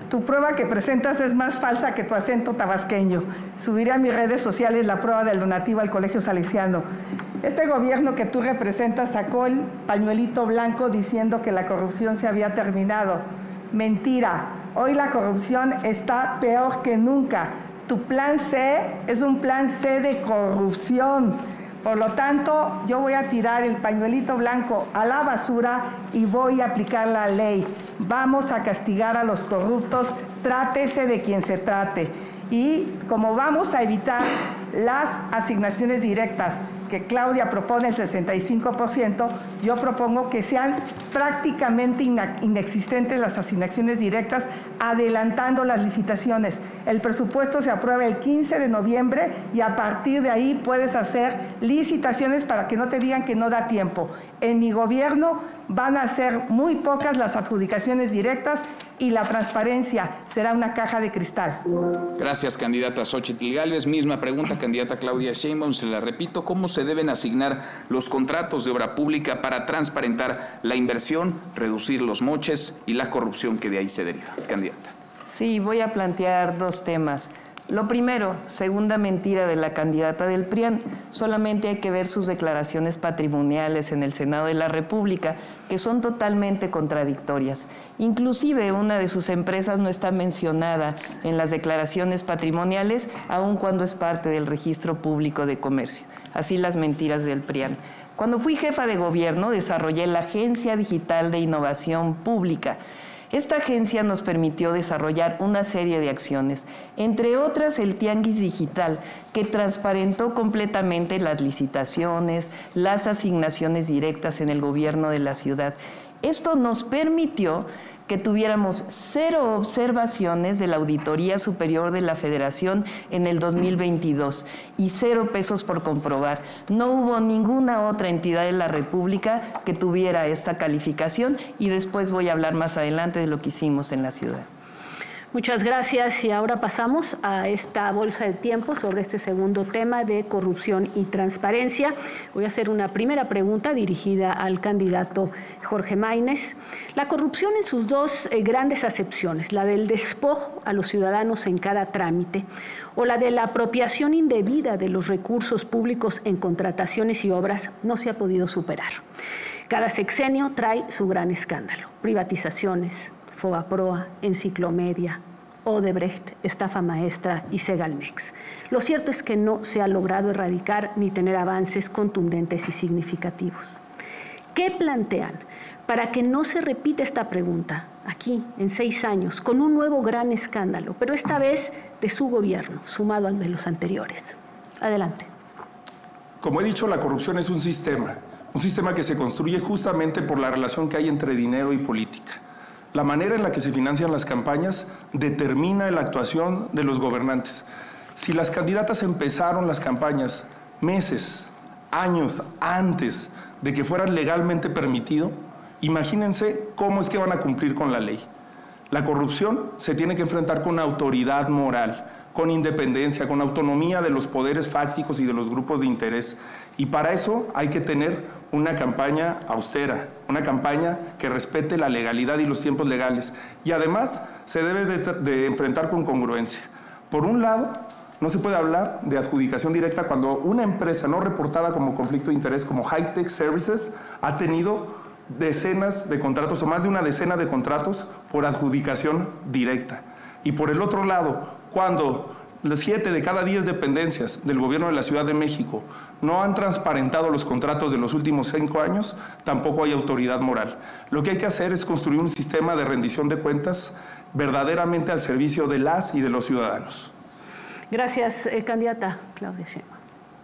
Tu prueba que presentas es más falsa que tu acento tabasqueño. Subiré a mis redes sociales la prueba del donativo al Colegio Salesiano. Este gobierno que tú representas sacó el pañuelito blanco diciendo que la corrupción se había terminado. Mentira. Hoy la corrupción está peor que nunca. Tu plan C es un plan C de corrupción. Por lo tanto, yo voy a tirar el pañuelito blanco a la basura y voy a aplicar la ley. Vamos a castigar a los corruptos, trátese de quien se trate. Y como vamos a evitar las asignaciones directas, que Claudia propone el sesenta y cinco por ciento, yo propongo que sean prácticamente inexistentes las asignaciones directas, adelantando las licitaciones. El presupuesto se aprueba el quince de noviembre y a partir de ahí puedes hacer licitaciones para que no te digan que no da tiempo. En mi gobierno van a ser muy pocas las adjudicaciones directas y la transparencia será una caja de cristal. Gracias, candidata Xóchitl Gálvez. Misma pregunta, candidata Claudia Sheinbaum, se la repito. ¿Cómo se deben asignar los contratos de obra pública para transparentar la inversión, reducir los moches y la corrupción que de ahí se deriva? Candidata. Sí, voy a plantear dos temas. Lo primero, segunda mentira de la candidata del P R I A N, solamente hay que ver sus declaraciones patrimoniales en el Senado de la República, que son totalmente contradictorias. Inclusive una de sus empresas no está mencionada en las declaraciones patrimoniales, aun cuando es parte del Registro Público de Comercio. Así las mentiras del P R I A N. Cuando fui jefa de gobierno, desarrollé la Agencia Digital de Innovación Pública. Esta agencia nos permitió desarrollar una serie de acciones, entre otras el Tianguis Digital, que transparentó completamente las licitaciones, las asignaciones directas en el gobierno de la ciudad. Esto nos permitió que tuviéramos cero observaciones de la Auditoría Superior de la Federación en el dos mil veintidós y cero pesos por comprobar. No hubo ninguna otra entidad de la República que tuviera esta calificación y después voy a hablar más adelante de lo que hicimos en la ciudad. Muchas gracias y ahora pasamos a esta bolsa de tiempo sobre este segundo tema de corrupción y transparencia. Voy a hacer una primera pregunta dirigida al candidato Jorge Maínez. La corrupción en sus dos eh, grandes acepciones, la del despojo a los ciudadanos en cada trámite o la de la apropiación indebida de los recursos públicos en contrataciones y obras, no se ha podido superar. Cada sexenio trae su gran escándalo, privatizaciones, Fobaproa, Enciclomedia, Odebrecht, estafa maestra y Segalmex. Lo cierto es que no se ha logrado erradicar ni tener avances contundentes y significativos. ¿Qué plantean para que no se repita esta pregunta aquí en seis años con un nuevo gran escándalo, pero esta vez de su gobierno, sumado al de los anteriores? Adelante. Como he dicho, la corrupción es un sistema, un sistema que se construye justamente por la relación que hay entre dinero y política. La manera en la que se financian las campañas determina la actuación de los gobernantes. Si las candidatas empezaron las campañas meses, años antes de que fueran legalmente permitido, imagínense cómo es que van a cumplir con la ley. La corrupción se tiene que enfrentar con autoridad moral, con independencia, con autonomía de los poderes fácticos y de los grupos de interés. Y para eso hay que tener una campaña austera, una campaña que respete la legalidad y los tiempos legales. Y además se debe de, de enfrentar con congruencia. Por un lado, no se puede hablar de adjudicación directa cuando una empresa no reportada como conflicto de interés, como High-Tech Services, ha tenido decenas de contratos o más de una decena de contratos por adjudicación directa. Y por el otro lado, cuando las siete de cada diez dependencias del gobierno de la Ciudad de México no han transparentado los contratos de los últimos cinco años, tampoco hay autoridad moral. Lo que hay que hacer es construir un sistema de rendición de cuentas verdaderamente al servicio de las y de los ciudadanos. Gracias, eh, candidata Claudia Sheinbaum.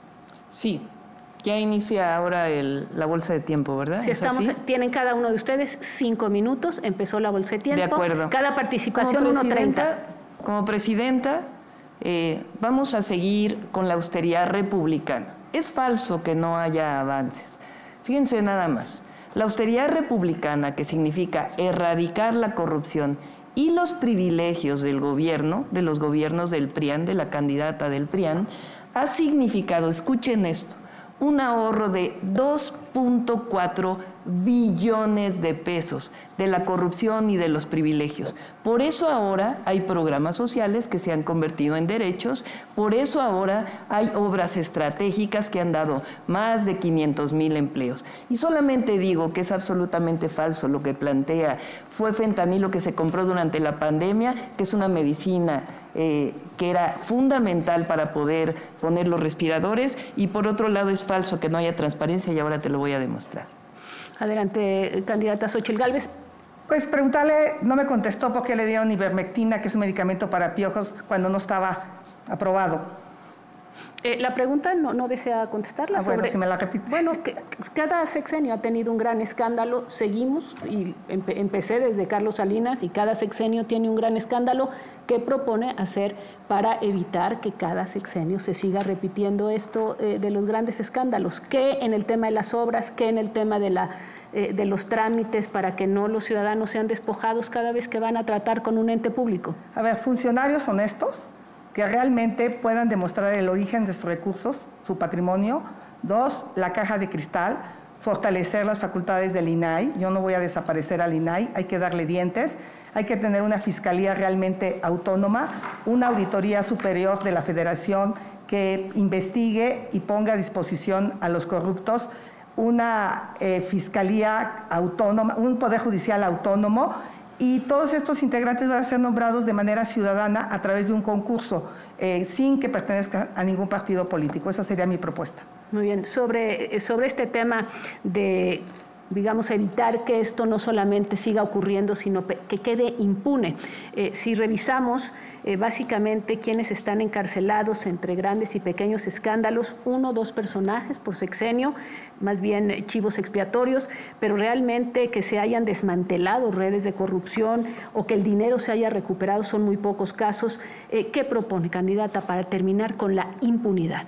Sí, ya inicia ahora el, la bolsa de tiempo, ¿verdad? Sí, ¿Es estamos, así? tienen cada uno de ustedes cinco minutos, empezó la bolsa de tiempo. De acuerdo. Cada participación Como uno treinta. presidenta, como presidenta eh, vamos a seguir con la austeridad republicana. Es falso que no haya avances. Fíjense nada más, la austeridad republicana, que significa erradicar la corrupción y los privilegios del gobierno, de los gobiernos del P R I A N, de la candidata del P R I A N, ha significado, escuchen esto, un ahorro de dos punto cuatro billones de pesos de la corrupción y de los privilegios. Por eso ahora hay programas sociales que se han convertido en derechos, por eso ahora hay obras estratégicas que han dado más de quinientos mil empleos. Y solamente digo que es absolutamente falso lo que plantea. Fue fentanilo que se compró durante la pandemia, que es una medicina eh, que era fundamental para poder poner los respiradores, y por otro lado es falso que no haya transparencia, y ahora te lo voy a demostrar. Adelante, candidata Xóchitl Gálvez. Pues preguntarle, no me contestó por qué le dieron ivermectina, que es un medicamento para piojos, cuando no estaba aprobado. Eh, la pregunta no, no desea contestarla. Ah, bueno, sobre, si me la repite. Bueno, que, cada sexenio ha tenido un gran escándalo, seguimos, y empe, empecé desde Carlos Salinas, y cada sexenio tiene un gran escándalo. ¿Qué propone hacer para evitar que cada sexenio se siga repitiendo esto eh, de los grandes escándalos? ¿Qué en el tema de las obras, qué en el tema de la de los trámites, para que no los ciudadanos sean despojados cada vez que van a tratar con un ente público? A ver, funcionarios honestos que realmente puedan demostrar el origen de sus recursos, su patrimonio. Dos, la caja de cristal, fortalecer las facultades del I N A I. Yo no voy a desaparecer al I N A I, hay que darle dientes. Hay que tener una fiscalía realmente autónoma, una auditoría superior de la Federación que investigue y ponga a disposición a los corruptos, una eh, fiscalía autónoma, un poder judicial autónomo, y todos estos integrantes van a ser nombrados de manera ciudadana a través de un concurso, eh, sin que pertenezcan a ningún partido político. Esa sería mi propuesta. Muy bien. Sobre, sobre este tema de, digamos, evitar que esto no solamente siga ocurriendo, sino que quede impune. Eh, si revisamos eh, básicamente quienes están encarcelados entre grandes y pequeños escándalos, uno o dos personajes por sexenio, más bien eh, chivos expiatorios, pero realmente que se hayan desmantelado redes de corrupción o que el dinero se haya recuperado son muy pocos casos. Eh, ¿Qué propone, candidata, para terminar con la impunidad?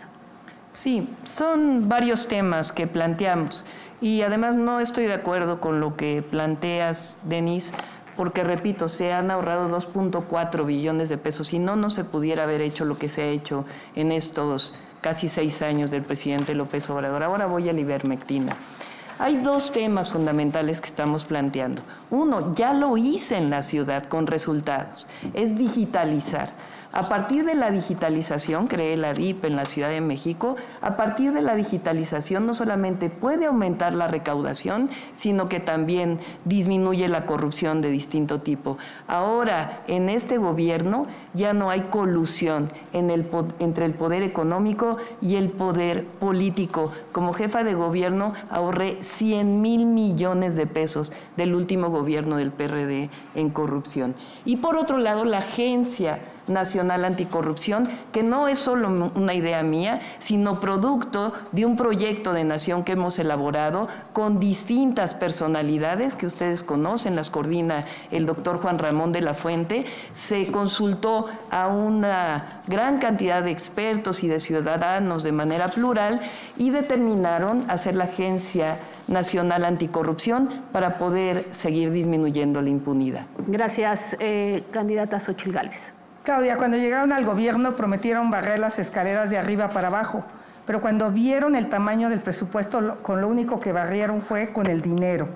Sí, son varios temas que planteamos. Y además no estoy de acuerdo con lo que planteas, Denise, porque repito, se han ahorrado dos punto cuatro billones de pesos. Si no, no se pudiera haber hecho lo que se ha hecho en estos casi seis años del presidente López Obrador. Ahora voy a la ivermectina. Hay dos temas fundamentales que estamos planteando. Uno, ya lo hice en la ciudad con resultados, es digitalizar. A partir de la digitalización, creé la D I P en la Ciudad de México, a partir de la digitalización no solamente puede aumentar la recaudación, sino que también disminuye la corrupción de distinto tipo. Ahora, en este gobierno ya no hay colusión en el, entre el poder económico y el poder político. Como jefa de gobierno ahorré cien mil millones de pesos del último gobierno del P R D en corrupción. Y por otro lado, la Agencia Nacional Anticorrupción, que no es solo una idea mía, sino producto de un proyecto de nación que hemos elaborado con distintas personalidades que ustedes conocen, las coordina el doctor Juan Ramón de la Fuente. Se consultó a una gran cantidad de expertos y de ciudadanos de manera plural y determinaron hacer la Agencia Nacional Anticorrupción para poder seguir disminuyendo la impunidad. Gracias, eh, candidata Xóchitl Gálvez. Claudia, cuando llegaron al gobierno prometieron barrer las escaleras de arriba para abajo, pero cuando vieron el tamaño del presupuesto, con lo único que barrieron fue con el dinero.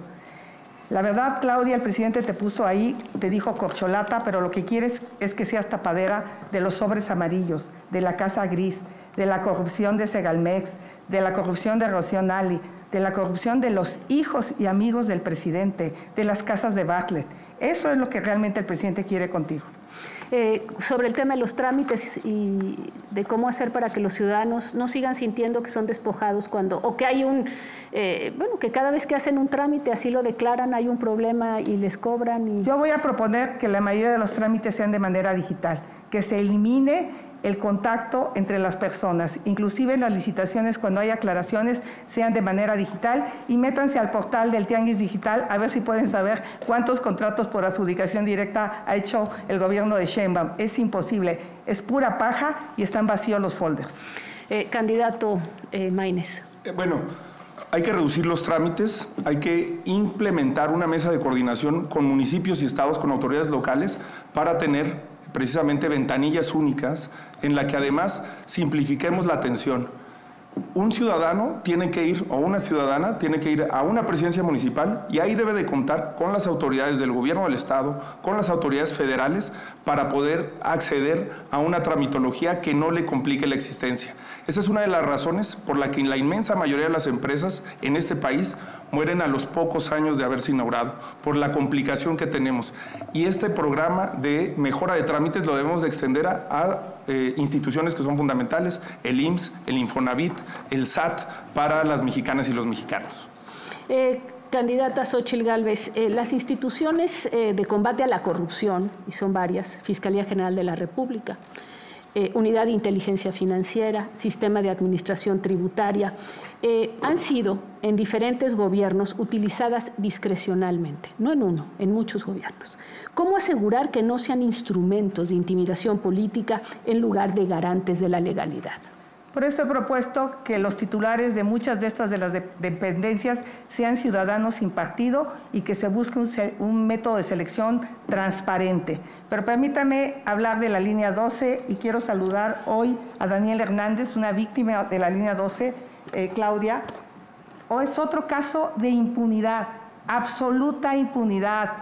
La verdad, Claudia, el presidente te puso ahí, te dijo corcholata, pero lo que quieres es que seas tapadera de los sobres amarillos, de la casa gris, de la corrupción de Segalmex, de la corrupción de Rocío Nali, de la corrupción de los hijos y amigos del presidente, de las casas de Bartlett. Eso es lo que realmente el presidente quiere contigo. Eh, sobre el tema de los trámites y de cómo hacer para que los ciudadanos no sigan sintiendo que son despojados cuando, o que hay un, eh, bueno, que cada vez que hacen un trámite así lo declaran, hay un problema y les cobran. Y... Yo voy a proponer que la mayoría de los trámites sean de manera digital, que se elimine el contacto entre las personas, inclusive en las licitaciones, cuando hay aclaraciones, sean de manera digital, y métanse al portal del Tianguis Digital a ver si pueden saber cuántos contratos por adjudicación directa ha hecho el gobierno de Sheinbaum. Es imposible, es pura paja y están vacíos los folders. Eh, candidato eh, Maínez. Eh, bueno, hay que reducir los trámites, hay que implementar una mesa de coordinación con municipios y estados, con autoridades locales, para tener precisamente ventanillas únicas en la que además simplifiquemos la atención. un ciudadano tiene que ir, o una ciudadana tiene que ir a una presidencia municipal y ahí debe de contar con las autoridades del gobierno del estado, con las autoridades federales, para poder acceder a una tramitología que no le complique la existencia. Esa es una de las razones por la que la inmensa mayoría de las empresas en este país mueren a los pocos años de haberse inaugurado, por la complicación que tenemos. Y este programa de mejora de trámites lo debemos de extender a, a eh, instituciones que son fundamentales, el I M S S, el Infonavit, el S A T, para las mexicanas y los mexicanos. Eh, candidata Xóchitl Gálvez, eh, las instituciones eh, de combate a la corrupción, y son varias, Fiscalía General de la República, Eh, Unidad de Inteligencia Financiera, Sistema de Administración Tributaria, eh, han sido en diferentes gobiernos utilizadas discrecionalmente, no en uno, en muchos gobiernos. ¿Cómo asegurar que no sean instrumentos de intimidación política en lugar de garantes de la legalidad? Por eso he propuesto que los titulares de muchas de estas de las de dependencias sean ciudadanos sin partido y que se busque un, un método de selección transparente. Pero permítame hablar de la línea doce y quiero saludar hoy a Daniel Hernández, una víctima de la línea doce, eh, Claudia. O es otro caso de impunidad, absoluta impunidad.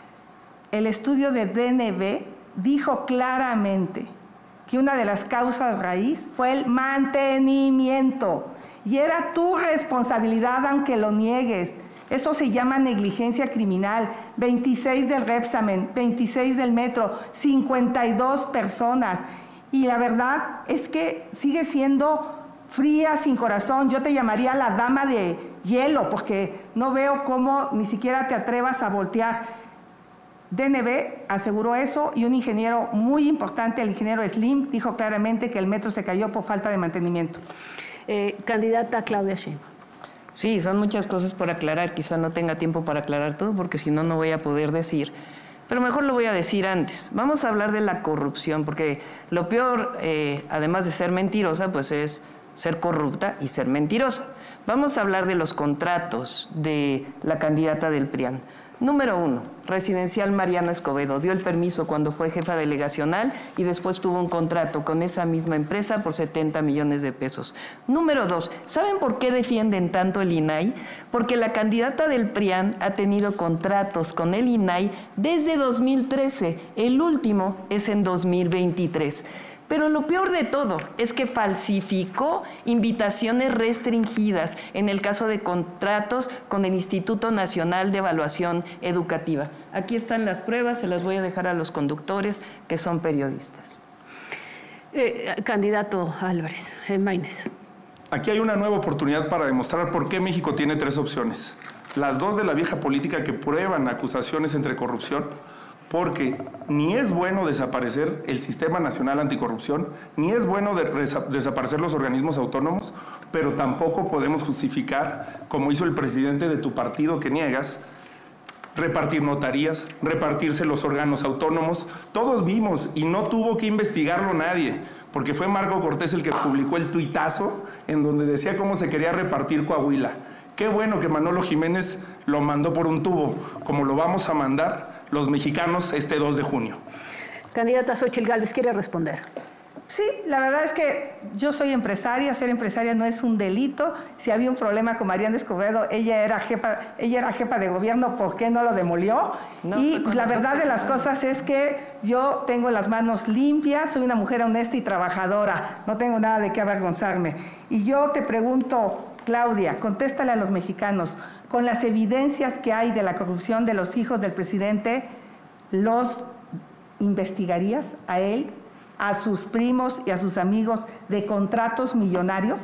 El estudio de D N B dijo claramente que una de las causas raíz fue el mantenimiento y era tu responsabilidad aunque lo niegues. Eso se llama negligencia criminal. veintiséis del Repsamen, veintiséis del Metro, cincuenta y dos personas. Y la verdad es que sigue siendo fría, sin corazón. Yo te llamaría la dama de hielo porque no veo cómo ni siquiera te atrevas a voltear. D N B aseguró eso y un ingeniero muy importante, el ingeniero Slim, dijo claramente que el metro se cayó por falta de mantenimiento. Eh, candidata Claudia Sheinbaum. Sí, son muchas cosas por aclarar, quizá no tenga tiempo para aclarar todo porque si no, no voy a poder decir. Pero mejor lo voy a decir antes. Vamos a hablar de la corrupción, porque lo peor, eh, además de ser mentirosa, pues es ser corrupta y ser mentirosa. Vamos a hablar de los contratos de la candidata del P R I A N. Número uno, Residencial Mariano Escobedo. Dio el permiso cuando fue jefa delegacional y después tuvo un contrato con esa misma empresa por setenta millones de pesos. Número dos, ¿saben por qué defienden tanto el I N A I? Porque la candidata del P R I A N ha tenido contratos con el I N A I desde dos mil trece. El último es en dos mil veintitrés. Pero lo peor de todo es que falsificó invitaciones restringidas en el caso de contratos con el Instituto Nacional de Evaluación Educativa. Aquí están las pruebas, se las voy a dejar a los conductores que son periodistas. Eh, candidato Álvarez, eh, Maínez. Aquí hay una nueva oportunidad para demostrar por qué México tiene tres opciones. Las dos de la vieja política que prueban acusaciones entre corrupción, porque ni es bueno desaparecer el Sistema Nacional Anticorrupción, ni es bueno de desaparecer los organismos autónomos, pero tampoco podemos justificar, como hizo el presidente de tu partido que niegas, repartir notarías, repartirse los órganos autónomos. Todos vimos y no tuvo que investigarlo nadie, porque fue Marco Cortés el que publicó el tuitazo en donde decía cómo se quería repartir Coahuila. Qué bueno que Manolo Jiménez lo mandó por un tubo, como lo vamos a mandar los mexicanos este dos de junio. Candidata Xóchitl Gálvez, ¿quiere responder? Sí, la verdad es que yo soy empresaria, ser empresaria no es un delito. Si había un problema con Mariana Escobedo, ella era jefa, ella era jefa de gobierno, ¿por qué no lo demolió? No, y pues, la verdad de las cosas es que yo tengo las manos limpias, soy una mujer honesta y trabajadora, no tengo nada de qué avergonzarme. Y yo te pregunto, Claudia, contéstale a los mexicanos, con las evidencias que hay de la corrupción de los hijos del presidente, ¿los investigarías a él, a sus primos y a sus amigos de contratos millonarios?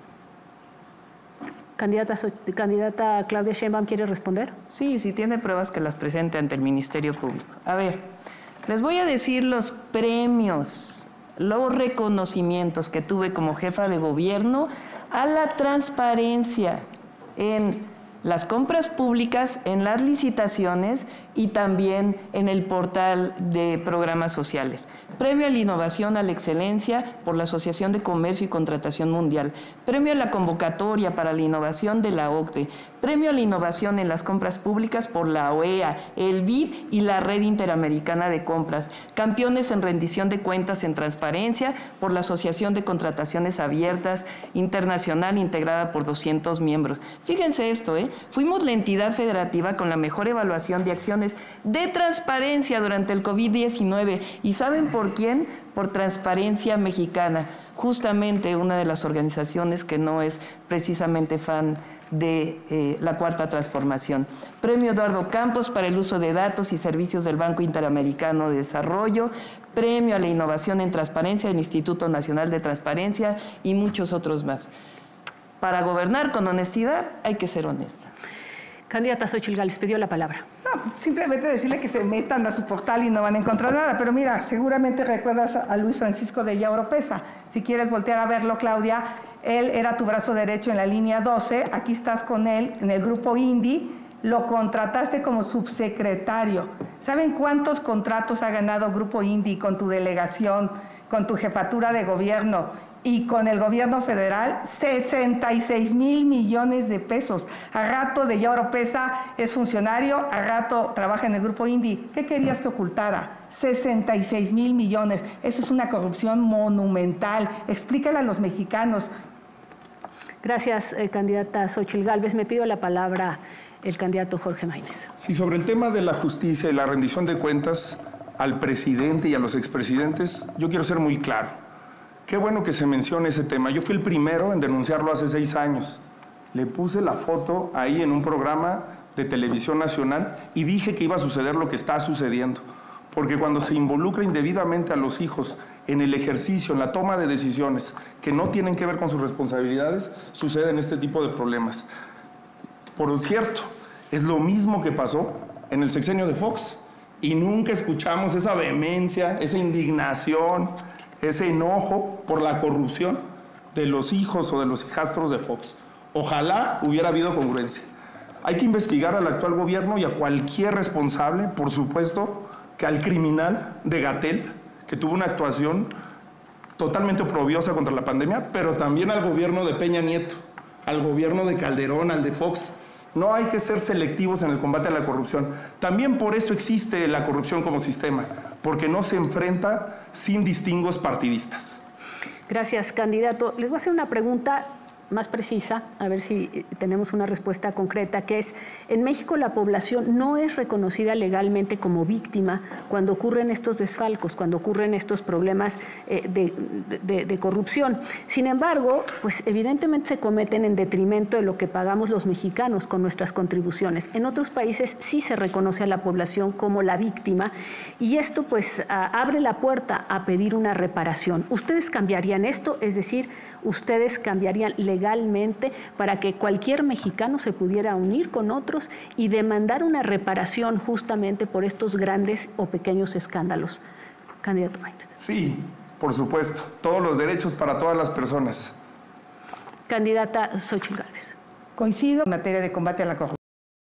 Candidata, candidata Claudia Sheinbaum, ¿quiere responder? Sí, si tiene pruebas que las presente ante el Ministerio Público. A ver, les voy a decir los premios, los reconocimientos que tuve como jefa de gobierno a la transparencia en las compras públicas, en las licitaciones y también en el portal de programas sociales. Premio a la innovación, a la excelencia por la Asociación de Comercio y Contratación Mundial. Premio a la convocatoria para la innovación de la O C D E. Premio a la innovación en las compras públicas por la O E A, el B I D y la Red Interamericana de Compras. Campeones en rendición de cuentas en transparencia por la Asociación de Contrataciones Abiertas Internacional, integrada por doscientos miembros. Fíjense esto, ¿eh? Fuimos la entidad federativa con la mejor evaluación de acciones de transparencia durante el COVID diecinueve. ¿Y saben por quién? Por Transparencia Mexicana, justamente una de las organizaciones que no es precisamente fan de eh, la Cuarta Transformación. Premio Eduardo Campos para el uso de datos y servicios del Banco Interamericano de Desarrollo, Premio a la Innovación en Transparencia del Instituto Nacional de Transparencia y muchos otros más. Para gobernar con honestidad hay que ser honesta. Candidata Xóchitl Gálvez pidió la palabra. No, simplemente decirle que se metan a su portal y no van a encontrar nada. Pero mira, seguramente recuerdas a Luis Francisco de Ella Oropesa. Si quieres voltear a verlo, Claudia, él era tu brazo derecho en la línea doce. Aquí estás con él en el grupo Indy. Lo contrataste como subsecretario. ¿Saben cuántos contratos ha ganado Grupo Indy con tu delegación, con tu jefatura de gobierno y con el gobierno federal? sesenta y seis mil millones de pesos. A rato de ya Oropesa es funcionario, a rato trabaja en el Grupo Indy. ¿Qué querías que ocultara? sesenta y seis mil millones. Eso es una corrupción monumental. Explícale a los mexicanos. Gracias, eh, candidata Xóchitl Gálvez. Me pido la palabra el candidato Jorge Maínez. Sí, sobre el tema de la justicia y la rendición de cuentas al presidente y a los expresidentes, yo quiero ser muy claro. Qué bueno que se mencione ese tema. Yo fui el primero en denunciarlo hace seis años. Le puse la foto ahí en un programa de televisión nacional y dije que iba a suceder lo que está sucediendo. Porque cuando se involucra indebidamente a los hijos en el ejercicio, en la toma de decisiones que no tienen que ver con sus responsabilidades, suceden este tipo de problemas. Por cierto, es lo mismo que pasó en el sexenio de Fox y nunca escuchamos esa vehemencia, esa indignación, ese enojo por la corrupción de los hijos o de los hijastros de Fox. Ojalá hubiera habido congruencia. Hay que investigar al actual gobierno y a cualquier responsable, por supuesto, que al criminal de Gatell, que tuvo una actuación totalmente oprobiosa contra la pandemia, pero también al gobierno de Peña Nieto, al gobierno de Calderón, al de Fox. No hay que ser selectivos en el combate a la corrupción. También por eso existe la corrupción como sistema, porque no se enfrenta sin distingos partidistas. Gracias, candidato. Les voy a hacer una pregunta más precisa, a ver si tenemos una respuesta concreta, que es, en México la población no es reconocida legalmente como víctima cuando ocurren estos desfalcos, cuando ocurren estos problemas eh, de, de, de corrupción. Sin embargo, pues evidentemente se cometen en detrimento de lo que pagamos los mexicanos con nuestras contribuciones. En otros países sí se reconoce a la población como la víctima y esto pues a, abre la puerta a pedir una reparación. ¿Ustedes cambiarían esto? Es decir, ¿ustedes cambiarían legalmente legalmente para que cualquier mexicano se pudiera unir con otros y demandar una reparación justamente por estos grandes o pequeños escándalos? Candidato Maínez. Sí, por supuesto. Todos los derechos para todas las personas. Candidata Xóchitl Gálvez. Coincido en materia de combate a la corrupción.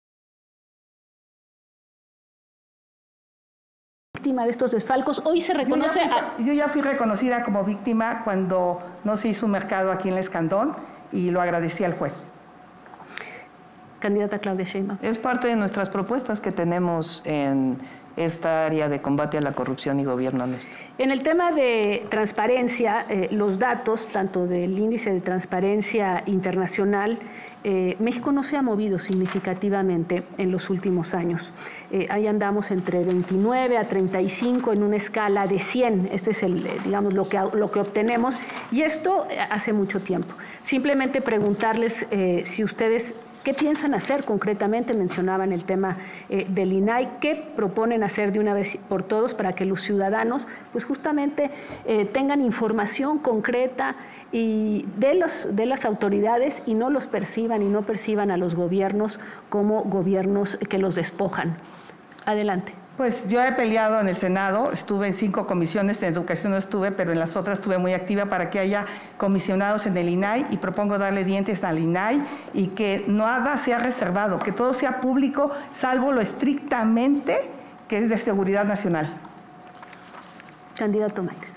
Víctima de estos desfalcos, hoy se reconoce... Yo ya, fui, a... yo ya fui reconocida como víctima cuando no se hizo un mercado aquí en El Escandón y lo agradecí al juez. Candidata Claudia Sheinbaum. Es parte de nuestras propuestas que tenemos en esta área de combate a la corrupción y gobierno honesto. En el tema de transparencia, eh, los datos, tanto del índice de transparencia internacional, Eh, México no se ha movido significativamente en los últimos años. Eh, ahí andamos entre veintinueve a treinta y cinco en una escala de cien. Este es el, digamos, lo que, lo que obtenemos. Y esto hace mucho tiempo. Simplemente preguntarles eh, si ustedes, ¿qué piensan hacer concretamente? Mencionaban el tema eh, del I N A I. ¿Qué proponen hacer de una vez por todos para que los ciudadanos, pues justamente, eh, tengan información concreta y de, los, de las autoridades y no los perciban y no perciban a los gobiernos como gobiernos que los despojan? Adelante. Pues yo he peleado en el Senado, estuve en cinco comisiones, en educación no estuve, pero en las otras estuve muy activa para que haya comisionados en el I N A I y propongo darle dientes al I N A I y que nada sea reservado, que todo sea público, salvo lo estrictamente que es de seguridad nacional. Candidato Máquez.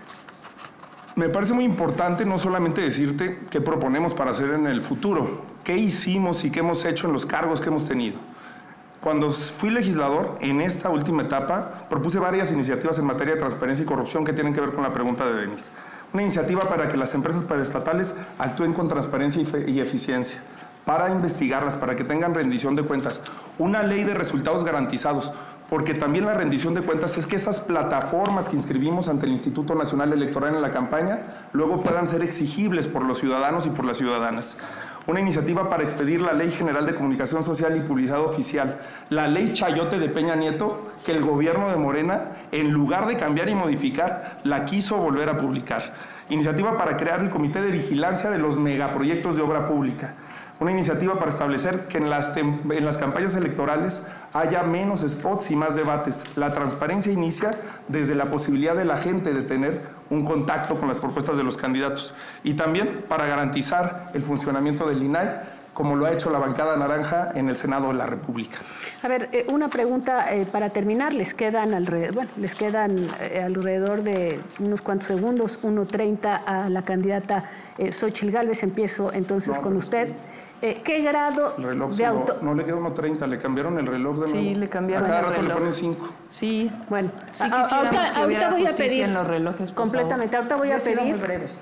Me parece muy importante no solamente decirte qué proponemos para hacer en el futuro, qué hicimos y qué hemos hecho en los cargos que hemos tenido. Cuando fui legislador, en esta última etapa, propuse varias iniciativas en materia de transparencia y corrupción que tienen que ver con la pregunta de Denis. Una iniciativa para que las empresas paraestatales actúen con transparencia y, y eficiencia, para investigarlas, para que tengan rendición de cuentas. Una ley de resultados garantizados, porque también la rendición de cuentas es que esas plataformas que inscribimos ante el Instituto Nacional Electoral en la campaña luego puedan ser exigibles por los ciudadanos y por las ciudadanas. Una iniciativa para expedir la Ley General de Comunicación Social y Publicidad Oficial, la Ley Chayote de Peña Nieto, que el gobierno de Morena, en lugar de cambiar y modificar, la quiso volver a publicar. Iniciativa para crear el Comité de Vigilancia de los Megaproyectos de Obra Pública. Una iniciativa para establecer que en las, en las campañas electorales haya menos spots y más debates. La transparencia inicia desde la posibilidad de la gente de tener un contacto con las propuestas de los candidatos. Y también para garantizar el funcionamiento del I N A I, como lo ha hecho la bancada naranja en el Senado de la República. A ver, eh, una pregunta eh, para terminar. Les quedan alrededor, bueno, les quedan eh, alrededor de unos cuantos segundos, uno treinta a la candidata eh, Xóchitl Gálvez. Empiezo entonces no, con usted. Eh, ¿Qué grado el reloj de auto...? Lo, no le queda uno treinta, le cambiaron el reloj de nuevo. Sí, le cambiaron el reloj. A cada rato le ponen cinco. Sí. Bueno, sí ahorita, que ahorita voy a pedir en los relojes, completamente. Ahorita voy a pedir...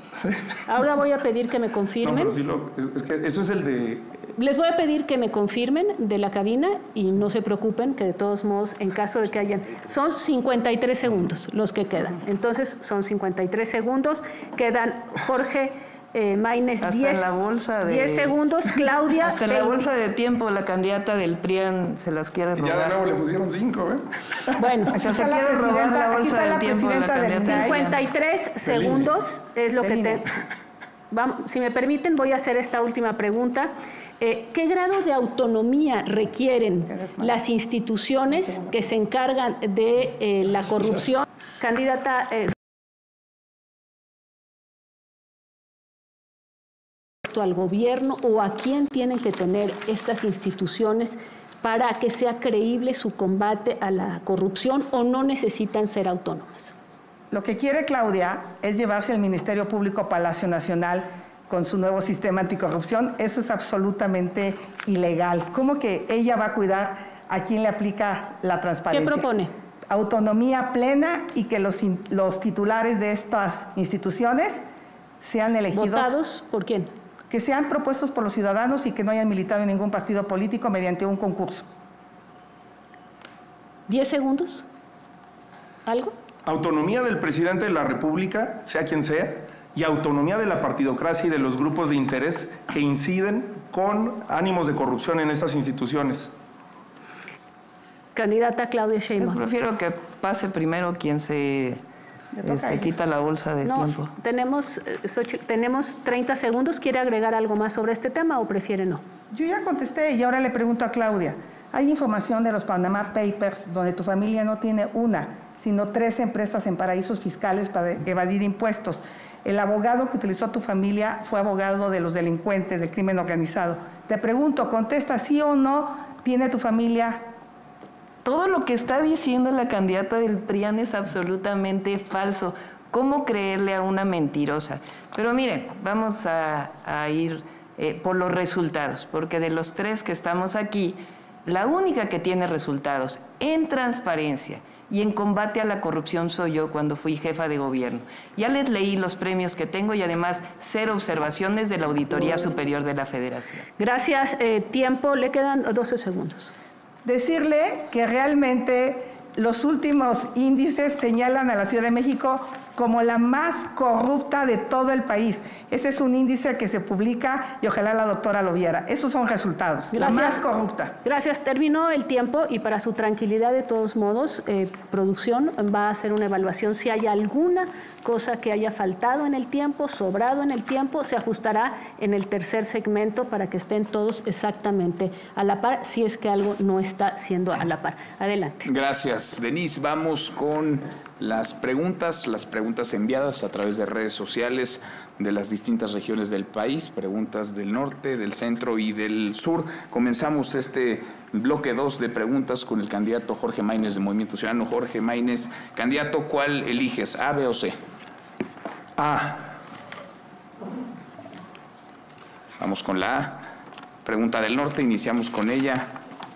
Ahora voy a pedir que me confirmen. No, sí lo, es, es que eso es el de... Les voy a pedir que me confirmen de la cabina y no se preocupen que de todos modos, en caso de que hayan... Son cincuenta y tres segundos los que quedan. Entonces, son cincuenta y tres segundos. Quedan Jorge... Eh, Maynes, diez, la bolsa de, diez segundos, Claudia. Hasta en la bolsa de tiempo, la candidata del P R I A N se las quiere robar. Ya de nuevo le pusieron cinco, ¿eh? Bueno, se quiere robar la bolsa del tiempo de la candidata. cincuenta y tres segundos es lo que te... Vamos, si me permiten, voy a hacer esta última pregunta. Eh, ¿Qué grado de autonomía requieren las instituciones que se encargan de eh, la corrupción? Candidata... Eh, al gobierno o a quién tienen que tener estas instituciones para que sea creíble su combate a la corrupción o no necesitan ser autónomas? Lo que quiere Claudia es llevarse el Ministerio Público a Palacio Nacional con su nuevo sistema anticorrupción. Eso es absolutamente ilegal. ¿Cómo que ella va a cuidar a quién le aplica la transparencia? ¿Qué propone? Autonomía plena y que los, los titulares de estas instituciones sean elegidos. ¿Votados por quién? Que sean propuestos por los ciudadanos y que no hayan militado en ningún partido político mediante un concurso. ¿Diez segundos? ¿Algo? Autonomía del presidente de la República, sea quien sea, y autonomía de la partidocracia y de los grupos de interés que inciden con ánimos de corrupción en estas instituciones. Candidata Claudia Sheinbaum. Yo prefiero que pase primero quien se... Se quita la bolsa de no, tiempo. Tenemos, tenemos treinta segundos. ¿Quiere agregar algo más sobre este tema o prefiere no? Yo ya contesté y ahora le pregunto a Claudia. Hay información de los Panama Papers donde tu familia no tiene una, sino tres empresas en paraísos fiscales para evadir impuestos. El abogado que utilizó tu familia fue abogado de los delincuentes, del crimen organizado. Te pregunto, contesta sí o no, ¿tiene tu familia? Todo lo que está diciendo la candidata del P R I A N es absolutamente falso. ¿Cómo creerle a una mentirosa? Pero miren, vamos a, a ir eh, por los resultados, porque de los tres que estamos aquí, la única que tiene resultados en transparencia y en combate a la corrupción soy yo cuando fui jefa de gobierno. Ya les leí los premios que tengo y además cero observaciones de la Auditoría Superior de la Federación. Gracias. Eh, tiempo, le quedan doce segundos. Decirle que realmente los últimos índices señalan a la Ciudad de México como la más corrupta de todo el país. Ese es un índice que se publica y ojalá la doctora lo viera. Esos son resultados. Gracias. La más corrupta. Gracias. Terminó el tiempo y para su tranquilidad, de todos modos, eh, producción va a hacer una evaluación. Si hay alguna cosa que haya faltado en el tiempo, sobrado en el tiempo, se ajustará en el tercer segmento para que estén todos exactamente a la par, si es que algo no está siendo a la par. Adelante. Gracias, Denise. Vamos con las preguntas, las preguntas enviadas a través de redes sociales de las distintas regiones del país, preguntas del norte, del centro y del sur. Comenzamos este bloque dos de preguntas con el candidato Jorge Maínez de Movimiento Ciudadano. Jorge Maínez, candidato, ¿cuál eliges? ¿A, B o C? A. Vamos con la A. Pregunta del norte, iniciamos con ella.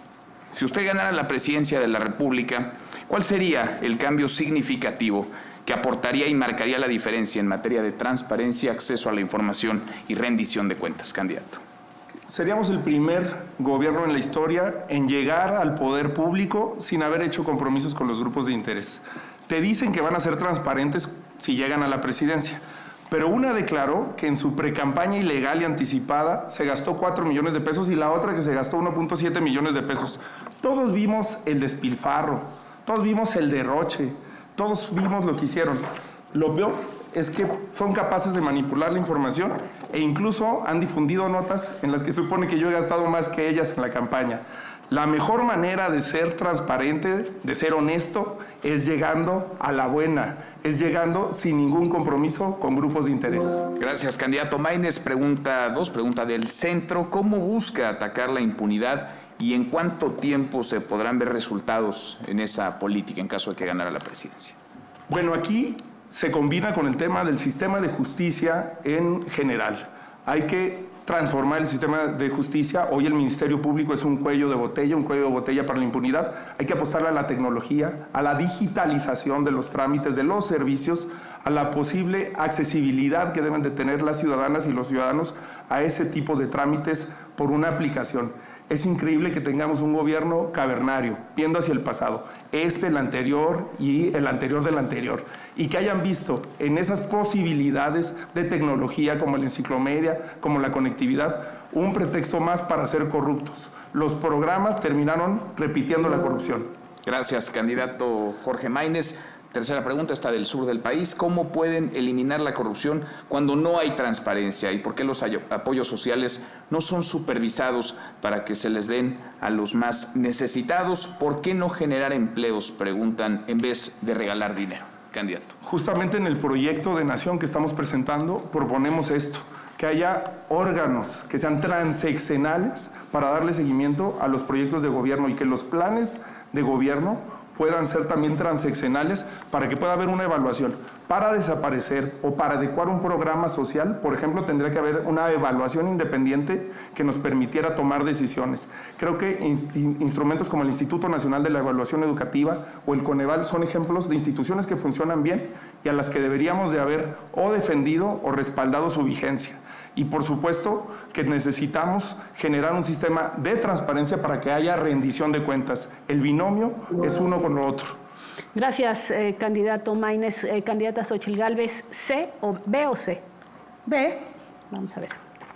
Si usted ganara la presidencia de la República, ¿cuál sería el cambio significativo que aportaría y marcaría la diferencia en materia de transparencia, acceso a la información y rendición de cuentas, candidato? Seríamos el primer gobierno en la historia en llegar al poder público sin haber hecho compromisos con los grupos de interés. Te dicen que van a ser transparentes si llegan a la presidencia, pero una declaró que en su precampaña ilegal y anticipada se gastó cuatro millones de pesos y la otra que se gastó uno punto siete millones de pesos. Todos vimos el despilfarro, todos vimos el derroche, todos vimos lo que hicieron. Lo peor es que son capaces de manipular la información e incluso han difundido notas en las que supone que yo he gastado más que ellas en la campaña. La mejor manera de ser transparente, de ser honesto, es llegando a la buena, es llegando sin ningún compromiso con grupos de interés. Gracias, candidato Maínez. Pregunta dos, pregunta del centro. ¿Cómo busca atacar la impunidad y en cuánto tiempo se podrán ver resultados en esa política en caso de que ganara la presidencia? Bueno, aquí se combina con el tema del sistema de justicia en general. Hay que transformar el sistema de justicia. Hoy el Ministerio Público es un cuello de botella, un cuello de botella para la impunidad. Hay que apostarle a la tecnología, a la digitalización de los trámites, de los servicios, a la posible accesibilidad que deben de tener las ciudadanas y los ciudadanos a ese tipo de trámites por una aplicación. Es increíble que tengamos un gobierno cavernario, viendo hacia el pasado, este, el anterior y el anterior del anterior, y que hayan visto en esas posibilidades de tecnología como la enciclomedia, como la conectividad, un pretexto más para ser corruptos. Los programas terminaron repitiendo la corrupción. Gracias, candidato Jorge Maínez. Tercera pregunta, está del sur del país. ¿Cómo pueden eliminar la corrupción cuando no hay transparencia? ¿Y por qué los apoyos sociales no son supervisados para que se les den a los más necesitados? ¿Por qué no generar empleos, preguntan, en vez de regalar dinero? Candidato. Justamente en el proyecto de nación que estamos presentando proponemos esto, que haya órganos que sean transeccionales para darle seguimiento a los proyectos de gobierno y que los planes de gobierno puedan ser también transeccionales para que pueda haber una evaluación. Para desaparecer o para adecuar un programa social, por ejemplo, tendría que haber una evaluación independiente que nos permitiera tomar decisiones. Creo que inst- instrumentos como el Instituto Nacional de la Evaluación Educativa o el Coneval son ejemplos de instituciones que funcionan bien y a las que deberíamos de haber o defendido o respaldado su vigencia. Y por supuesto que necesitamos generar un sistema de transparencia para que haya rendición de cuentas. El binomio es uno con lo otro. Gracias, eh, candidato Maínez. Eh, candidata Xóchitl Gálvez, ¿C o B o C? B. Vamos a ver.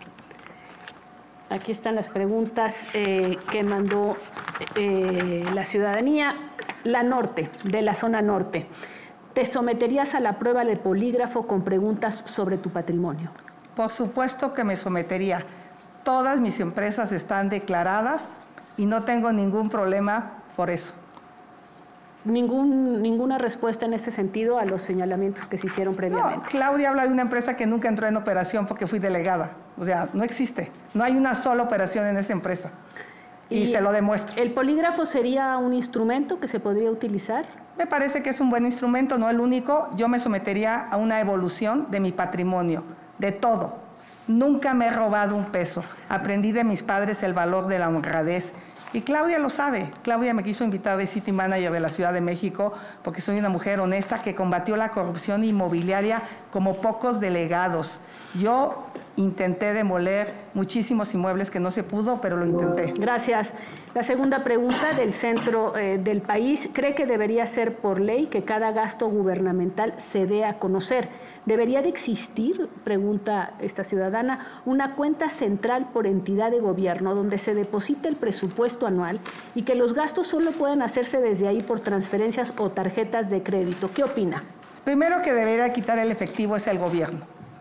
Aquí están las preguntas eh, que mandó eh, la ciudadanía. La norte, de la zona norte. ¿Te someterías a la prueba de polígrafo con preguntas sobre tu patrimonio? Por supuesto que me sometería. Todas mis empresas están declaradas y no tengo ningún problema por eso. Ningún, ninguna respuesta en ese sentido a los señalamientos que se hicieron previamente. No, Claudia habla de una empresa que nunca entró en operación porque fui delegada. O sea, no existe. No hay una sola operación en esa empresa. Y, y se lo demuestro. ¿El polígrafo sería un instrumento que se podría utilizar? Me parece que es un buen instrumento, no el único. Yo me sometería a una evolución de mi patrimonio, de todo. Nunca me he robado un peso. Aprendí de mis padres el valor de la honradez. Y Claudia lo sabe. Claudia me quiso invitar de City Manager de la Ciudad de México porque soy una mujer honesta que combatió la corrupción inmobiliaria como pocos delegados. Yo intenté demoler muchísimos inmuebles que no se pudo, pero lo intenté. Gracias. La segunda pregunta del centro eh, del país. ¿Cree que debería ser por ley que cada gasto gubernamental se dé a conocer? ¿Debería de existir, pregunta esta ciudadana, una cuenta central por entidad de gobierno donde se deposite el presupuesto anual y que los gastos solo puedan hacerse desde ahí por transferencias o tarjetas de crédito? ¿Qué opina? Primero que debería quitar el efectivo es el gobierno.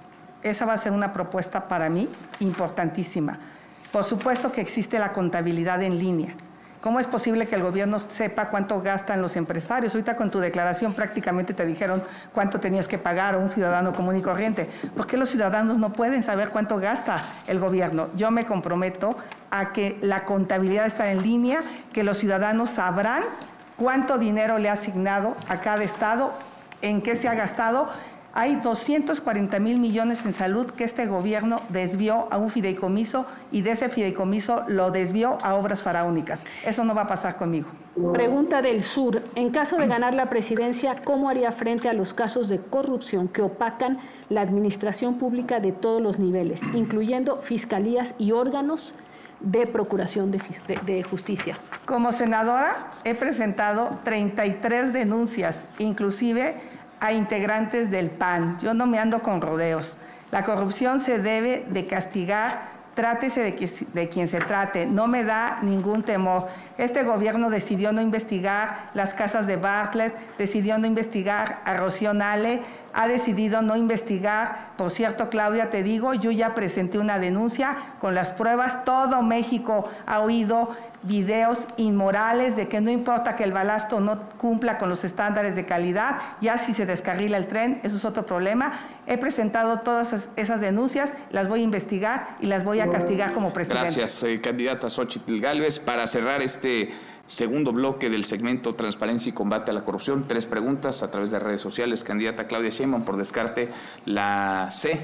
Esa va a ser una propuesta para mí importantísima. Por supuesto que existe la contabilidad en línea. ¿Cómo es posible que el gobierno sepa cuánto gastan los empresarios? Ahorita con tu declaración prácticamente te dijeron cuánto tenías que pagar a un ciudadano común y corriente. ¿Por qué los ciudadanos no pueden saber cuánto gasta el gobierno? Yo me comprometo a que la contabilidad está en línea, que los ciudadanos sabrán cuánto dinero le ha asignado a cada estado, en qué se ha gastado. Hay doscientos cuarenta mil millones en salud que este gobierno desvió a un fideicomiso y de ese fideicomiso lo desvió a obras faraónicas. Eso no va a pasar conmigo. Pregunta del sur. En caso de ganar la presidencia, ¿cómo haría frente a los casos de corrupción que opacan la administración pública de todos los niveles, incluyendo fiscalías y órganos de procuración de, de, de justicia? Como senadora he presentado treinta y tres denuncias, inclusive a integrantes del P A N. Yo no me ando con rodeos. La corrupción se debe de castigar, trátese de, que, de quien se trate, no me da ningún temor. Este gobierno decidió no investigar las casas de Bartlett, decidió no investigar a Rocío Nale, ha decidido no investigar. Por cierto, Claudia, te digo, yo ya presenté una denuncia con las pruebas. Todo México ha oído videos inmorales de que no importa que el balasto no cumpla con los estándares de calidad, ya si se descarrila el tren, eso es otro problema. He presentado todas esas denuncias, las voy a investigar y las voy a castigar como presidente. Gracias, eh, candidata Xóchitl Gálvez. Para cerrar este segundo bloque del segmento Transparencia y Combate a la Corrupción, tres preguntas a través de redes sociales. Candidata Claudia Sheinbaum, por descarte, la C,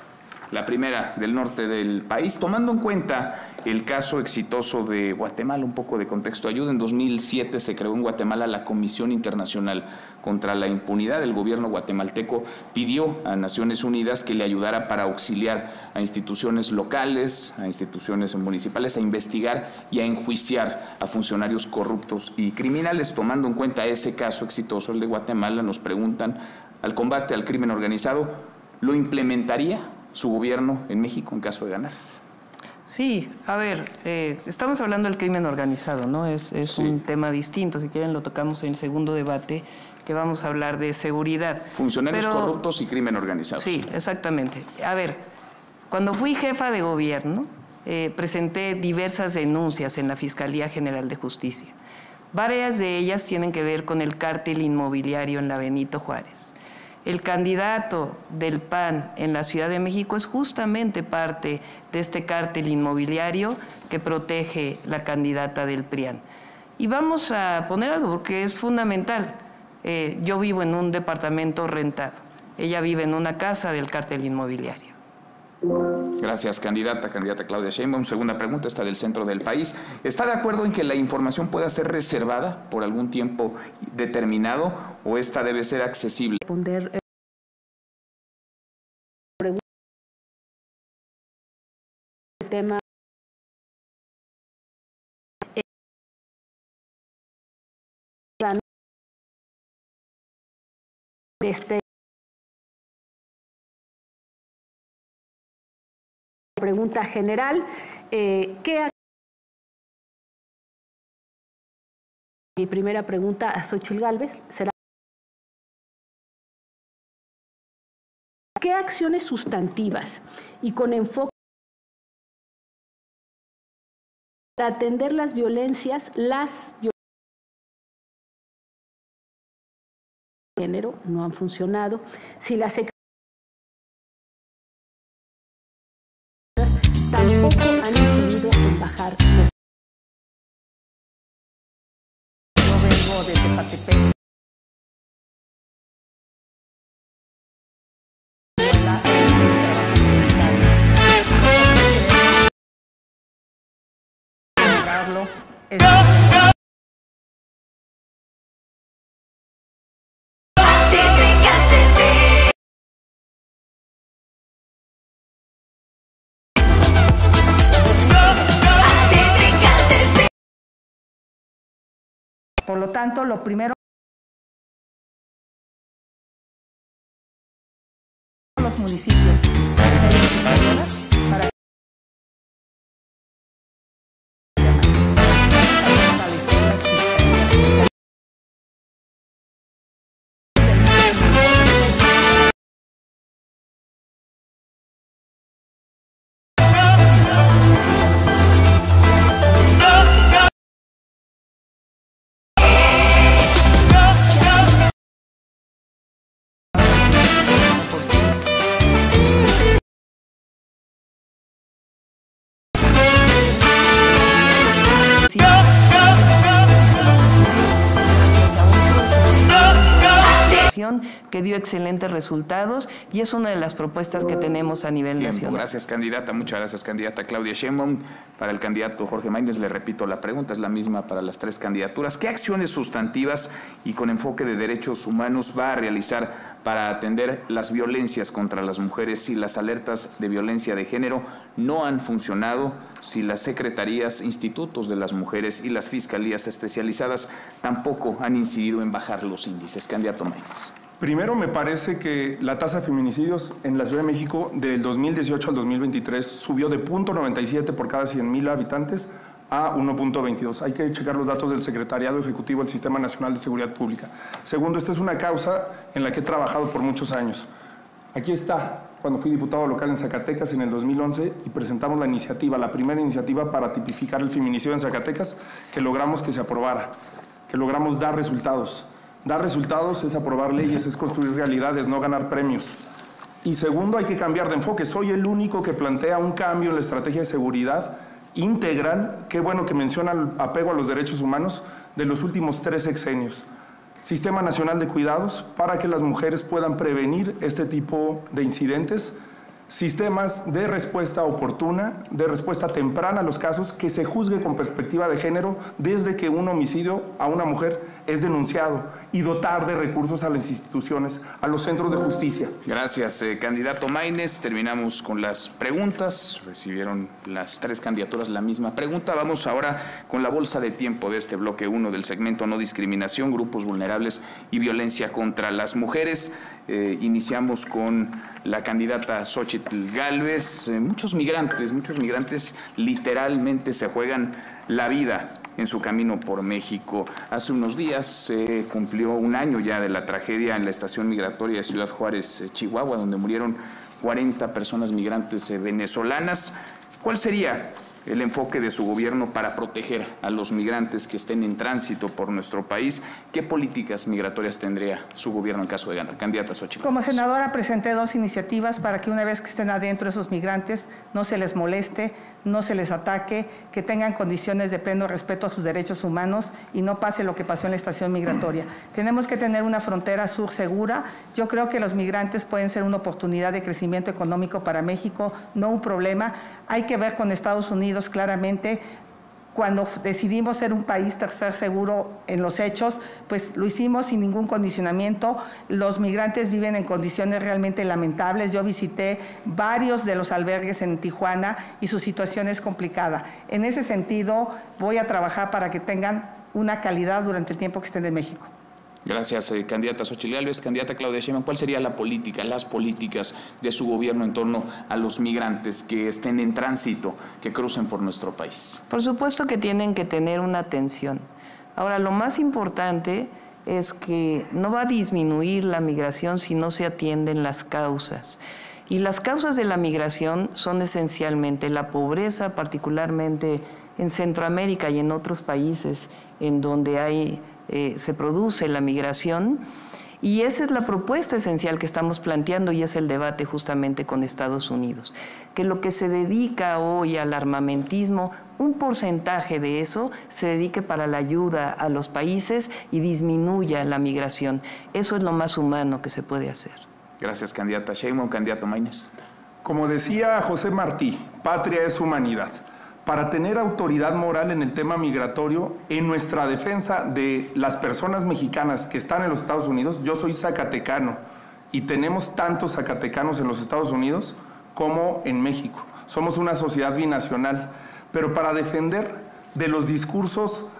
la primera del norte del país, tomando en cuenta el caso exitoso de Guatemala. Un poco de contexto ayuda. En dos mil siete se creó en Guatemala la Comisión Internacional contra la Impunidad. El gobierno guatemalteco pidió a Naciones Unidas que le ayudara para auxiliar a instituciones locales, a instituciones municipales, a investigar y a enjuiciar a funcionarios corruptos y criminales. Tomando en cuenta ese caso exitoso, el de Guatemala, nos preguntan, al combate al crimen organizado, ¿lo implementaría su gobierno en México en caso de ganar? Sí, a ver, eh, estamos hablando del crimen organizado, ¿no? Es, es sí. un tema distinto. Si quieren lo tocamos en el segundo debate, que vamos a hablar de seguridad. Funcionarios Pero, corruptos y crimen organizado. Sí, exactamente. A ver, cuando fui jefa de gobierno, eh, presenté diversas denuncias en la Fiscalía General de Justicia. Varias de ellas tienen que ver con el cártel inmobiliario en la Benito Juárez. El candidato del P A N en la Ciudad de México es justamente parte de este cártel inmobiliario que protege la candidata del P R I A N. Y vamos a poner algo porque es fundamental. Eh, yo vivo en un departamento rentado. Ella vive en una casa del cártel inmobiliario. Gracias, candidata, candidata Claudia Sheinbaum. Segunda pregunta, está del centro del país. ¿Está de acuerdo en que la información pueda ser reservada por algún tiempo determinado o esta debe ser accesible? Responder eh, el tema eh, de este pregunta general, eh, ¿qué mi primera pregunta a Xóchitl Gálvez será ¿qué acciones sustantivas y con enfoque para atender las violencias, las violencias de género no han funcionado? Si la Secretaría tampoco han influido en bajar los... Yo vengo de Tepatepec. Es... Por lo tanto, lo primero los municipios para que dio excelentes resultados y es una de las propuestas que tenemos a nivel Tiempo. nacional. Gracias, candidata. Muchas gracias, candidata Claudia Sheinbaum. Para el candidato Jorge Maínez, le repito, la pregunta es la misma para las tres candidaturas. ¿Qué acciones sustantivas y con enfoque de derechos humanos va a realizar para atender las violencias contra las mujeres si las alertas de violencia de género no han funcionado, si las secretarías, institutos de las mujeres y las fiscalías especializadas tampoco han incidido en bajar los índices? Candidato Maínez. Primero, me parece que la tasa de feminicidios en la Ciudad de México del dos mil dieciocho al dos mil veintitrés subió de punto noventa y siete por cada cien mil habitantes a uno punto veintidós. Hay que checar los datos del Secretariado Ejecutivo del Sistema Nacional de Seguridad Pública. Segundo, esta es una causa en la que he trabajado por muchos años. Aquí está, cuando fui diputado local en Zacatecas en el dos mil once y presentamos la iniciativa, la primera iniciativa para tipificar el feminicidio en Zacatecas, que logramos que se aprobara, que logramos dar resultados. Dar resultados es aprobar leyes, es construir realidades, no ganar premios. Y segundo, hay que cambiar de enfoque. Soy el único que plantea un cambio en la estrategia de seguridad integral, qué bueno que menciona el apego a los derechos humanos, de los últimos tres sexenios. Sistema Nacional de Cuidados para que las mujeres puedan prevenir este tipo de incidentes. Sistemas de respuesta oportuna, de respuesta temprana a los casos, que se juzgue con perspectiva de género desde que un homicidio a una mujer es denunciado, y dotar de recursos a las instituciones, a los centros de justicia. Gracias, eh, candidato Maínez. Terminamos con las preguntas. Recibieron las tres candidaturas la misma pregunta. Vamos ahora con la bolsa de tiempo de este bloque uno del segmento No Discriminación, Grupos Vulnerables y Violencia contra las Mujeres. Eh, iniciamos con la candidata Xóchitl Gálvez. Eh, muchos migrantes, muchos migrantes literalmente se juegan la vida en su camino por México. Hace unos días se eh, cumplió un año ya de la tragedia en la estación migratoria de Ciudad Juárez, eh, Chihuahua, donde murieron cuarenta personas migrantes eh, venezolanas. ¿Cuál sería el enfoque de su gobierno para proteger a los migrantes que estén en tránsito por nuestro país? ¿Qué políticas migratorias tendría su gobierno en caso de ganar? Candidata Xóchitl. Como senadora presenté dos iniciativas para que una vez que estén adentro esos migrantes no se les moleste, no se les ataque, que tengan condiciones de pleno respeto a sus derechos humanos y no pase lo que pasó en la estación migratoria. Tenemos que tener una frontera sur segura. Yo creo que los migrantes pueden ser una oportunidad de crecimiento económico para México, no un problema. Hay que ver con Estados Unidos claramente. Cuando decidimos ser un país tercer seguro en los hechos, pues lo hicimos sin ningún condicionamiento. Los migrantes viven en condiciones realmente lamentables. Yo visité varios de los albergues en Tijuana y su situación es complicada. En ese sentido, voy a trabajar para que tengan una calidad durante el tiempo que estén en México. Gracias, eh, candidata Xóchitl Gálvez. Candidata Claudia Sheinbaum, ¿cuál sería la política, las políticas de su gobierno en torno a los migrantes que estén en tránsito, que crucen por nuestro país? Por supuesto que tienen que tener una atención. Ahora, lo más importante es que no va a disminuir la migración si no se atienden las causas. Y las causas de la migración son esencialmente la pobreza, particularmente en Centroamérica y en otros países en donde hay Eh, se produce la migración, y esa es la propuesta esencial que estamos planteando y es el debate justamente con Estados Unidos, que lo que se dedica hoy al armamentismo, un porcentaje de eso se dedique para la ayuda a los países y disminuya la migración. Eso es lo más humano que se puede hacer. Gracias, candidata Sheinbaum. Candidato Maínez. Como decía José Martí, patria es humanidad. Para tener autoridad moral en el tema migratorio, en nuestra defensa de las personas mexicanas que están en los Estados Unidos, yo soy zacatecano y tenemos tantos zacatecanos en los Estados Unidos como en México. Somos una sociedad binacional, pero para defender de los discursos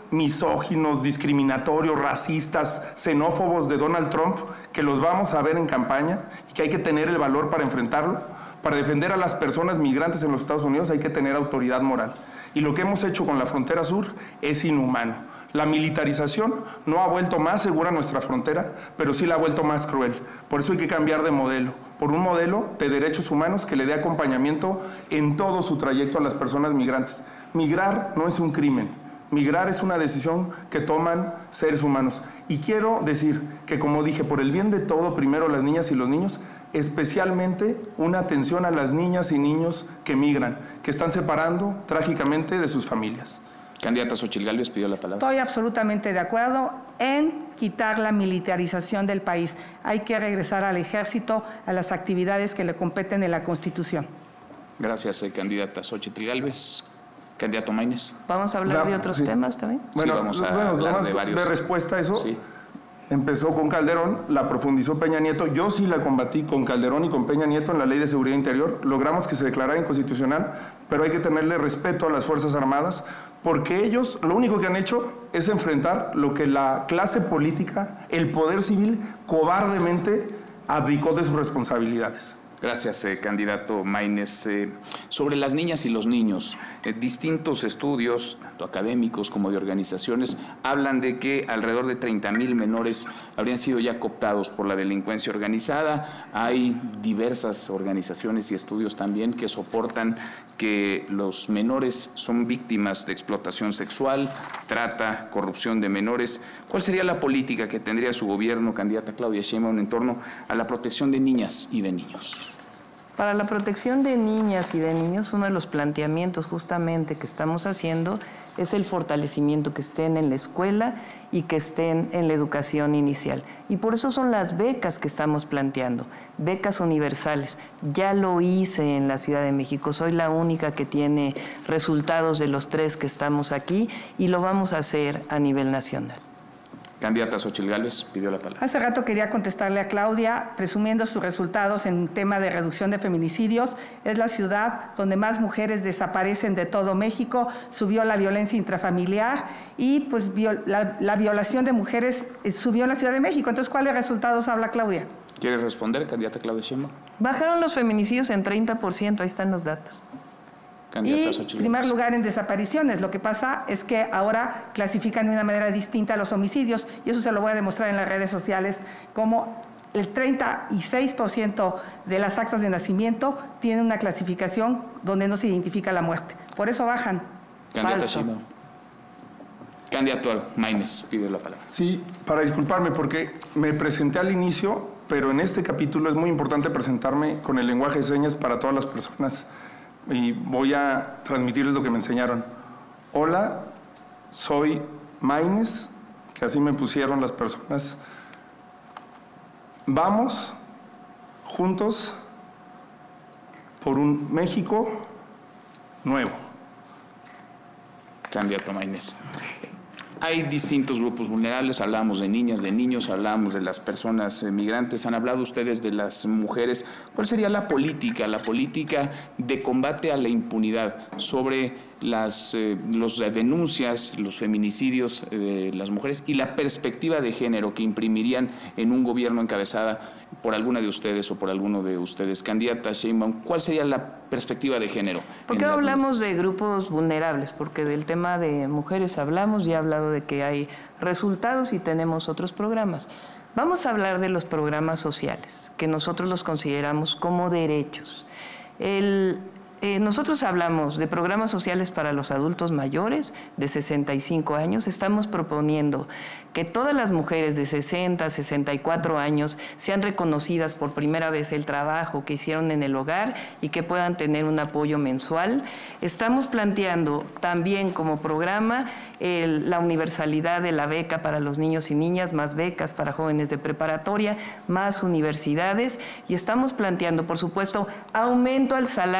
misóginos, discriminatorios, racistas, xenófobos de Donald Trump, que los vamos a ver en campaña y que hay que tener el valor para enfrentarlo. Para defender a las personas migrantes en los Estados Unidos hay que tener autoridad moral. Y lo que hemos hecho con la frontera sur es inhumano. La militarización no ha vuelto más segura nuestra frontera, pero sí la ha vuelto más cruel. Por eso hay que cambiar de modelo, por un modelo de derechos humanos que le dé acompañamiento en todo su trayecto a las personas migrantes. Migrar no es un crimen, migrar es una decisión que toman seres humanos. Y quiero decir que, como dije, por el bien de todo, primero las niñas y los niños, especialmente una atención a las niñas y niños que migran, que están separando trágicamente de sus familias. Candidata Xóchitl Gálvez pidió la palabra. Estoy absolutamente de acuerdo en quitar la militarización del país. Hay que regresar al ejército, a las actividades que le competen en la Constitución. Gracias, eh, candidata Xóchitl Gálvez. Candidato Maínez. ¿Vamos a hablar La, de otros sí. temas también? Bueno, sí, vamos a bueno hablar de de, varios. de respuesta a eso. Sí. Empezó con Calderón, la profundizó Peña Nieto. Yo sí la combatí con Calderón y con Peña Nieto en la Ley de Seguridad Interior. Logramos que se declarara inconstitucional, pero hay que tenerle respeto a las Fuerzas Armadas, porque ellos lo único que han hecho es enfrentar lo que la clase política, el poder civil, cobardemente abdicó de sus responsabilidades. Gracias, eh, candidato Maínez. Eh, sobre las niñas y los niños, eh, distintos estudios, tanto académicos como de organizaciones, hablan de que alrededor de treinta mil menores habrían sido ya cooptados por la delincuencia organizada. Hay diversas organizaciones y estudios también que soportan que los menores son víctimas de explotación sexual, trata, corrupción de menores. ¿Cuál sería la política que tendría su gobierno, candidata Claudia Sheinbaum, en torno a la protección de niñas y de niños? Para la protección de niñas y de niños, uno de los planteamientos justamente que estamos haciendo es el fortalecimiento, que estén en la escuela y que estén en la educación inicial. Y por eso son las becas que estamos planteando, becas universales. Ya lo hice en la Ciudad de México, soy la única que tiene resultados de los tres que estamos aquí y lo vamos a hacer a nivel nacional. Candidata Xóchitl Gálvez pidió la palabra. Hace rato quería contestarle a Claudia, presumiendo sus resultados en tema de reducción de feminicidios. Es la ciudad donde más mujeres desaparecen de todo México, subió la violencia intrafamiliar y pues la, la violación de mujeres subió en la Ciudad de México. Entonces, ¿cuáles resultados habla Claudia? ¿Quiere responder, candidata Claudia Sheinbaum? Bajaron los feminicidios en treinta por ciento, ahí están los datos. Y en primer lugar en desapariciones. Lo que pasa es que ahora clasifican de una manera distinta los homicidios y eso se lo voy a demostrar en las redes sociales, como el treinta y seis por ciento de las actas de nacimiento tienen una clasificación donde no se identifica la muerte. Por eso bajan. Candidata Falso. Sheinbaum. Candidato Maínez pide la palabra. Sí, para disculparme porque me presenté al inicio, pero en este capítulo es muy importante presentarme con el lenguaje de señas para todas las personas. Y voy a transmitirles lo que me enseñaron. Hola, soy Maínez, que así me pusieron las personas. Vamos juntos por un México nuevo. Candidato Maínez. Hay distintos grupos vulnerables, hablamos de niñas, de niños, hablamos de las personas migrantes, han hablado ustedes de las mujeres. ¿Cuál sería la política, la política de combate a la impunidad sobre las eh, los denuncias, los feminicidios de las mujeres y la perspectiva de género que imprimirían en un gobierno encabezada por alguna de ustedes o por alguno de ustedes? Candidata Sheinbaum, ¿cuál sería la perspectiva de género? ¿Por qué no hablamos de grupos vulnerables? Porque del tema de mujeres hablamos, ya he hablado de que hay resultados y tenemos otros programas. Vamos a hablar de los programas sociales, que nosotros los consideramos como derechos. El... Eh, nosotros hablamos de programas sociales para los adultos mayores de sesenta y cinco años. Estamos proponiendo que todas las mujeres de sesenta, sesenta y cuatro años sean reconocidas por primera vez el trabajo que hicieron en el hogar y que puedan tener un apoyo mensual. Estamos planteando también como programa el, la universalidad de la beca para los niños y niñas, más becas para jóvenes de preparatoria, más universidades, y estamos planteando, por supuesto, aumento al salario mínimo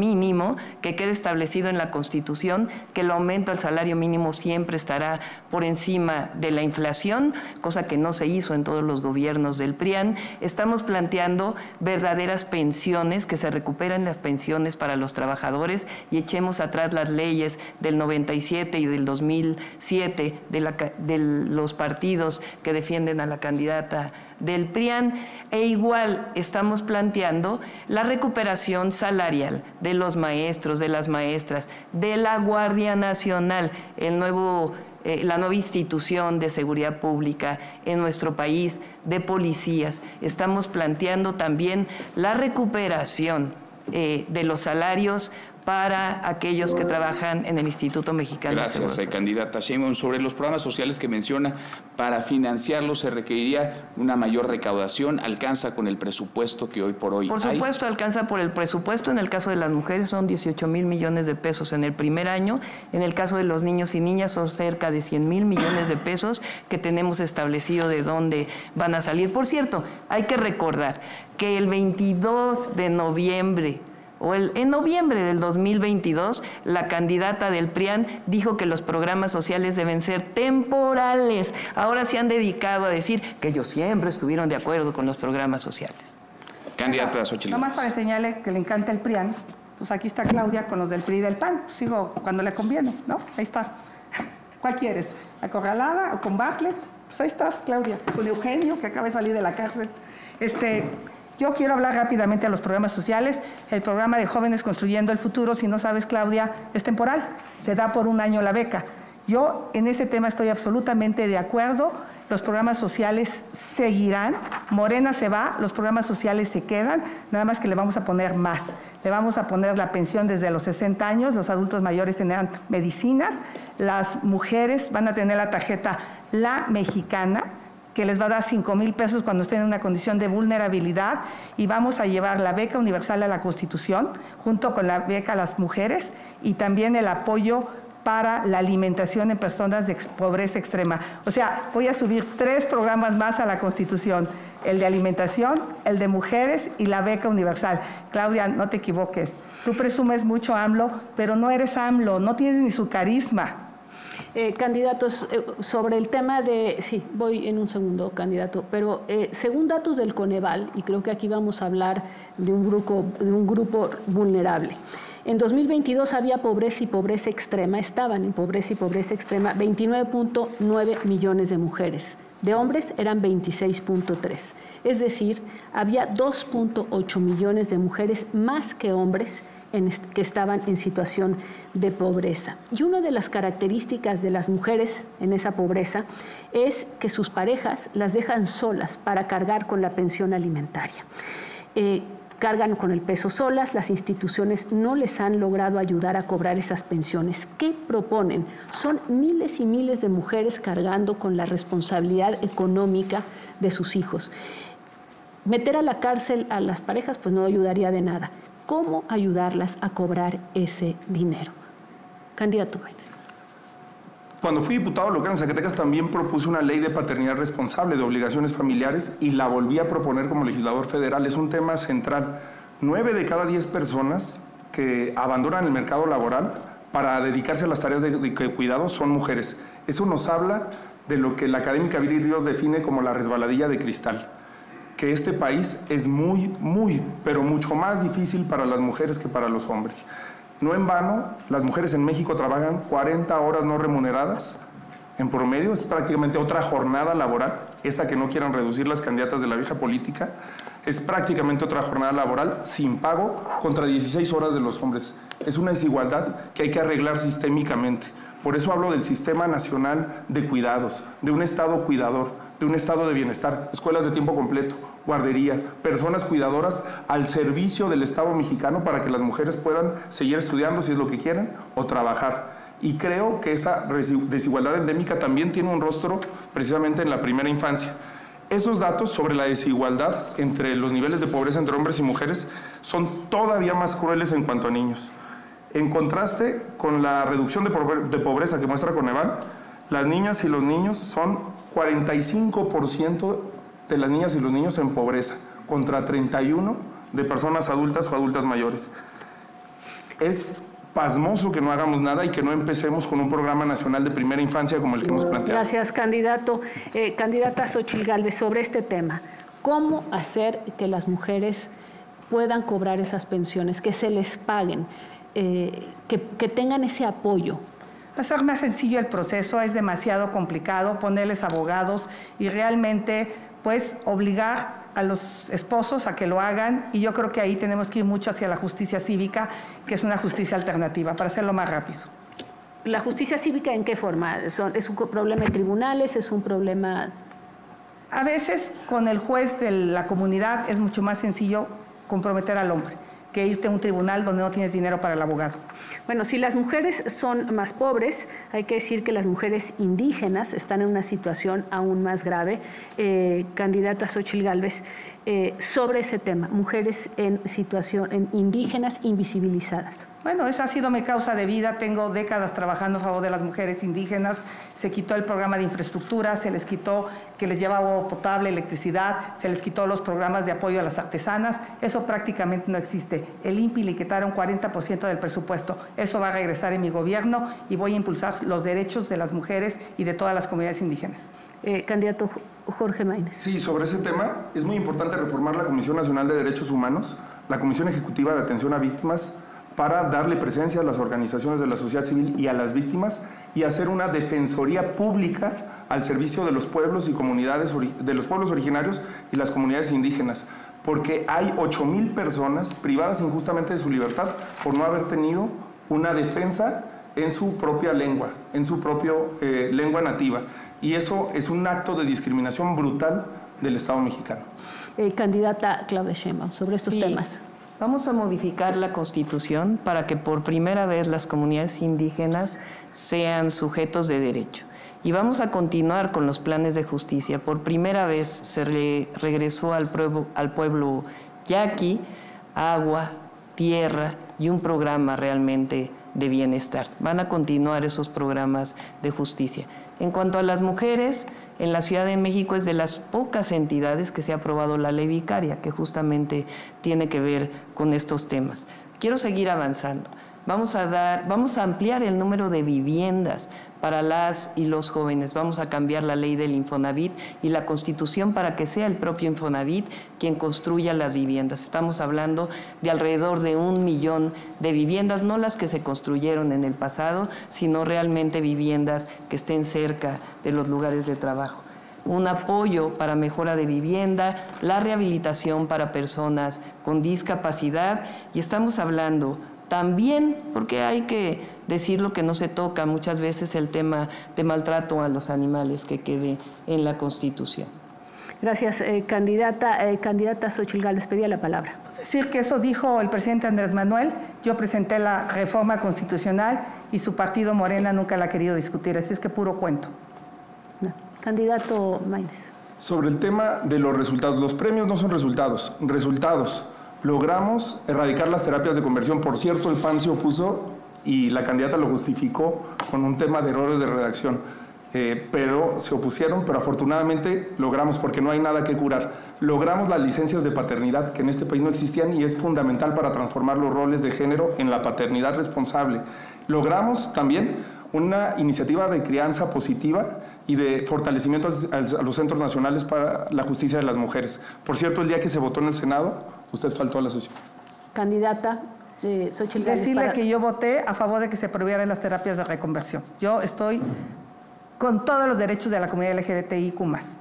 mínimo, que quede establecido en la Constitución que el aumento del salario mínimo siempre estará por encima de la inflación, cosa que no se hizo en todos los gobiernos del P R I A N. Estamos planteando verdaderas pensiones, que se recuperen las pensiones para los trabajadores y echemos atrás las leyes del noventa y siete y del dos mil siete de, la, de los partidos que defienden a la candidata del P R I A N. E igual estamos planteando la recuperación salarial de los maestros, de las maestras, de la Guardia Nacional, el nuevo, eh, la nueva institución de seguridad pública en nuestro país, de policías. Estamos planteando también la recuperación eh, de los salarios para aquellos que trabajan en el Instituto Mexicano de Seguro Gracias, Social. candidata Sheinbaum. Sobre los programas sociales que menciona, para financiarlos se requeriría una mayor recaudación. ¿Alcanza con el presupuesto que hoy por hoy Por hay? supuesto, alcanza por el presupuesto. En el caso de las mujeres son dieciocho mil millones de pesos en el primer año. En el caso de los niños y niñas son cerca de cien mil millones de pesos que tenemos establecido de dónde van a salir. Por cierto, hay que recordar que el veintidós de noviembre o el, en noviembre del dos mil veintidós, la candidata del P R I A N dijo que los programas sociales deben ser temporales. Ahora se han dedicado a decir que ellos siempre estuvieron de acuerdo con los programas sociales. Candidata Xochitl. Nomás para enseñarle que le encanta el P R I A N, pues aquí está Claudia con los del P R I y del P A N. Sigo cuando le conviene, ¿no? Ahí está. ¿Cuál quieres? ¿Acorralada o con Bartlett? Pues ahí estás, Claudia. Con Eugenio, que acaba de salir de la cárcel. Este... Yo quiero hablar rápidamente de los programas sociales. El programa de Jóvenes Construyendo el Futuro, si no sabes, Claudia, es temporal. Se da por un año la beca. Yo en ese tema estoy absolutamente de acuerdo. Los programas sociales seguirán. Morena se va, los programas sociales se quedan, nada más que le vamos a poner más. Le vamos a poner la pensión desde los sesenta años, los adultos mayores tendrán medicinas, las mujeres van a tener la tarjeta La Mexicana, que les va a dar cinco mil pesos cuando estén en una condición de vulnerabilidad, y vamos a llevar la beca universal a la Constitución, junto con la beca a las mujeres, y también el apoyo para la alimentación en personas de pobreza extrema. O sea, voy a subir tres programas más a la Constitución, el de alimentación, el de mujeres y la beca universal. Claudia, no te equivoques, tú presumes mucho AMLO, pero no eres AMLO, no tienes ni su carisma. Eh, candidatos, eh, sobre el tema de, sí, voy en un segundo, candidato, pero eh, según datos del Coneval, y creo que aquí vamos a hablar de un grupo, de un grupo vulnerable, en dos mil veintidós había pobreza y pobreza extrema, estaban en pobreza y pobreza extrema veintinueve punto nueve millones de mujeres, de hombres eran veintiséis punto tres, es decir, había dos punto ocho millones de mujeres más que hombres En, que estaban en situación de pobreza. Y una de las características de las mujeres en esa pobreza es que sus parejas las dejan solas para cargar con la pensión alimentaria. Eh, cargan con el peso solas, las instituciones no les han logrado ayudar a cobrar esas pensiones. ¿Qué proponen? Son miles y miles de mujeres cargando con la responsabilidad económica de sus hijos. Meter a la cárcel a las parejas pues no ayudaría de nada. ¿Cómo ayudarlas a cobrar ese dinero? Candidato Baños. Cuando fui diputado local en Zacatecas también propuse una ley de paternidad responsable de obligaciones familiares y la volví a proponer como legislador federal. Es un tema central. Nueve de cada diez personas que abandonan el mercado laboral para dedicarse a las tareas de, de cuidado son mujeres. Eso nos habla de lo que la académica Viri Ríos define como la resbaladilla de cristal. Que este país es muy, muy, pero mucho más difícil para las mujeres que para los hombres. No en vano, las mujeres en México trabajan cuarenta horas no remuneradas en promedio, es prácticamente otra jornada laboral, esa que no quieran reducir las candidatas de la vieja política, es prácticamente otra jornada laboral sin pago contra dieciséis horas de los hombres. Es una desigualdad que hay que arreglar sistémicamente. Por eso hablo del Sistema Nacional de Cuidados, de un Estado cuidador, de un Estado de bienestar, escuelas de tiempo completo, guardería, personas cuidadoras al servicio del Estado mexicano para que las mujeres puedan seguir estudiando si es lo que quieren o trabajar. Y creo que esa desigualdad endémica también tiene un rostro precisamente en la primera infancia. Esos datos sobre la desigualdad entre los niveles de pobreza entre hombres y mujeres son todavía más crueles en cuanto a niños. En contraste con la reducción de pobreza que muestra Coneval, las niñas y los niños son cuarenta y cinco por ciento de las niñas y los niños en pobreza, contra treinta y uno por ciento de personas adultas o adultas mayores. es pasmoso que no hagamos nada y que no empecemos con un programa nacional de primera infancia como el que hemos planteado. Gracias, candidato. Eh, candidata Xóchitl Gálvez, sobre este tema, ¿cómo hacer que las mujeres puedan cobrar esas pensiones, que se les paguen, eh, que, que tengan ese apoyo? Hacer más sencillo el proceso, es demasiado complicado, ponerles abogados y realmente pues obligar a los esposos a que lo hagan, y yo creo que ahí tenemos que ir mucho hacia la justicia cívica, que es una justicia alternativa, para hacerlo más rápido. ¿La justicia cívica en qué forma? ¿Es un problema de tribunales? ¿Es un problema...? A veces con el juez de la comunidad es mucho más sencillo comprometer al hombre que irte a un tribunal donde no tienes dinero para el abogado. Bueno, si las mujeres son más pobres, hay que decir que las mujeres indígenas están en una situación aún más grave. Eh, candidata Xóchitl Gálvez, eh, sobre ese tema, mujeres en situación, en indígenas invisibilizadas. Bueno, esa ha sido mi causa de vida, tengo décadas trabajando a favor de las mujeres indígenas, se quitó el programa de infraestructura, se les quitó que les llevaba agua potable, electricidad, se les quitó los programas de apoyo a las artesanas, eso prácticamente no existe. El I N P I le quitaron cuarenta por ciento del presupuesto, eso va a regresar en mi gobierno y voy a impulsar los derechos de las mujeres y de todas las comunidades indígenas. Eh, candidato Jorge Maínez. Sí, sobre ese tema es muy importante reformar la Comisión Nacional de Derechos Humanos, la Comisión Ejecutiva de Atención a Víctimas, para darle presencia a las organizaciones de la sociedad civil y a las víctimas y hacer una defensoría pública al servicio de los pueblos y comunidades, de los pueblos originarios y las comunidades indígenas, porque hay ocho mil personas privadas injustamente de su libertad por no haber tenido una defensa en su propia lengua, en su propia eh, lengua nativa, y eso es un acto de discriminación brutal del Estado mexicano. Eh, candidata Claudia Sheinbaum, sobre estos sí. temas. Vamos a modificar la Constitución para que por primera vez las comunidades indígenas sean sujetos de derecho. Y vamos a continuar con los planes de justicia. Por primera vez se re regresó al pueblo, al pueblo yaqui agua, tierra y un programa realmente de bienestar. Van a continuar esos programas de justicia. En cuanto a las mujeres, en la Ciudad de México es de las pocas entidades que se ha aprobado la ley vicaria, que justamente tiene que ver con estos temas. Quiero seguir avanzando. Vamos a dar, vamos a ampliar el número de viviendas para las y los jóvenes. Vamos a cambiar la ley del Infonavit y la Constitución para que sea el propio Infonavit quien construya las viviendas. Estamos hablando de alrededor de un millón de viviendas, no las que se construyeron en el pasado, sino realmente viviendas que estén cerca de los lugares de trabajo. Un apoyo para mejora de vivienda, la rehabilitación para personas con discapacidad, y estamos hablando también, porque hay que decir lo que no se toca muchas veces, el tema de maltrato a los animales que quede en la Constitución. Gracias, eh, candidata. Eh, candidata Xóchitl Gálvez, pedía la palabra. Decir que eso dijo el presidente Andrés Manuel, yo presenté la reforma constitucional y su partido Morena nunca la ha querido discutir, así es que puro cuento. No. Candidato Maínez. Sobre el tema de los resultados, los premios no son resultados, resultados. Logramos erradicar las terapias de conversión. Por cierto, el P A N se opuso y la candidata lo justificó con un tema de errores de redacción. Eh, pero se opusieron, pero afortunadamente logramos, porque no hay nada que curar. Logramos las licencias de paternidad que en este país no existían y es fundamental para transformar los roles de género en la paternidad responsable. Logramos también una iniciativa de crianza positiva y de fortalecimiento a los centros nacionales para la justicia de las mujeres. Por cierto, el día que se votó en el Senado, usted faltó a la sesión. Candidata eh, Xóchitl Gálvez. Decirle para... que yo voté a favor de que se prohibieran las terapias de reconversión. Yo estoy con todos los derechos de la comunidad L G B T I Q más.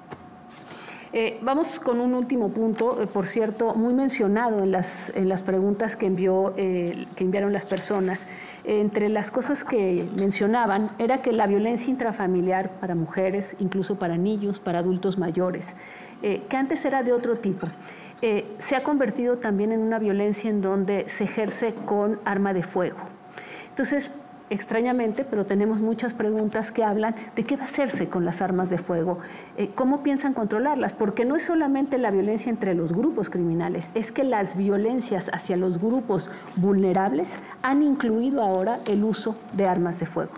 Eh, vamos con un último punto, eh, por cierto, muy mencionado en las, en las preguntas que, envió, eh, que enviaron las personas. Entre las cosas que mencionaban era que la violencia intrafamiliar para mujeres, incluso para niños, para adultos mayores, eh, que antes era de otro tipo, eh, se ha convertido también en una violencia en donde se ejerce con arma de fuego. Entonces, extrañamente, pero tenemos muchas preguntas que hablan de qué va a hacerse con las armas de fuego, eh, cómo piensan controlarlas, porque no es solamente la violencia entre los grupos criminales, es que las violencias hacia los grupos vulnerables han incluido ahora el uso de armas de fuego.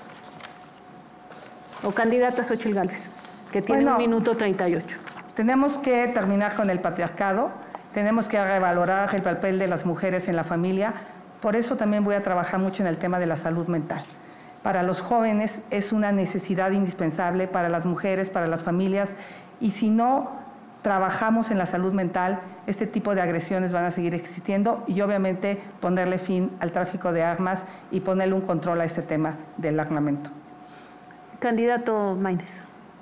O candidata Xóchitl Gálvez, que tiene bueno, un minuto treinta y ocho. Tenemos que terminar con el patriarcado, tenemos que revalorar el papel de las mujeres en la familia, Por eso también voy a trabajar mucho en el tema de la salud mental. Para los jóvenes es una necesidad indispensable, para las mujeres, para las familias, y si no trabajamos en la salud mental, este tipo de agresiones van a seguir existiendo y obviamente ponerle fin al tráfico de armas y ponerle un control a este tema del armamento. Candidato Maínez.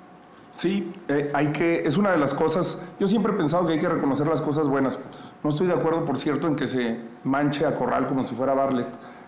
Sí, eh, hay que, es una de las cosas, yo siempre he pensado que hay que reconocer las cosas buenas. No estoy de acuerdo, por cierto, en que se manche a Corral como si fuera Bartlett.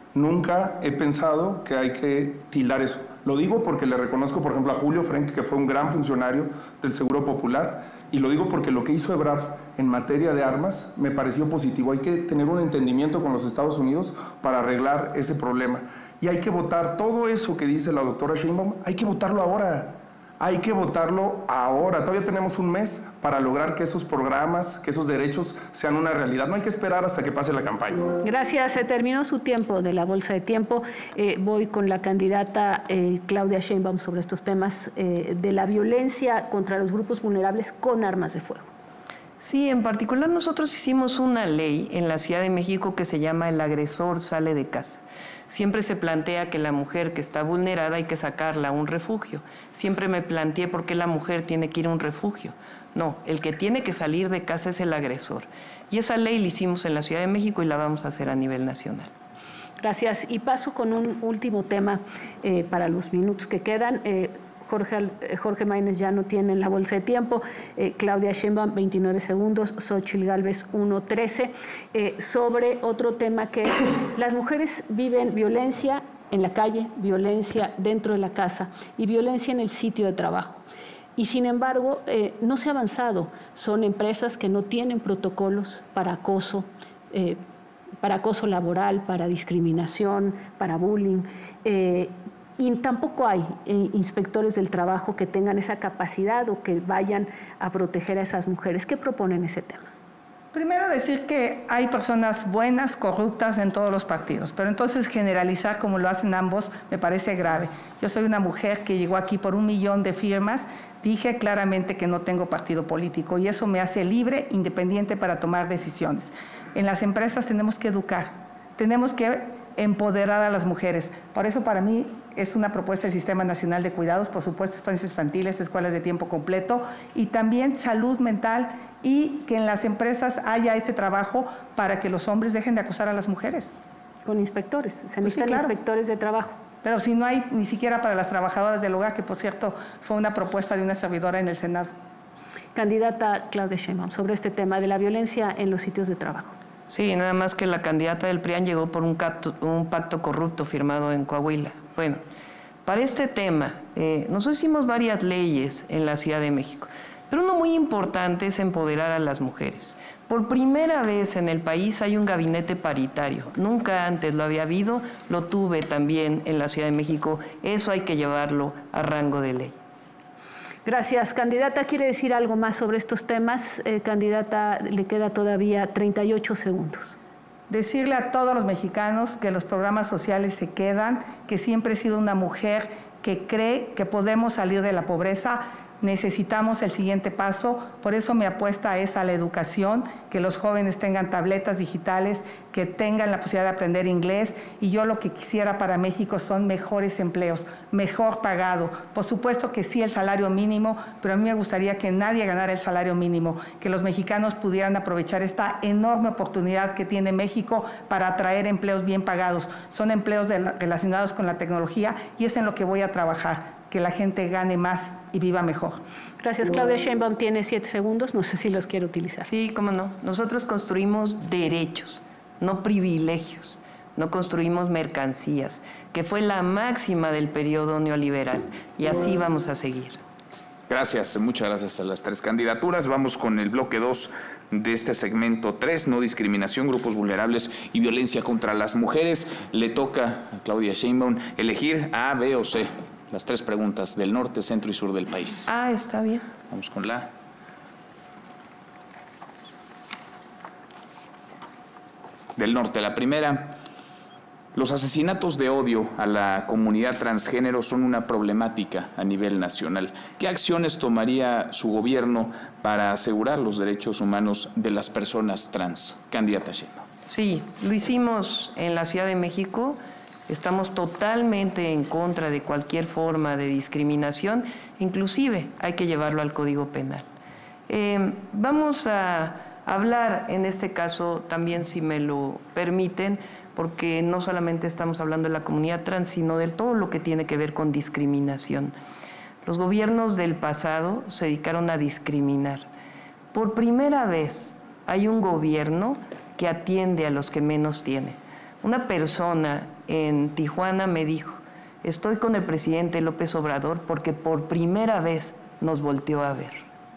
Nunca he pensado que hay que tildar eso. Lo digo porque le reconozco, por ejemplo, a Julio Frenk, que fue un gran funcionario del Seguro Popular, y lo digo porque lo que hizo Ebrard en materia de armas me pareció positivo. Hay que tener un entendimiento con los Estados Unidos para arreglar ese problema. Y hay que votar todo eso que dice la doctora Sheinbaum, hay que votarlo ahora. Hay que votarlo ahora. Todavía tenemos un mes para lograr que esos programas, que esos derechos sean una realidad. No hay que esperar hasta que pase la campaña. Gracias. Se terminó su tiempo de la bolsa de tiempo. Eh, voy con la candidata eh, Claudia Sheinbaum sobre estos temas eh, de la violencia contra los grupos vulnerables con armas de fuego. Sí, en particular nosotros hicimos una ley en la Ciudad de México que se llama El agresor sale de casa. Siempre se plantea que la mujer que está vulnerada hay que sacarla a un refugio. Siempre me planteé por qué la mujer tiene que ir a un refugio. No, el que tiene que salir de casa es el agresor. Y esa ley la hicimos en la Ciudad de México y la vamos a hacer a nivel nacional. Gracias. Y paso con un último tema eh, para los minutos que quedan. Eh, Jorge, Jorge Maínez ya no tiene en la bolsa de tiempo, eh, Claudia Sheinbaum veintinueve segundos, Xóchitl Gálvez uno trece, eh, sobre otro tema que las mujeres viven violencia en la calle, violencia dentro de la casa y violencia en el sitio de trabajo. Y sin embargo, eh, no se ha avanzado. Son empresas que no tienen protocolos para acoso, eh, para acoso laboral, para discriminación, para bullying. Eh, Y tampoco hay eh, inspectores del trabajo que tengan esa capacidad o que vayan a proteger a esas mujeres. ¿Qué proponen ese tema? Primero decir que hay personas buenas, corruptas en todos los partidos, pero entonces generalizar como lo hacen ambos me parece grave. Yo soy una mujer que llegó aquí por un millón de firmas, dije claramente que no tengo partido político y eso me hace libre, independiente para tomar decisiones. En las empresas tenemos que educar, tenemos que empoderar a las mujeres. Por eso para mí es una propuesta del Sistema Nacional de Cuidados, por supuesto estancias infantiles, escuelas de tiempo completo y también salud mental y que en las empresas haya este trabajo para que los hombres dejen de acosar a las mujeres. Con inspectores, se necesitan pues sí, claro. inspectores de trabajo. Pero si no hay ni siquiera para las trabajadoras del hogar, que por cierto fue una propuesta de una servidora en el Senado. Candidata Claudia Sheinbaum, sobre este tema de la violencia en los sitios de trabajo. Sí, nada más que la candidata del P R I A N llegó por un, capto, un pacto corrupto firmado en Coahuila. Bueno, para este tema, eh, nosotros hicimos varias leyes en la Ciudad de México, pero uno muy importante es empoderar a las mujeres. Por primera vez en el país hay un gabinete paritario, nunca antes lo había habido, lo tuve también en la Ciudad de México, eso hay que llevarlo a rango de ley. Gracias. Candidata, ¿quiere decir algo más sobre estos temas? Eh, candidata, le queda todavía treinta y ocho segundos. Decirle a todos los mexicanos que los programas sociales se quedan, que siempre he sido una mujer que cree que podemos salir de la pobreza. Necesitamos el siguiente paso, por eso mi apuesta es a la educación, que los jóvenes tengan tabletas digitales, que tengan la posibilidad de aprender inglés y yo lo que quisiera para México son mejores empleos, mejor pagado. Por supuesto que sí el salario mínimo, pero a mí me gustaría que nadie ganara el salario mínimo, que los mexicanos pudieran aprovechar esta enorme oportunidad que tiene México para atraer empleos bien pagados. Son empleos de, relacionados con la tecnología y es en lo que voy a trabajar, que la gente gane más y viva mejor. Gracias. Claudia Sheinbaum tiene siete segundos, no sé si los quiere utilizar. Sí, cómo no. Nosotros construimos derechos, no privilegios, no construimos mercancías, que fue la máxima del periodo neoliberal, y así vamos a seguir. Gracias, muchas gracias a las tres candidaturas. Vamos con el bloque dos de este segmento tres, no discriminación, grupos vulnerables y violencia contra las mujeres. Le toca a Claudia Sheinbaum elegir A, B o C. Las tres preguntas del norte, centro y sur del país. Ah, está bien. Vamos con la del norte. La primera, los asesinatos de odio a la comunidad transgénero son una problemática a nivel nacional. ¿Qué acciones tomaría su gobierno para asegurar los derechos humanos de las personas trans? Candidata Sheinbaum. Sí, lo hicimos en la Ciudad de México. Estamos totalmente en contra de cualquier forma de discriminación, inclusive hay que llevarlo al Código Penal. Eh, vamos a hablar en este caso también, si me lo permiten, porque no solamente estamos hablando de la comunidad trans, sino de todo lo que tiene que ver con discriminación. Los gobiernos del pasado se dedicaron a discriminar. Por primera vez hay un gobierno que atiende a los que menos tienen. Una persona en Tijuana me dijo, estoy con el presidente López Obrador porque por primera vez nos volteó a ver.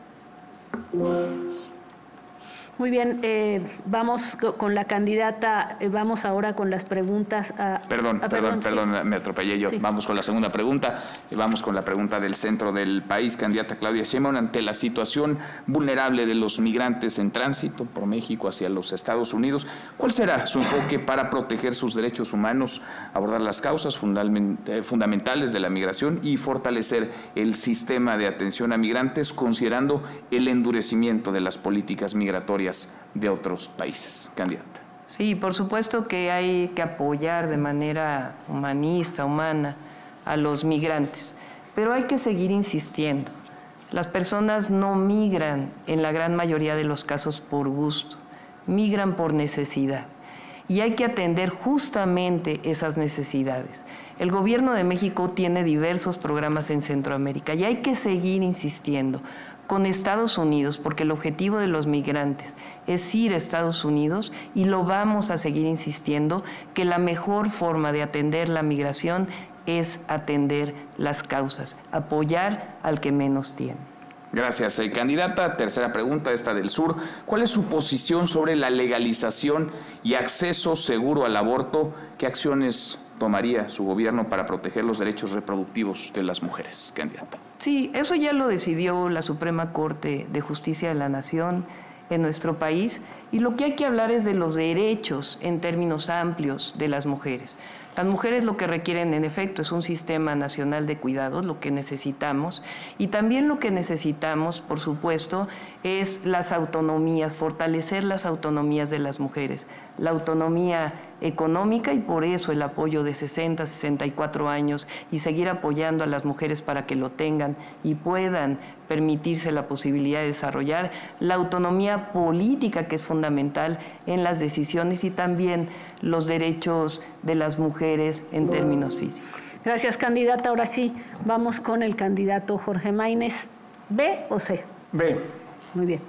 Muy bien, eh, vamos con la candidata, eh, vamos ahora con las preguntas. A, perdón, a, perdón, perdón, perdón, me atropellé yo. Sí. Vamos con la segunda pregunta, vamos con la pregunta del centro del país. Candidata Claudia Sheinbaum, ante la situación vulnerable de los migrantes en tránsito por México hacia los Estados Unidos, ¿cuál será su enfoque para proteger sus derechos humanos, abordar las causas fundamentales de la migración y fortalecer el sistema de atención a migrantes, considerando el endurecimiento de las políticas migratorias de otros países? Candidata. Sí, por supuesto que hay que apoyar de manera humanista, humana, a los migrantes, pero hay que seguir insistiendo. Las personas no migran en la gran mayoría de los casos por gusto, migran por necesidad y hay que atender justamente esas necesidades. El gobierno de México tiene diversos programas en Centroamérica y hay que seguir insistiendo con Estados Unidos, porque el objetivo de los migrantes es ir a Estados Unidos y lo vamos a seguir insistiendo que la mejor forma de atender la migración es atender las causas, apoyar al que menos tiene. Gracias, eh, candidata. Tercera pregunta, esta del sur. ¿Cuál es su posición sobre la legalización y acceso seguro al aborto? ¿Qué acciones tomaría su gobierno para proteger los derechos reproductivos de las mujeres, candidata? Sí, eso ya lo decidió la Suprema Corte de Justicia de la Nación en nuestro país, y lo que hay que hablar es de los derechos en términos amplios de las mujeres. Las mujeres lo que requieren, en efecto, es un sistema nacional de cuidados, lo que necesitamos, y también lo que necesitamos, por supuesto, es las autonomías, fortalecer las autonomías de las mujeres, la autonomía económica, y por eso el apoyo de sesenta, sesenta y cuatro años y seguir apoyando a las mujeres para que lo tengan y puedan permitirse la posibilidad de desarrollar la autonomía política, que es fundamental en las decisiones, y también los derechos de las mujeres en términos físicos. Gracias, candidata. Ahora sí, vamos con el candidato Jorge Maínez. ¿B o C? B. Muy bien.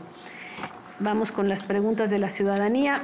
Vamos con las preguntas de la ciudadanía.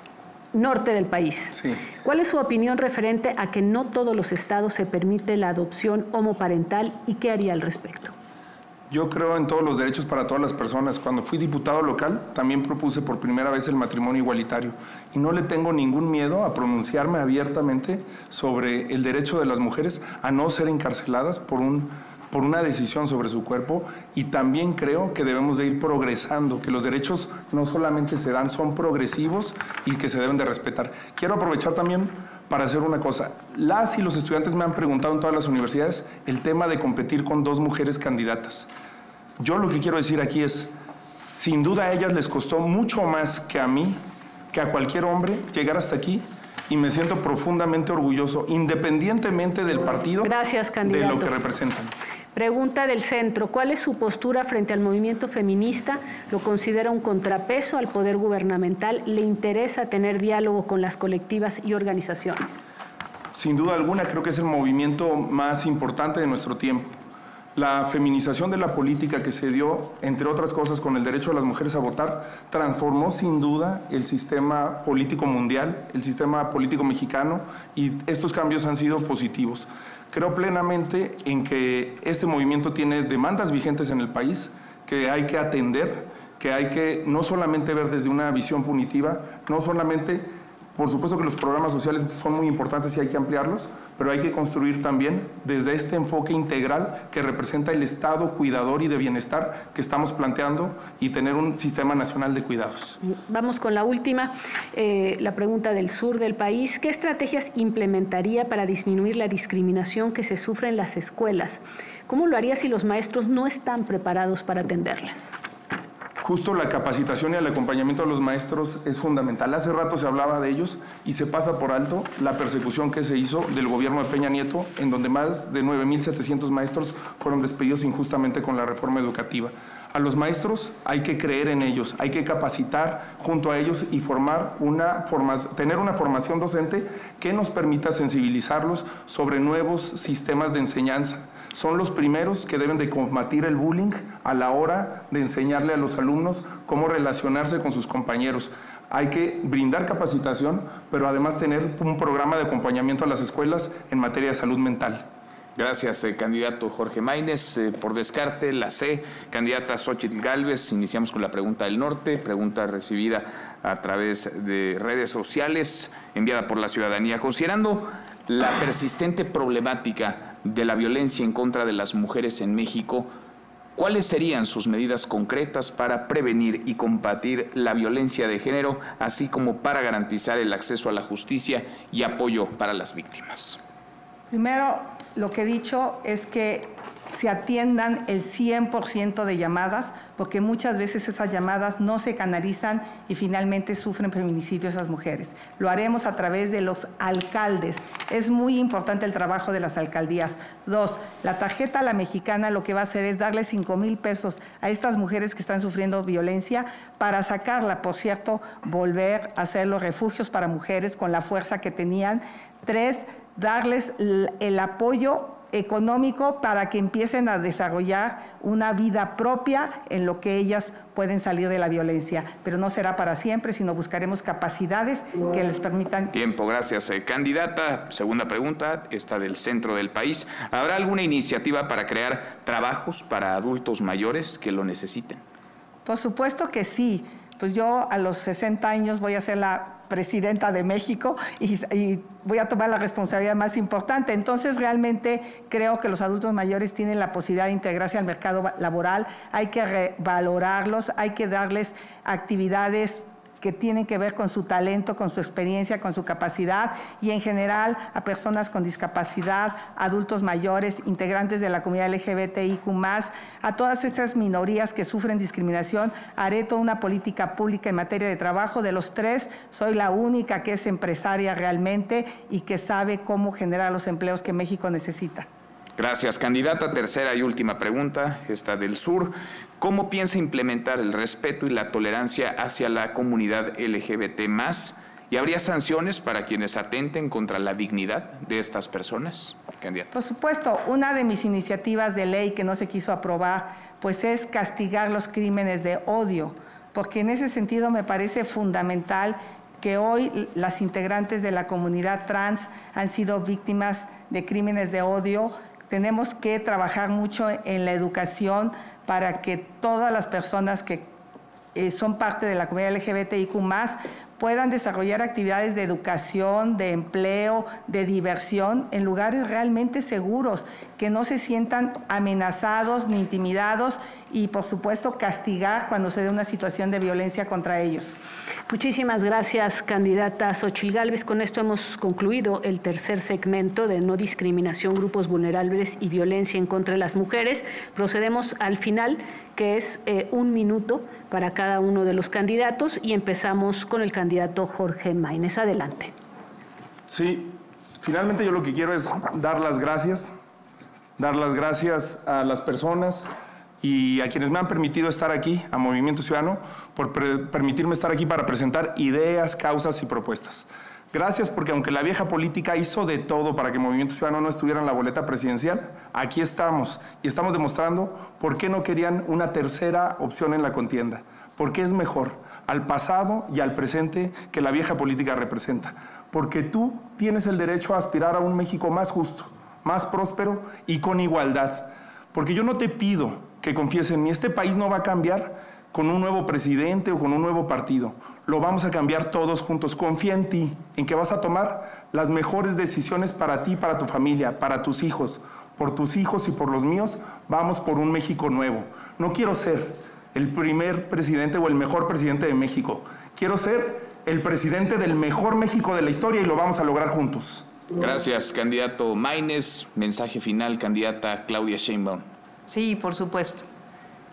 Norte del país. Sí. ¿Cuál es su opinión referente a que no todos los estados se permite la adopción homoparental y qué haría al respecto? Yo creo en todos los derechos para todas las personas. Cuando fui diputado local, también propuse por primera vez el matrimonio igualitario. Y no le tengo ningún miedo a pronunciarme abiertamente sobre el derecho de las mujeres a no ser encarceladas por un por una decisión sobre su cuerpo, y también creo que debemos de ir progresando, que los derechos no solamente se dan, son progresivos y que se deben de respetar. Quiero aprovechar también para hacer una cosa. Las y los estudiantes me han preguntado en todas las universidades el tema de competir con dos mujeres candidatas. Yo lo que quiero decir aquí es, sin duda a ellas les costó mucho más que a mí, que a cualquier hombre, llegar hasta aquí, y me siento profundamente orgulloso, independientemente del partido, Gracias, de lo que representan. Pregunta del centro. ¿Cuál es su postura frente al movimiento feminista? ¿Lo considera un contrapeso al poder gubernamental? ¿Le interesa tener diálogo con las colectivas y organizaciones? Sin duda alguna, creo que es el movimiento más importante de nuestro tiempo. La feminización de la política que se dio, entre otras cosas, con el derecho de las mujeres a votar, transformó sin duda el sistema político mundial, el sistema político mexicano, y estos cambios han sido positivos. Creo plenamente en que este movimiento tiene demandas vigentes en el país, que hay que atender, que hay que no solamente ver desde una visión punitiva, no solamente... Por supuesto que los programas sociales son muy importantes y hay que ampliarlos, pero hay que construir también desde este enfoque integral que representa el Estado cuidador y de bienestar que estamos planteando, y tener un sistema nacional de cuidados. Vamos con la última, eh, la pregunta del sur del país. ¿Qué estrategias implementaría para disminuir la discriminación que se sufre en las escuelas? ¿Cómo lo haría si los maestros no están preparados para atenderlas? justo la capacitación y el acompañamiento de los maestros es fundamental. Hace rato se hablaba de ellos y se pasa por alto la persecución que se hizo del gobierno de Peña Nieto, en donde más de nueve mil setecientos maestros fueron despedidos injustamente con la reforma educativa. A los maestros hay que creer en ellos, hay que capacitar junto a ellos y formar una forma, tener una formación docente que nos permita sensibilizarlos sobre nuevos sistemas de enseñanza. Son los primeros que deben de combatir el bullying a la hora de enseñarle a los alumnos cómo relacionarse con sus compañeros. Hay que brindar capacitación, pero además tener un programa de acompañamiento a las escuelas en materia de salud mental. Gracias, eh, candidato Jorge Maínez. Eh, por descarte, la C, candidata Xóchitl Gálvez. Iniciamos con la pregunta del norte, pregunta recibida a través de redes sociales, enviada por la ciudadanía. Considerando la persistente problemática de la violencia en contra de las mujeres en México, ¿cuáles serían sus medidas concretas para prevenir y combatir la violencia de género, así como para garantizar el acceso a la justicia y apoyo para las víctimas? Primero, lo que he dicho es que se atiendan el cien por ciento de llamadas, porque muchas veces esas llamadas no se canalizan y finalmente sufren feminicidio esas mujeres. Lo haremos a través de los alcaldes. Es muy importante el trabajo de las alcaldías. Dos, la tarjeta a la mexicana lo que va a hacer es darle cinco mil pesos a estas mujeres que están sufriendo violencia para sacarla, por cierto, volver a hacer los refugios para mujeres con la fuerza que tenían. Tres, darles el apoyo económico para que empiecen a desarrollar una vida propia en lo que ellas pueden salir de la violencia. Pero no será para siempre, sino buscaremos capacidades que les permitan... Tiempo, gracias. Eh, candidata, segunda pregunta, esta del centro del país. ¿Habrá alguna iniciativa para crear trabajos para adultos mayores que lo necesiten? Por supuesto que sí. Pues yo a los sesenta años voy a ser la presidenta de México y, y voy a tomar la responsabilidad más importante. Entonces, realmente creo que los adultos mayores tienen la posibilidad de integrarse al mercado laboral. Hay que revalorarlos, hay que darles actividades que tienen que ver con su talento, con su experiencia, con su capacidad y en general a personas con discapacidad, adultos mayores, integrantes de la comunidad L G B T I Q más, a todas esas minorías que sufren discriminación. Haré toda una política pública en materia de trabajo. De los tres, soy la única que es empresaria realmente y que sabe cómo generar los empleos que México necesita. Gracias, candidata. Tercera y última pregunta, esta del sur. ¿Cómo piensa implementar el respeto y la tolerancia hacia la comunidad L G B T más? ¿Y habría sanciones para quienes atenten contra la dignidad de estas personas? Candidata. Por supuesto, una de mis iniciativas de ley que no se quiso aprobar, pues es castigar los crímenes de odio, porque en ese sentido me parece fundamental que hoy las integrantes de la comunidad trans han sido víctimas de crímenes de odio. Tenemos que trabajar mucho en la educación para que todas las personas que eh, son parte de la comunidad L G B T I Q más, puedan desarrollar actividades de educación, de empleo, de diversión en lugares realmente seguros, que no se sientan amenazados ni intimidados y, por supuesto, castigar cuando se dé una situación de violencia contra ellos. Muchísimas gracias, candidata Xóchitl Gálvez. Con esto hemos concluido el tercer segmento de no discriminación, grupos vulnerables y violencia en contra de las mujeres. Procedemos al final, que es eh, un minuto para cada uno de los candidatos y empezamos con el candidato Jorge Maínez. Adelante. Sí, finalmente yo lo que quiero es dar las gracias, dar las gracias a las personas y a quienes me han permitido estar aquí, a Movimiento Ciudadano, por permitirme estar aquí para presentar ideas, causas y propuestas. Gracias porque aunque la vieja política hizo de todo para que Movimiento Ciudadano no estuviera en la boleta presidencial, aquí estamos y estamos demostrando por qué no querían una tercera opción en la contienda, porque es mejor al pasado y al presente que la vieja política representa, porque tú tienes el derecho a aspirar a un México más justo, más próspero y con igualdad, porque yo no te pido que confíes en mí. Este país no va a cambiar con un nuevo presidente o con un nuevo partido. Lo vamos a cambiar todos juntos. Confía en ti, en que vas a tomar las mejores decisiones para ti, para tu familia, para tus hijos. Por tus hijos y por los míos, vamos por un México nuevo. No quiero ser el primer presidente o el mejor presidente de México. Quiero ser el presidente del mejor México de la historia y lo vamos a lograr juntos. Gracias, candidato Maínez. Mensaje final, candidata Claudia Sheinbaum. Sí, por supuesto.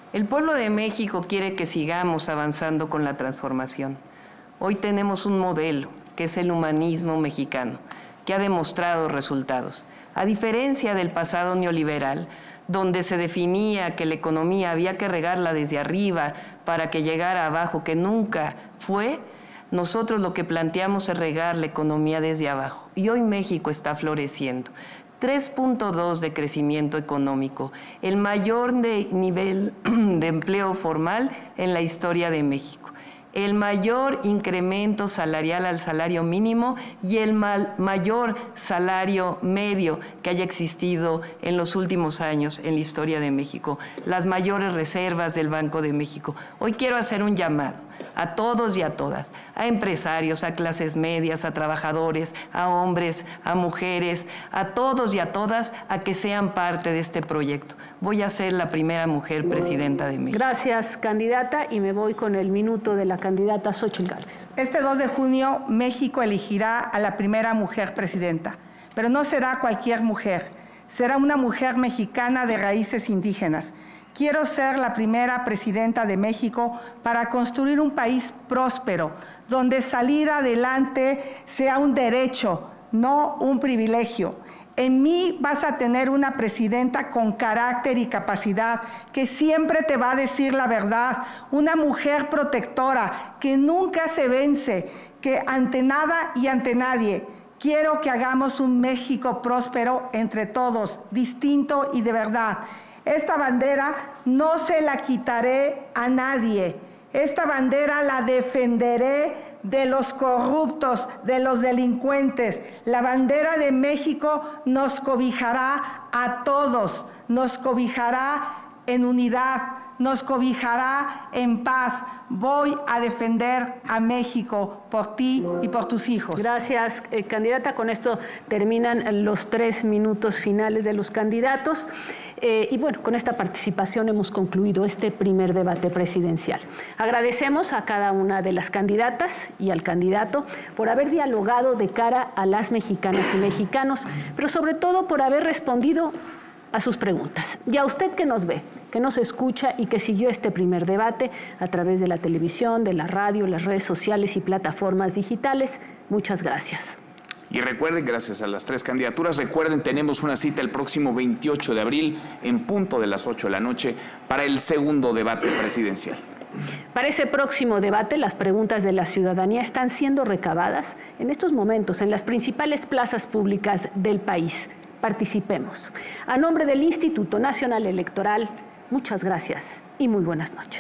El pueblo de México quiere que sigamos avanzando con la transformación. Hoy tenemos un modelo, que es el humanismo mexicano, que ha demostrado resultados. A diferencia del pasado neoliberal, donde se definía que la economía había que regarla desde arriba para que llegara abajo, que nunca fue, nosotros lo que planteamos es regar la economía desde abajo. Y hoy México está floreciendo. tres punto dos de crecimiento económico, el mayor de nivel de empleo formal en la historia de México, el mayor incremento salarial al salario mínimo y el mal, mayor salario medio que haya existido en los últimos años en la historia de México, las mayores reservas del Banco de México. Hoy quiero hacer un llamado a todos y a todas, a empresarios, a clases medias, a trabajadores, a hombres, a mujeres, a todos y a todas, a que sean parte de este proyecto. Voy a ser la primera mujer presidenta de México. Gracias, candidata, y me voy con el minuto de la candidata Xóchitl Gálvez. Este dos de junio, México elegirá a la primera mujer presidenta, pero no será cualquier mujer, será una mujer mexicana de raíces indígenas. Quiero ser la primera presidenta de México para construir un país próspero, donde salir adelante sea un derecho, no un privilegio. En mí vas a tener una presidenta con carácter y capacidad, que siempre te va a decir la verdad, una mujer protectora, que nunca se vence, que ante nada y ante nadie. Quiero que hagamos un México próspero entre todos, distinto y de verdad. Esta bandera no se la quitaré a nadie. Esta bandera la defenderé de los corruptos, de los delincuentes. La bandera de México nos cobijará a todos, nos cobijará en unidad, nos cobijará en paz. Voy a defender a México por ti y por tus hijos. Gracias, eh, candidata. Con esto terminan los tres minutos finales de los candidatos. Eh, y bueno, con esta participación hemos concluido este primer debate presidencial. Agradecemos a cada una de las candidatas y al candidato por haber dialogado de cara a las mexicanas y mexicanos, pero sobre todo por haber respondido a sus preguntas. Y a usted que nos ve, que nos escucha y que siguió este primer debate a través de la televisión, de la radio, las redes sociales y plataformas digitales, muchas gracias. Y recuerden, gracias a las tres candidaturas, recuerden, tenemos una cita el próximo veintiocho de abril en punto de las ocho de la noche para el segundo debate presidencial. Para ese próximo debate, las preguntas de la ciudadanía están siendo recabadas en estos momentos en las principales plazas públicas del país. Participemos. A nombre del Instituto Nacional Electoral, muchas gracias y muy buenas noches.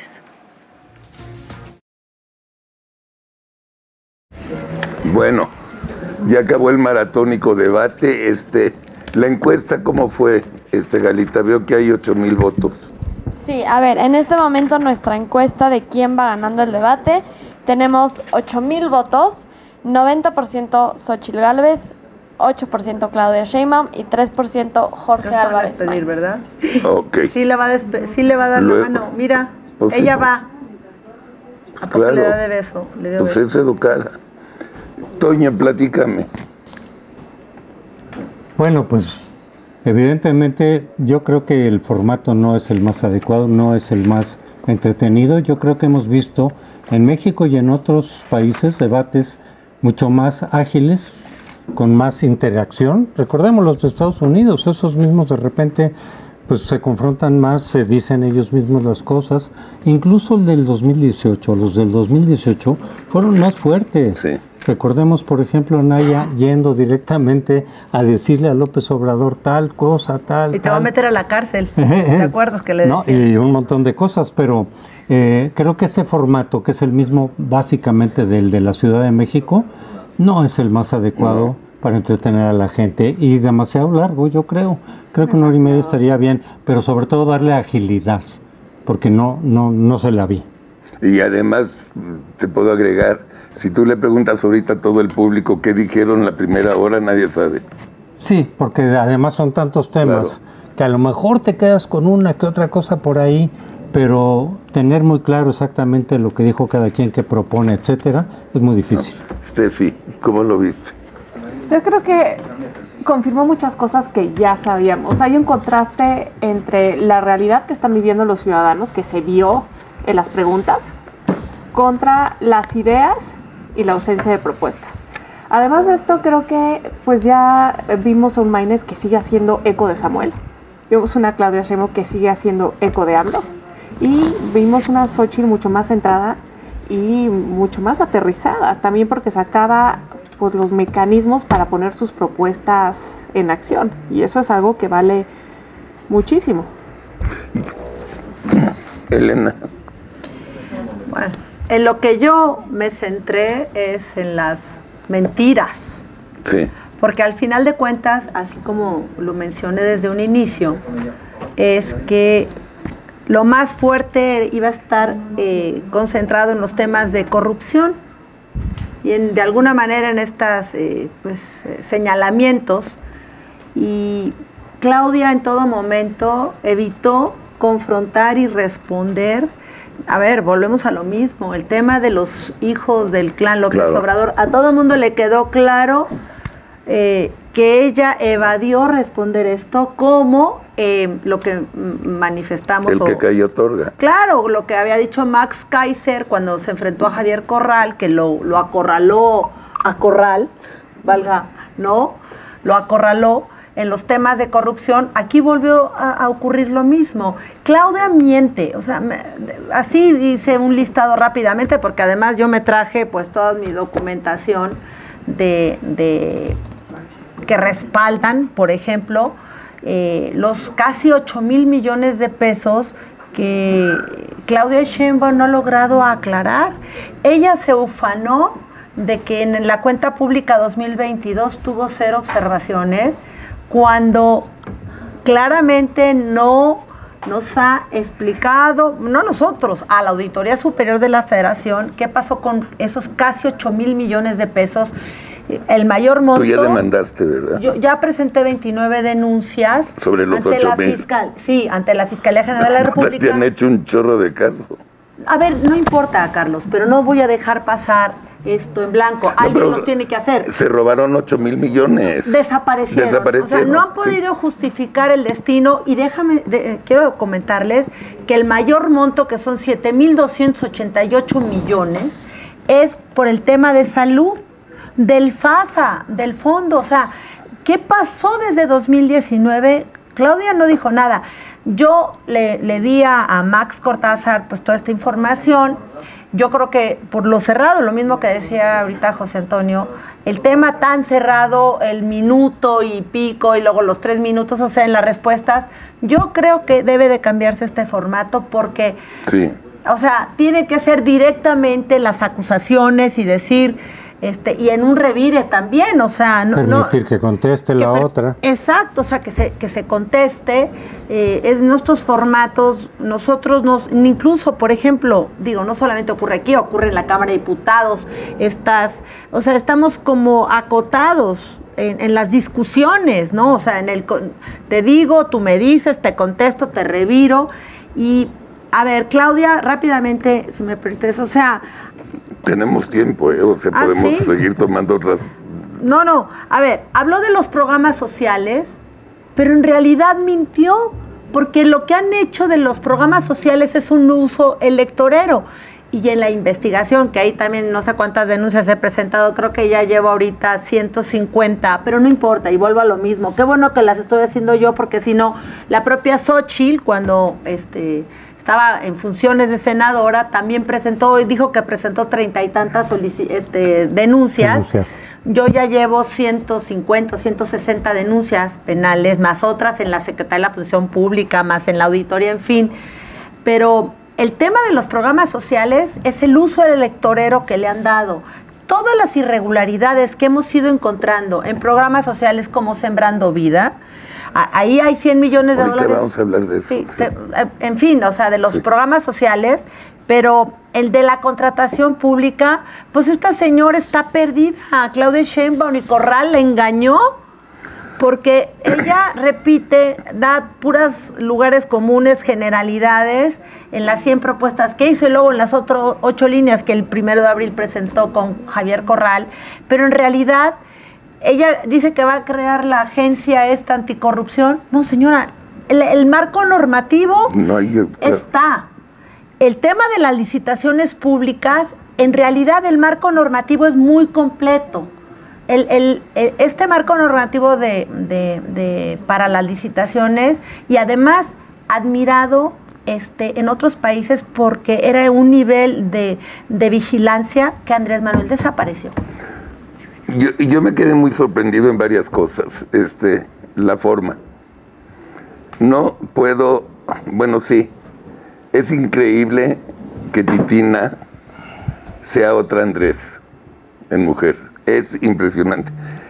Bueno, ya acabó el maratónico debate. Este, la encuesta, ¿cómo fue, este, Galita? Veo que hay ocho mil votos. Sí, a ver, en este momento nuestra encuesta de quién va ganando el debate, tenemos ocho mil votos, noventa por ciento Xóchitl Gálvez, ocho por ciento Claudia Sheinbaum y tres por ciento Jorge Nos van a Álvarez despedir, Maínez. ¿verdad? Ok. Sí le va a, despe- sí le va a dar Luego. la mano. Mira, Pues sí, ella pues. va. ¿A poco Claro. le da de beso? Le dio Pues beso. es educada. Toña, platícame. Bueno, pues evidentemente yo creo que el formato no es el más adecuado, no es el más entretenido. Yo creo que hemos visto en México y en otros países debates mucho más ágiles, con más interacción. Recordemos los de Estados Unidos, esos mismos de repente pues se confrontan más, se dicen ellos mismos las cosas. Incluso el del dos mil dieciocho, los del dos mil dieciocho fueron más fuertes. Sí. Recordemos, por ejemplo, Naya yendo directamente a decirle a López Obrador tal cosa, tal, Y te va a tal. meter a la cárcel. ¿Te acuerdas que le No, decía? y un montón de cosas, pero eh, creo que este formato, que es el mismo básicamente del de la Ciudad de México, no es el más adecuado No. para entretener a la gente, y demasiado largo, yo creo. Creo que una hora y media estaría bien, pero sobre todo darle agilidad, porque no, no, no se la vi. Y además, te puedo agregar, si tú le preguntas ahorita a todo el público qué dijeron la primera hora, nadie sabe. Sí, porque además son tantos temas Claro. que a lo mejor te quedas con una que otra cosa por ahí, pero tener muy claro exactamente lo que dijo cada quien, que propone, etcétera, es muy difícil. Steffi, ¿cómo lo viste? Yo creo que confirmó muchas cosas que ya sabíamos. Hay un contraste entre la realidad que están viviendo los ciudadanos, que se vio en las preguntas, contra las ideas y la ausencia de propuestas. Además de esto, creo que pues ya vimos a un Maínez que sigue haciendo eco de Samuel. Vimos una Claudia Sheinbaum que sigue haciendo eco de AMLO. Y vimos una Xóchitl mucho más centrada y mucho más aterrizada, también porque sacaba pues, los mecanismos para poner sus propuestas en acción. Y eso es algo que vale muchísimo. Elena. Bueno, en lo que yo me centré es en las mentiras. Sí. Porque al final de cuentas, así como lo mencioné desde un inicio, es que lo más fuerte iba a estar eh, concentrado en los temas de corrupción y en, de alguna manera en estos eh, pues, eh, señalamientos. Y Claudia en todo momento evitó confrontar y responder. A ver, volvemos a lo mismo, el tema de los hijos del clan López Claro. Obrador. A todo el mundo le quedó claro eh, que ella evadió responder esto como eh, lo que manifestamos. El que o, calla otorga. Claro, lo que había dicho Max Kaiser cuando se enfrentó a Javier Corral, que lo, lo acorraló a Corral, valga, ¿no? Lo acorraló en los temas de corrupción. Aquí volvió a, a ocurrir lo mismo. Claudia miente, o sea, me, así hice un listado rápidamente, porque además yo me traje pues toda mi documentación de, de que respaldan, por ejemplo, eh, los casi ocho mil millones de pesos que Claudia Sheinbaum no ha logrado aclarar. Ella se ufanó de que en la cuenta pública dos mil veintidós tuvo cero observaciones, cuando claramente no nos ha explicado, no nosotros, a la Auditoría Superior de la Federación, qué pasó con esos casi ocho mil millones de pesos. El mayor monto. Tú ya demandaste, ¿verdad? Yo ya presenté veintinueve denuncias sobre los ante ocho la mil. fiscal, sí, ante la Fiscalía General de la República. Te han hecho un chorro de caso. A ver, no importa, Carlos, pero no voy a dejar pasar esto en blanco. No, Alguien pero lo tiene que hacer. Se robaron ocho mil millones. Desaparecieron. Desaparecieron. O sea, no han podido sí. justificar el destino. Y déjame, de, quiero comentarles que el mayor monto, que son siete mil doscientos ochenta y ocho millones, es por el tema de salud, del FASA, del fondo. O sea, ¿qué pasó desde dos mil diecinueve? Claudia no dijo nada. Yo le, le di a, a Max Cortázar pues toda esta información. Yo creo que por lo cerrado, lo mismo que decía ahorita José Antonio, el tema tan cerrado, el minuto y pico y luego los tres minutos, o sea, en las respuestas, yo creo que debe de cambiarse este formato porque, sí. o sea, tiene que ser directamente las acusaciones y decir, este, y en un revire también, o sea, no, permitir no, que conteste que la per, otra. Exacto, o sea, que se, que se conteste. Eh, en nuestros formatos, nosotros nos, incluso, por ejemplo, digo, no solamente ocurre aquí, ocurre en la Cámara de Diputados, estas, o sea, estamos como acotados en, en las discusiones, ¿no? O sea, en el, te digo, tú me dices, te contesto, te reviro. Y, a ver, Claudia, rápidamente, si me permites, o sea... Tenemos tiempo, ¿eh? O sea, ¿Ah, podemos sí? seguir tomando otras... No, no, a ver, habló de los programas sociales, pero en realidad mintió, porque lo que han hecho de los programas sociales es un uso electorero. Y en la investigación, que ahí también no sé cuántas denuncias he presentado, creo que ya llevo ahorita ciento cincuenta, pero no importa, y vuelvo a lo mismo. Qué bueno que las estoy haciendo yo, porque si no, la propia Xóchitl, cuando este, estaba en funciones de senadora, también presentó, y dijo que presentó treinta y tantas este, denuncias. denuncias. Yo ya llevo ciento cincuenta, ciento sesenta denuncias penales, más otras en la Secretaría de la Función Pública, más en la auditoría, en fin. Pero el tema de los programas sociales es el uso electorero que le han dado. Todas las irregularidades que hemos ido encontrando en programas sociales como Sembrando Vida, ahí hay cien millones de Ahorita dólares. Vamos a hablar de eso. Sí, se, en fin, o sea, de los sí. programas sociales, pero el de la contratación pública, pues esta señora está perdida. Claudia Sheinbaum y Corral la engañó, porque ella repite, da puras lugares comunes, generalidades, en las cien propuestas que hizo y luego en las otras ocho líneas que el primero de abril presentó con Javier Corral, pero en realidad ella dice que va a crear la agencia esta anticorrupción. No, señora, el, el marco normativo no hay, claro. está. El tema de las licitaciones públicas, en realidad el marco normativo es muy completo. El, el, el, este marco normativo de, de, de, para las licitaciones, y además admirado este, en otros países porque era un nivel de, de vigilancia que Andrés Manuel desapareció. Yo, yo me quedé muy sorprendido en varias cosas. Este, la forma. No puedo, bueno, sí, es increíble que Titina sea otra Andrés en mujer. Es impresionante.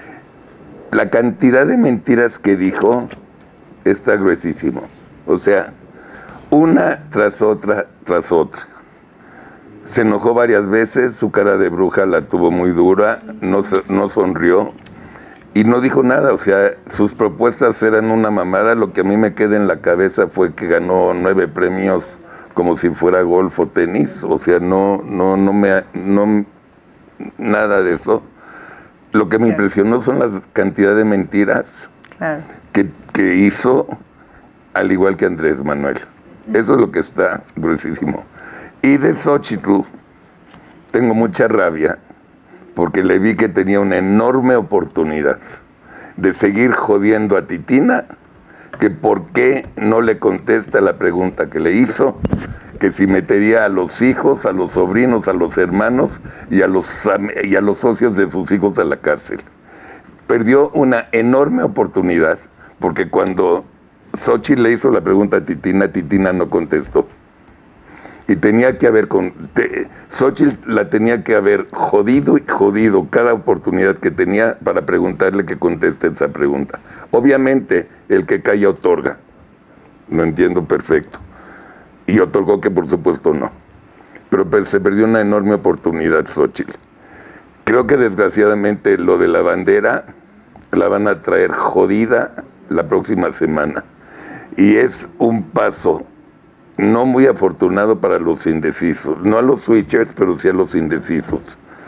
La cantidad de mentiras que dijo está gruesísimo. O sea, una tras otra, tras otra. Se enojó varias veces, su cara de bruja la tuvo muy dura, no, no sonrió y no dijo nada. O sea, sus propuestas eran una mamada. Lo que a mí me queda en la cabeza fue que ganó nueve premios como si fuera golf o tenis. O sea, no, no, no me, no, nada de eso. Lo que me impresionó son la cantidad de mentiras claro. que, que hizo, al igual que Andrés Manuel. Eso es lo que está gruesísimo. Y de Xochitl tengo mucha rabia porque le vi que tenía una enorme oportunidad de seguir jodiendo a Titina, que por qué no le contesta la pregunta que le hizo, que si metería a los hijos, a los sobrinos, a los hermanos y a los, y a los socios de sus hijos a la cárcel. Perdió una enorme oportunidad porque cuando Xochitl le hizo la pregunta a Titina, Titina no contestó. Y tenía que haber, con, te, Xochitl la tenía que haber jodido y jodido cada oportunidad que tenía para preguntarle que conteste esa pregunta. Obviamente, el que calla otorga. Lo entiendo perfecto. Y otorgó que por supuesto no. Pero, pero se perdió una enorme oportunidad, Xochitl. Creo que desgraciadamente lo de la bandera la van a traer jodida la próxima semana. Y es un paso no muy afortunado para los indecisos, no a los switchers, pero sí a los indecisos.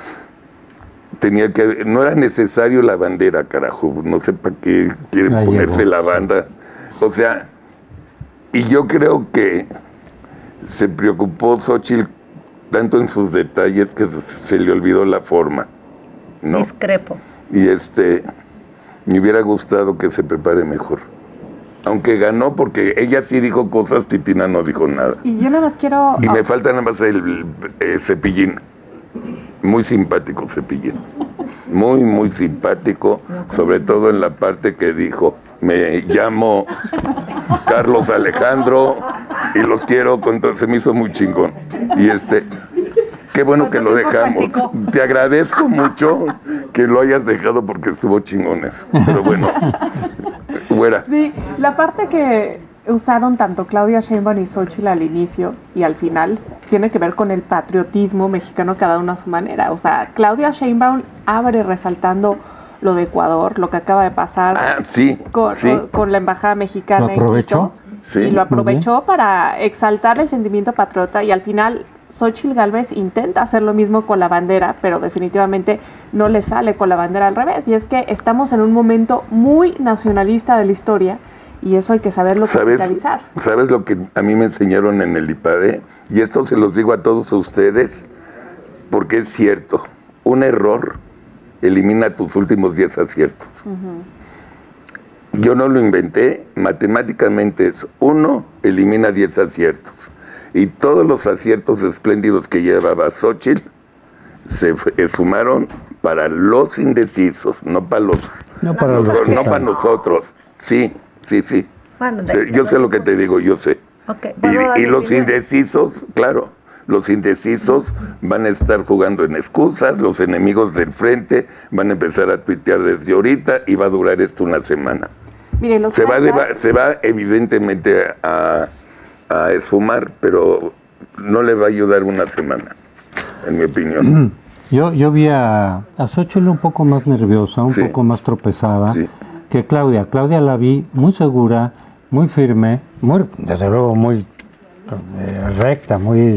Tenía que, no era necesario la bandera, carajo, no sé para qué quieren Ahí ponerse llegó. La banda. O sea, y yo creo que se preocupó Xochitl tanto en sus detalles que se le olvidó la forma, ¿no? Discrepo. Y este, me hubiera gustado que se prepare mejor. Aunque ganó porque ella sí dijo cosas, Titina no dijo nada. Y yo nada más quiero... Y oh. me falta nada más el eh, Cepillín. Muy simpático Cepillín. Muy, muy simpático, sobre todo en la parte que dijo, me llamo Carlos Alejandro y los quiero con todo. Se me hizo muy chingón. Y este... Qué bueno que lo dejamos. Te agradezco mucho que lo hayas dejado porque estuvo chingón eso. Pero bueno, fuera. Sí, la parte que usaron tanto Claudia Sheinbaum y Xochitl al inicio y al final tiene que ver con el patriotismo mexicano, cada uno a su manera. O sea, Claudia Sheinbaum abre resaltando lo de Ecuador, lo que acaba de pasar ah, sí, con, sí. con, con la embajada mexicana. ¿Lo aprovechó? En Quito, sí. Y lo aprovechó para exaltar el sentimiento patriota y al final... Xochitl Gálvez intenta hacer lo mismo con la bandera, pero definitivamente no le sale con la bandera al revés. Y es que estamos en un momento muy nacionalista de la historia y eso hay que saberlo capitalizar. ¿Sabes lo que a mí me enseñaron en el IPADE? Y esto se los digo a todos ustedes porque es cierto. Un error elimina tus últimos diez aciertos. Uh-huh. Yo no lo inventé, matemáticamente es uno elimina diez aciertos. Y todos los aciertos espléndidos que llevaba Xochitl se sumaron para los indecisos, no para los, no para, los, los no para nosotros. Sí, sí, sí. Bueno, de, yo sé lo que te digo, yo sé. Okay, y y los indecisos, claro, los indecisos van a estar jugando en excusas, los enemigos del frente van a empezar a tuitear desde ahorita y va a durar esto una semana. Mire, los se, va de, se va evidentemente a... a esfumar, pero no le va a ayudar una semana, en mi opinión. Yo, yo vi a, a Xochitl un poco más nerviosa, un sí. poco más tropezada sí. que Claudia. Claudia la vi muy segura, muy firme, muy, desde luego muy eh, recta, muy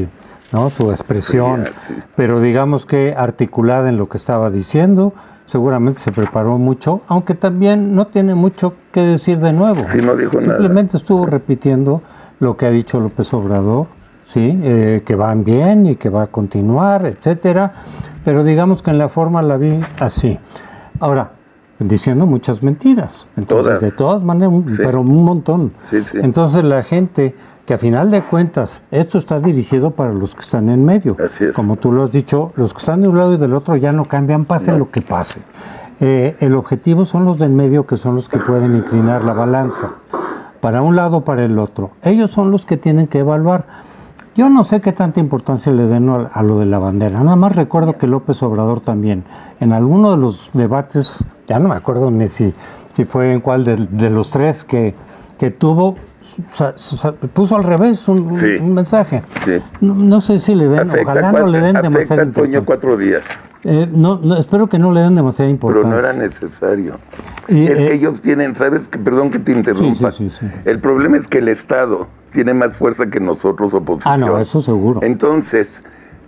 ¿no? Su expresión, Fría, sí. pero digamos que articulada en lo que estaba diciendo, seguramente se preparó mucho, aunque también no tiene mucho que decir de nuevo. Sí, no dijo nada. Simplemente estuvo repitiendo lo que ha dicho López Obrador, sí, eh, que van bien y que va a continuar, etcétera, pero digamos que en la forma la vi así. Ahora, diciendo muchas mentiras, entonces Todas. de todas maneras, Sí. pero un montón. Sí, sí. Entonces la gente, que a final de cuentas, esto está dirigido para los que están en medio. Así es. Como tú lo has dicho, los que están de un lado y del otro ya no cambian, pase No. lo que pase. Eh, el objetivo son los del medio, que son los que pueden inclinar la balanza para un lado o para el otro. Ellos son los que tienen que evaluar. Yo no sé qué tanta importancia le den a, a lo de la bandera. Nada más recuerdo que López Obrador también, en alguno de los debates, ya no me acuerdo ni si, si fue en cuál de, de los tres que, que tuvo, sa, sa, puso al revés un, Sí. un mensaje. Sí. No, no sé si le den, Afecta, ojalá no cuatro- le den afecta demasiada a Toño importancia. cuatro días, Eh, no, no, espero que no le den demasiada pero no era importancia. necesario. Y, es eh, que ellos tienen, ¿sabes? Que, perdón que te interrumpa. Sí, sí, sí, sí. El problema es que el Estado tiene más fuerza que nosotros, oposición. Ah, no, eso seguro. Entonces,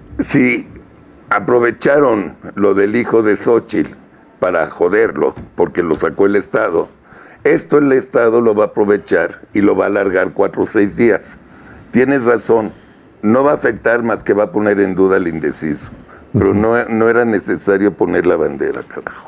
si aprovecharon lo del hijo de Xóchitl para joderlo, porque lo sacó el Estado, esto el Estado lo va a aprovechar y lo va a alargar cuatro o seis días. Tienes razón, no va a afectar más que va a poner en duda al indeciso. Pero Ujú. no, no era necesario poner la bandera, carajo.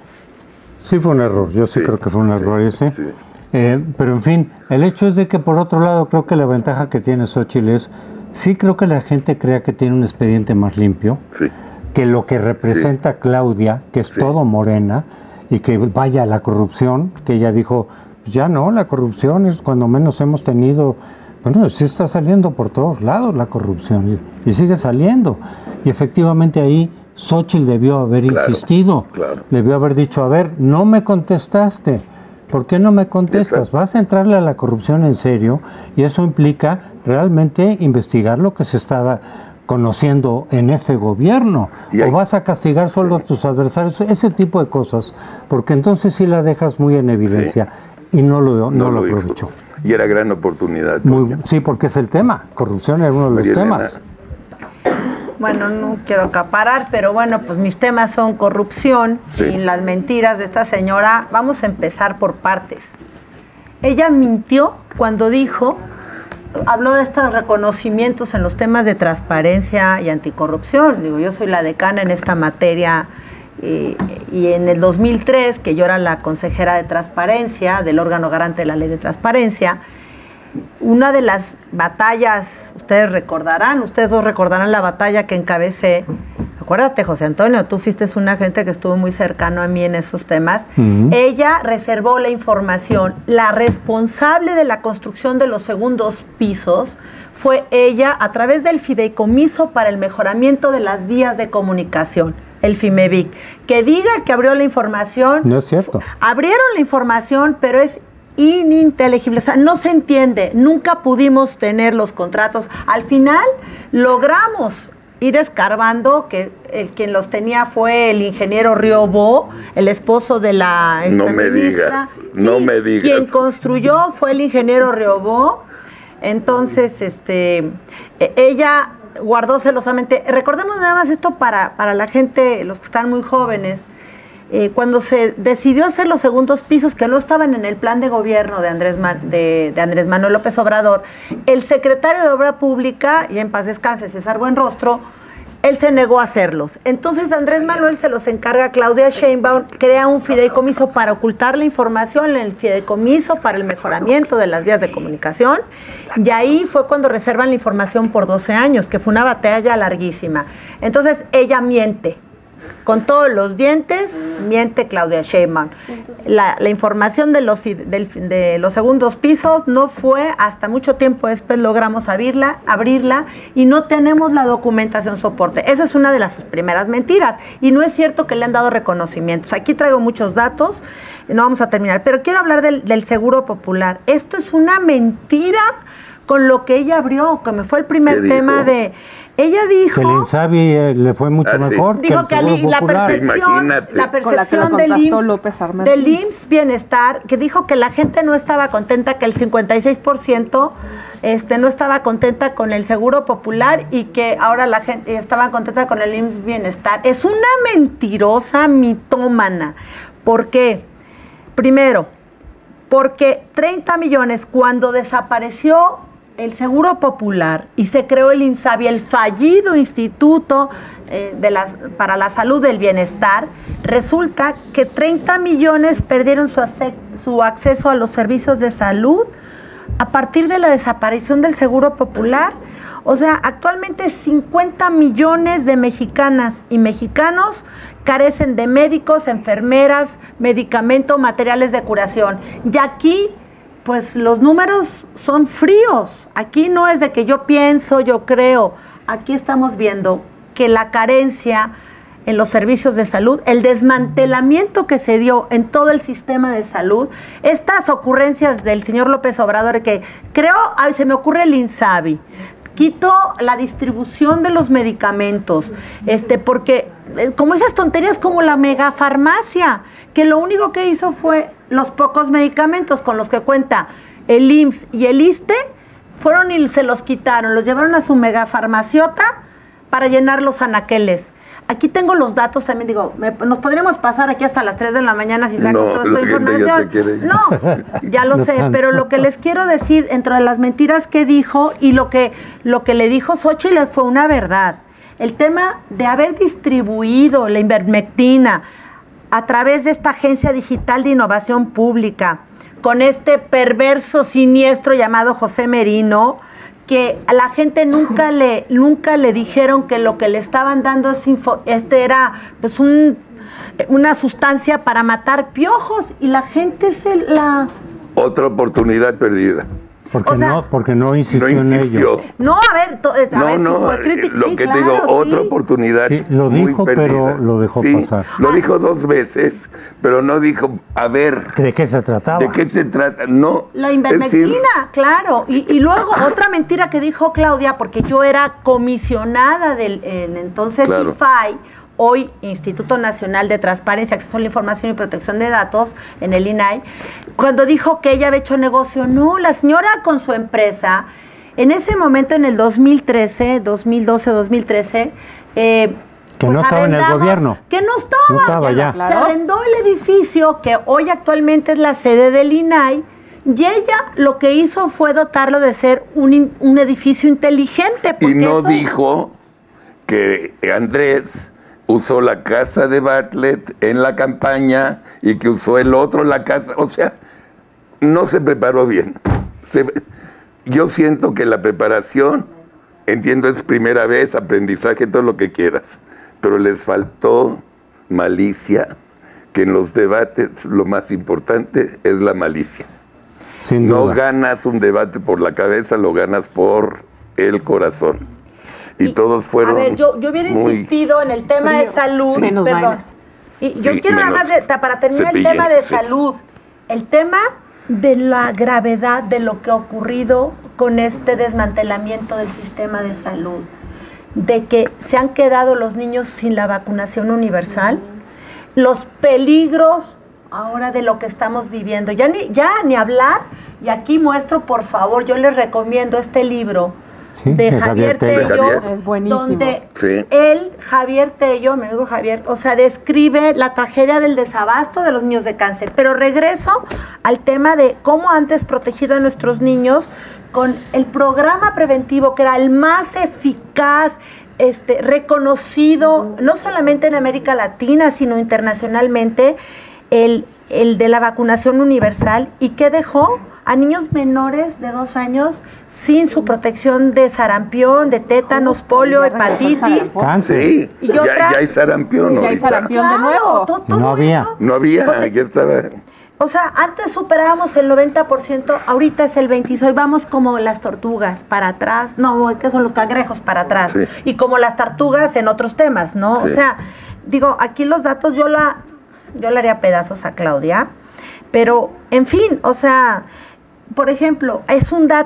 Sí fue un error, yo sí, Sí, creo que fue un error ese. sí. Eh, pero en fin, el hecho es de que por otro lado creo que la ventaja que tiene Xóchitl es, sí creo que la gente crea que tiene un expediente más limpio, Sí. que lo que representa Claudia, que es Sí. todo morena, y que vaya la corrupción, que ella dijo, pues ya no, la corrupción es cuando menos hemos tenido, bueno, sí está saliendo por todos lados la corrupción, y, y sigue saliendo. Y efectivamente ahí Xóchitl debió haber Claro, insistido, claro. debió haber dicho, a ver, no me contestaste, ¿por qué no me contestas? Exacto. Vas a entrarle a la corrupción en serio, y eso implica realmente investigar lo que se está conociendo en este gobierno, Y hay- o vas a castigar solo a tus adversarios, ese tipo de cosas, porque entonces sí la dejas muy en evidencia, y no lo, no lo hizo. aprovechó. Y era gran oportunidad. Muy, sí, porque es el tema, corrupción era uno de los María Elena. temas. Bueno, no quiero acaparar, pero bueno, pues mis temas son corrupción Sí. y las mentiras de esta señora. Vamos a empezar por partes. Ella mintió cuando dijo, habló de estos reconocimientos en los temas de transparencia y anticorrupción. Digo, yo soy la decana en esta materia eh, y en el dos mil tres, que yo era la consejera de transparencia del órgano garante de la ley de transparencia, una de las batallas, ustedes recordarán, ustedes dos recordarán la batalla que encabecé. Acuérdate, José Antonio, tú fuiste un agente que estuvo muy cercano a mí en esos temas. Ujú. Ella reservó la información. La responsable de la construcción de los segundos pisos fue ella a través del Fideicomiso para el Mejoramiento de las Vías de Comunicación, el FIMEVIC. Que diga que abrió la información. No es cierto. Abrieron la información, pero es ininteligible, o sea, no se entiende, nunca pudimos tener los contratos. Al final logramos ir escarbando, que el quien los tenía fue el ingeniero Riobó, el esposo de la No me exministra. digas, no me digas. Quien construyó fue el ingeniero Riobó. Entonces, este, e- ella guardó celosamente. Recordemos nada más esto para, para la gente, los que están muy jóvenes. Eh, cuando se decidió hacer los segundos pisos que no estaban en el plan de gobierno de Andrés, Ma- de, de Andrés Manuel López Obrador, el secretario de Obra Pública, y en paz descanse César Buenrostro, él se negó a hacerlos. Entonces Andrés Manuel se los encarga a Claudia Sheinbaum, crea un fideicomiso para ocultar la información, el fideicomiso para el mejoramiento de las vías de comunicación, y ahí fue cuando reservan la información por doce años, que fue una batalla larguísima. Entonces ella miente. Con todos los dientes, miente Claudia Sheinbaum. La, la información de los, fi- del, de los segundos pisos no fue hasta mucho tiempo después logramos abrirla, abrirla y no tenemos la documentación soporte. Esa es una de las primeras mentiras. Y no es cierto que le han dado reconocimientos. Aquí traigo muchos datos, no vamos a terminar, pero quiero hablar del, del Seguro Popular. Esto es una mentira con lo que ella abrió, que me fue el primer tema de... Ella dijo... Que el INSABI eh, le fue mucho ah, sí. mejor Dijo que, que el la Popular. percepción, la percepción del I M S S, del I M S S Bienestar, que dijo que la gente no estaba contenta, que el cincuenta y seis por ciento este, no estaba contenta con el Seguro Popular y que ahora la gente estaba contenta con el I M S S Bienestar. Es una mentirosa mitómana. ¿Por qué? Primero, porque treinta millones cuando desapareció el Seguro Popular y se creó el INSABI, el fallido Instituto eh, de las, para la Salud del Bienestar, resulta que treinta millones perdieron su, su acceso a los servicios de salud a partir de la desaparición del Seguro Popular. O sea, actualmente cincuenta millones de mexicanas y mexicanos carecen de médicos, enfermeras, medicamentos, materiales de curación. Y aquí, pues los números son fríos. Aquí no es de que yo pienso, yo creo. Aquí estamos viendo que la carencia en los servicios de salud, el desmantelamiento que se dio en todo el sistema de salud, estas ocurrencias del señor López Obrador, que creo, ay, se me ocurre el INSABI, quito la distribución de los medicamentos, este, porque eh, como esas tonterías como la megafarmacia, que lo único que hizo fue los pocos medicamentos con los que cuenta el I M S S y el ISSSTE, fueron y se los quitaron, los llevaron a su megafarmaciota para llenar los anaqueles. Aquí tengo los datos también, digo, me, nos podríamos pasar aquí hasta las tres de la mañana si saco no, toda esta información. Ya no, ya lo No sé, tanto. pero lo que les quiero decir, entre las mentiras que dijo y lo que, lo que le dijo Xóchitl fue una verdad. El tema de haber distribuido la ivermectina a través de esta Agencia Digital de Innovación Pública, con este perverso siniestro llamado José Merino, que a la gente nunca le nunca le dijeron que lo que le estaban dando es info, este era pues un, una sustancia para matar piojos y la gente se la... Otra oportunidad perdida. Porque, o sea, no, porque no insistió, No en insistió. ello. No, a ver, to, a No, ver, no, si fue crítica, lo sí, que claro, te digo, sí. otra oportunidad. Sí, lo muy dijo, perdida. pero lo dejó Sí, pasar. Lo dijo dos veces, pero no dijo, a ver, ¿De qué se trataba? ¿de qué se trata? No. La es ivermectina, decir, claro. Y, y luego otra mentira que dijo Claudia, porque yo era comisionada del en entonces Claro. I F A I, hoy Instituto Nacional de Transparencia, Acceso a la Información y Protección de Datos, en el I N A I, cuando dijo que ella había hecho negocio. No, la señora con su empresa, en ese momento, en el dos mil trece, dos mil doce, dos mil trece, eh, Que pues no estaba en el arrendaba- gobierno. Que no estaba. No estaba ya. Se arrendó el edificio que hoy actualmente es la sede del I N A I, y ella lo que hizo fue dotarlo de ser un, in- un edificio inteligente. y porque no eso- dijo que Andrés usó la casa de Bartlett en la campaña y que usó el otro la casa. O sea, no se preparó bien. Se- yo siento que la preparación, entiendo, es primera vez, aprendizaje, todo lo que quieras, pero les faltó malicia, que en los debates lo más importante es la malicia. Sin No duda. ganas un debate por la cabeza, lo ganas por el corazón. Y, todos fueron A ver, yo, yo hubiera muy... insistido en el tema de Frío. salud. Menos perdón. vainas. Y yo Sí, quiero nada menos más, de- ta- para terminar cepillen, el tema de sí. salud, el tema de la gravedad de lo que ha ocurrido con este desmantelamiento del sistema de salud, de que se han quedado los niños sin la vacunación universal, los peligros ahora de lo que estamos viviendo, ya ni, ya ni hablar, y aquí muestro, por favor, yo les recomiendo este libro Sí, de, de Javier Javier Tello. Tello, De Javier. Es buenísimo. donde Sí. él, Javier Tello, mi amigo Javier, o sea, describe la tragedia del desabasto de los niños de cáncer. Pero regreso al tema de cómo antes protegido a nuestros niños con el programa preventivo que era el más eficaz, este, reconocido, no solamente en América Latina, sino internacionalmente, el, el de la vacunación universal, y que dejó a niños menores de dos años sin su protección de sarampión, de tétanos, Justo, polio, ya regresó el hepatitis. sarampión. Cáncer. Sí, Y ya, otra- ya hay sarampión Ya hay ahorita. sarampión de Claro, nuevo. to- todo No había. eso. No había, ya estaba... O sea, antes superábamos el noventa por ciento, ahorita es el veintiséis por ciento, vamos como las tortugas, para atrás, no, que son los cangrejos para atrás, Sí. y como las tortugas en otros temas, ¿no? Sí. O sea, digo, aquí los datos yo la, yo le haría pedazos a Claudia, pero, en fin, o sea, por ejemplo, es un dato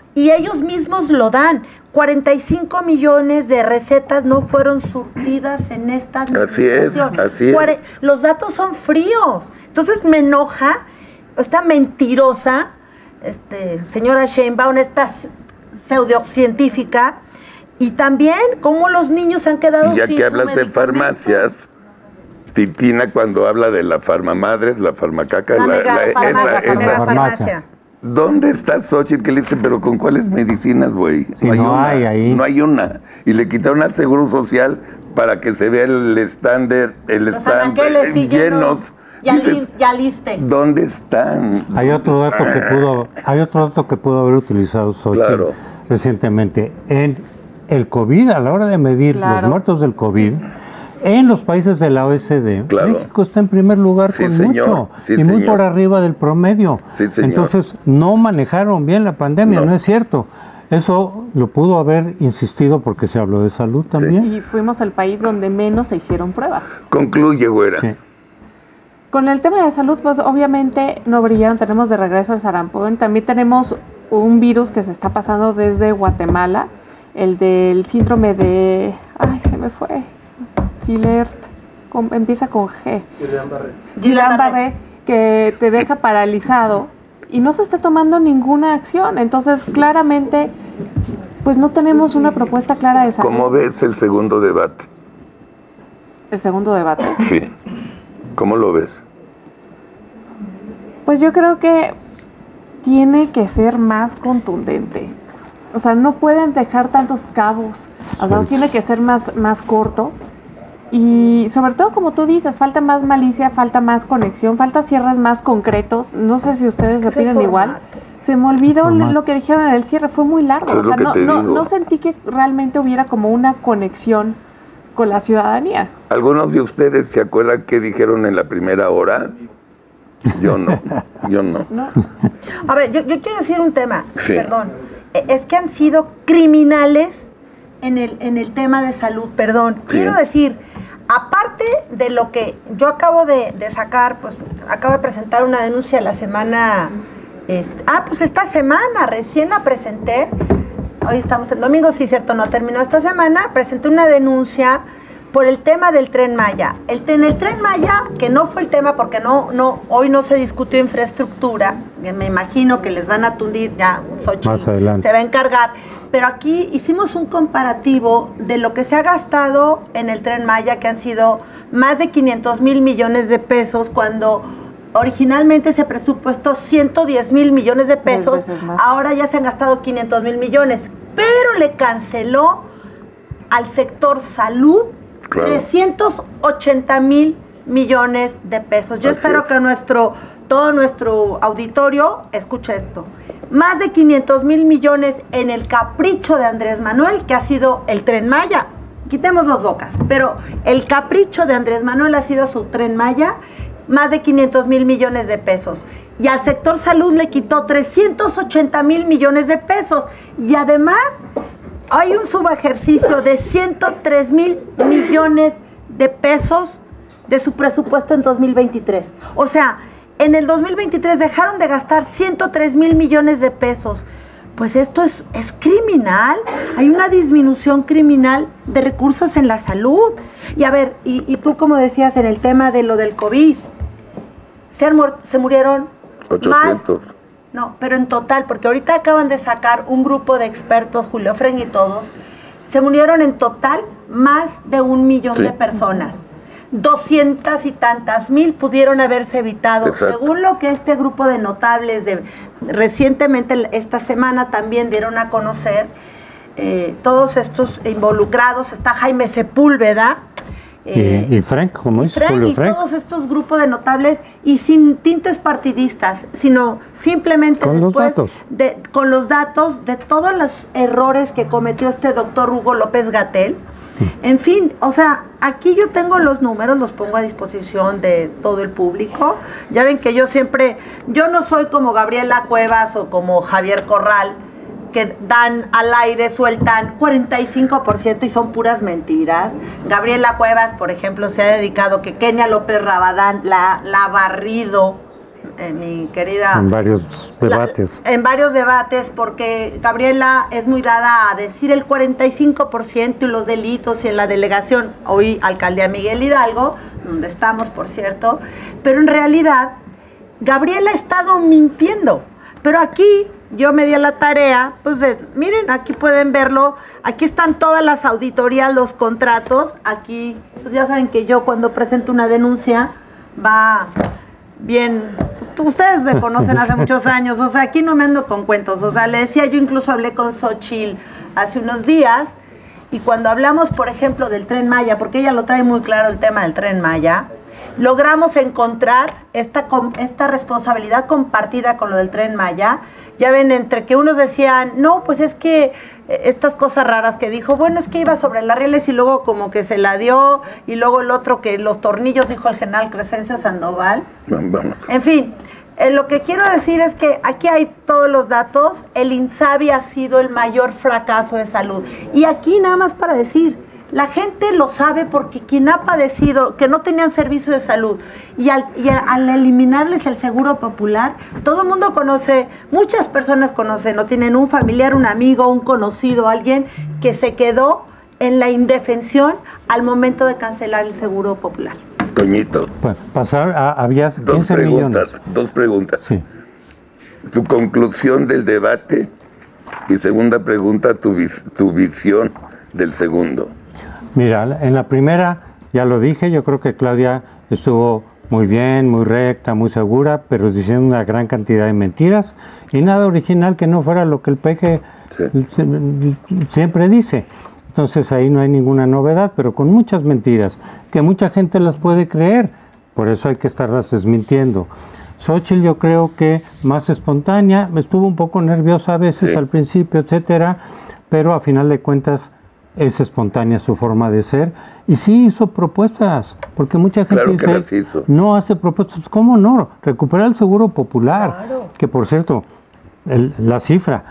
y ellos mismos lo dan. cuarenta y cinco millones de recetas no fueron surtidas en esta administración. Así es, así es. Los datos son fríos. Entonces me enoja esta mentirosa, este, señora Sheinbaum, esta pseudocientífica, y también cómo los niños se han quedado ya sin que su hablas de farmacias, Titina cuando habla de la farmamadres, la farmacaca, La la, mega la- farmacia, esa, la esa- mega farmacia. ¿Dónde está Xochitl? Que le dice, pero ¿con cuáles medicinas, güey? Sí, no una, hay ahí. No hay una. Y le quitaron al Seguro Social para que se vea el estándar, el Los stand anaqueles sí llenos. Ya, Dices, li- ya liste. ¿dónde están? Hay otro dato que pudo, hay otro dato que pudo haber utilizado Xochitl Claro. recientemente. En el COVID, a la hora de medir Claro. los muertos del COVID, en los países de la O E C D, Claro. México está en primer lugar Sí, con señor. mucho Sí, y muy señor. por arriba del promedio. Sí, señor. Entonces, no manejaron bien la pandemia, No. no, es cierto. Eso lo pudo haber insistido porque se habló de salud también. Y fuimos el país donde menos se hicieron pruebas. Concluye, güera. Sí. Con el tema de salud, pues obviamente no brillaron, tenemos de regreso el sarampión, también tenemos un virus que se está pasando desde Guatemala, el del síndrome de, ay, se me fue, Gilert, con- empieza con G. Guillain-Barré, que te deja paralizado y no se está tomando ninguna acción, entonces claramente, pues no tenemos una propuesta clara de salud. ¿Cómo ves el segundo debate? El segundo debate. Sí. ¿Cómo lo ves? Pues yo creo que tiene que ser más contundente. O sea, no pueden dejar tantos cabos. O sea, Sí. tiene que ser más, más corto. Y sobre todo, como tú dices, falta más malicia, falta más conexión, falta cierres más concretos. No sé si ustedes opinan igual. Se me olvidó Formato. lo que dijeron en el cierre, fue muy largo. Eso O es sea, lo no, que te no, digo. no sentí que realmente hubiera como una conexión con la ciudadanía. ¿Algunos de ustedes se acuerdan qué dijeron en la primera hora? Yo no, yo no. ¿No? A ver, yo, yo quiero decir un tema, Sí. perdón. Eh, Es que han sido criminales en el, en el tema de salud, perdón. Sí. Quiero decir, aparte de lo que yo acabo de, de sacar, pues acabo de presentar una denuncia la semana, este, ah, pues esta semana, recién la presenté, hoy estamos en domingo, sí, cierto, no terminó esta semana, presenté una denuncia por el tema del Tren Maya. El, en el Tren Maya, que no fue el tema porque no, no, hoy no se discutió infraestructura, que me imagino que les van a tundir ya, Xochitl Más adelante. se va a encargar, pero aquí hicimos un comparativo de lo que se ha gastado en el Tren Maya, que han sido más de quinientos mil millones de pesos, cuando originalmente se presupuestó ciento diez mil millones de Tres pesos, veces más. ahora ya se han gastado quinientos mil millones, pero le canceló al sector salud Claro. trescientos ochenta mil millones de pesos. Yo Así espero es. que nuestro, todo nuestro auditorio escuche esto. Más de quinientos mil millones en el capricho de Andrés Manuel, que ha sido el Tren Maya. Quitemos dos bocas, pero el capricho de Andrés Manuel ha sido su Tren Maya, más de quinientos mil millones de pesos. Y al sector salud le quitó trescientos ochenta mil millones de pesos. Y además hay un subejercicio de ciento tres mil millones de pesos de su presupuesto en dos mil veintitrés. O sea, en el dos mil veintitrés dejaron de gastar ciento tres mil millones de pesos. Pues esto es, es criminal. Hay una disminución criminal de recursos en la salud. Y a ver, y, y tú como decías en el tema de lo del COVID, se, han muer- se murieron ochocientos. más. No, pero en total, porque ahorita acaban de sacar un grupo de expertos, Julio Fren y todos, se murieron en total más de un millón Sí. de personas. Doscientas y tantas mil pudieron haberse evitado. Exacto. Según lo que este grupo de notables de recientemente esta semana también dieron a conocer, eh, todos estos involucrados, está Jaime Sepúlveda, eh, y, y Frank, como dice Frank Julio y Frank. todos estos grupos de notables, y sin tintes partidistas, sino simplemente Con los después datos. de, con los datos de todos los errores que cometió este doctor Hugo López Gatell. En fin, o sea, aquí yo tengo los números, los pongo a disposición de todo el público. Ya ven que yo siempre, yo no soy como Gabriela Cuevas o como Javier Corral, que dan al aire, sueltan cuarenta y cinco por ciento y son puras mentiras. Gabriela Cuevas, por ejemplo, se ha dedicado, que Kenia López Rabadán la, la ha barrido eh, mi querida... En varios debates. La, en varios debates, porque Gabriela es muy dada a decir el cuarenta y cinco por ciento y los delitos y en la delegación, hoy alcaldía Miguel Hidalgo, donde estamos, por cierto, pero en realidad Gabriela ha estado mintiendo, pero aquí yo me di a la tarea, pues de, miren, aquí pueden verlo, aquí están todas las auditorías, los contratos, aquí, pues ya saben que yo cuando presento una denuncia, va bien, pues, ustedes me conocen hace muchos años, o sea, aquí no me ando con cuentos, o sea, le decía, yo incluso hablé con Xochitl hace unos días, y cuando hablamos, por ejemplo, del Tren Maya, porque ella lo trae muy claro el tema del Tren Maya, logramos encontrar esta, esta responsabilidad compartida con lo del Tren Maya. Ya ven, entre que unos decían, no, pues es que estas cosas raras que dijo, bueno, es que iba sobre las rieles y luego como que se la dio, y luego el otro que los tornillos, dijo el general Crescencio Sandoval. Vamos. En fin, eh, lo que quiero decir es que aquí hay todos los datos, el INSABI ha sido el mayor fracaso de salud. Y aquí nada más para decir, la gente lo sabe porque quien ha padecido, que no tenían servicio de salud, y al, y al eliminarles el seguro popular, todo el mundo conoce, muchas personas conocen, no tienen un familiar, un amigo, un conocido, alguien que se quedó en la indefensión al momento de cancelar el seguro popular. Toñito. Pues pasar a, había dos quince preguntas, millones. Dos preguntas. Sí. Tu conclusión del debate y segunda pregunta, tu, vis, tu visión del segundo. Mira, en la primera, ya lo dije, yo creo que Claudia estuvo muy bien, muy recta, muy segura, pero diciendo una gran cantidad de mentiras y nada original que no fuera lo que el P G sí. siempre dice. Entonces ahí no hay ninguna novedad, pero con muchas mentiras, que mucha gente las puede creer, por eso hay que estarlas desmintiendo. Xochitl yo creo que más espontánea, estuvo un poco nerviosa a veces sí. al principio, etcétera, pero a final de cuentas es espontánea su forma de ser, y sí hizo propuestas, porque mucha gente claro dice, no hace propuestas, ¿cómo no? Recuperar el seguro popular, claro. que por cierto, el, la cifra,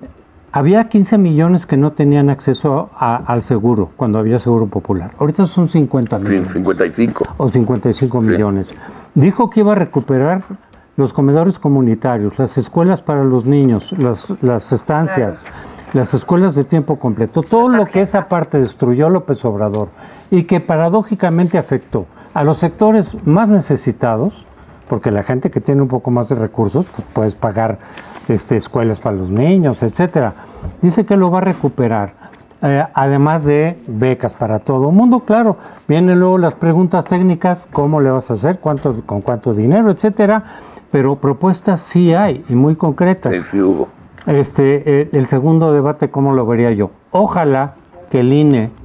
había quince millones que no tenían acceso a, al seguro, cuando había seguro popular, ahorita son cincuenta millones. Sí, cincuenta y cinco. O cincuenta y cinco sí. millones. Dijo que iba a recuperar los comedores comunitarios, las escuelas para los niños, las, las estancias, claro. las escuelas de tiempo completo, todo lo que esa parte destruyó López Obrador y que paradójicamente afectó a los sectores más necesitados, porque la gente que tiene un poco más de recursos, pues puedes pagar este, escuelas para los niños, etcétera. Dice que lo va a recuperar, eh, además de becas para todo el mundo, claro. Vienen luego las preguntas técnicas, ¿cómo le vas a hacer? ¿Cuánto, con cuánto dinero, etcétera? Pero propuestas sí hay, y muy concretas. Sí, sí hubo. Este, eh, el segundo debate, ¿cómo lo vería yo? Ojalá que el I N E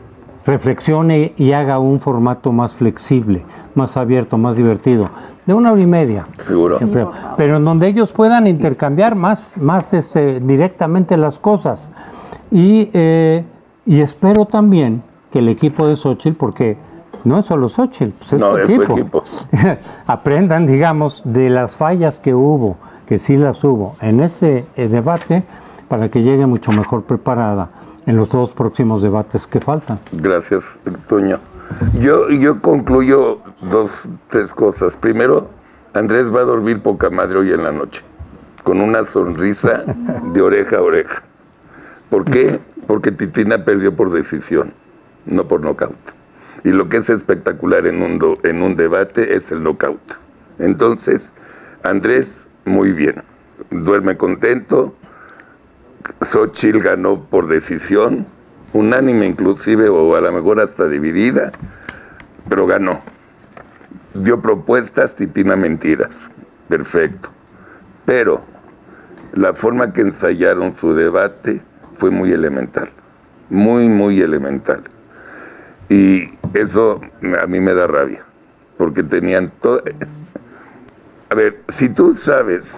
reflexione y haga un formato más flexible, más abierto, más divertido, de una hora y media. Seguro. Sí, pero en donde ellos puedan intercambiar más, más este, directamente las cosas. Y, eh, y espero también que el equipo de Xochitl, porque no es solo Xochitl, pues es no, su es equipo, equipo. aprendan, digamos, de las fallas que hubo, que sí las hubo en ese eh, debate, para que llegue mucho mejor preparada en los dos próximos debates que faltan. Gracias, Toño. Yo, yo concluyo dos, tres cosas. Primero, Andrés va a dormir poca madre hoy en la noche, con una sonrisa de oreja a oreja. ¿Por qué? Porque Titina perdió por decisión, no por nocaut. Y lo que es espectacular en un, do, en un debate es el nocaut. Entonces, Andrés, muy bien, duerme contento. Xochitl ganó por decisión, unánime inclusive, o a lo mejor hasta dividida, pero ganó. Dio propuestas, Titina mentiras. Perfecto. Pero la forma que ensayaron su debate fue muy elemental. Muy, muy elemental. Y eso a mí me da rabia, porque tenían todo... A ver, si tú sabes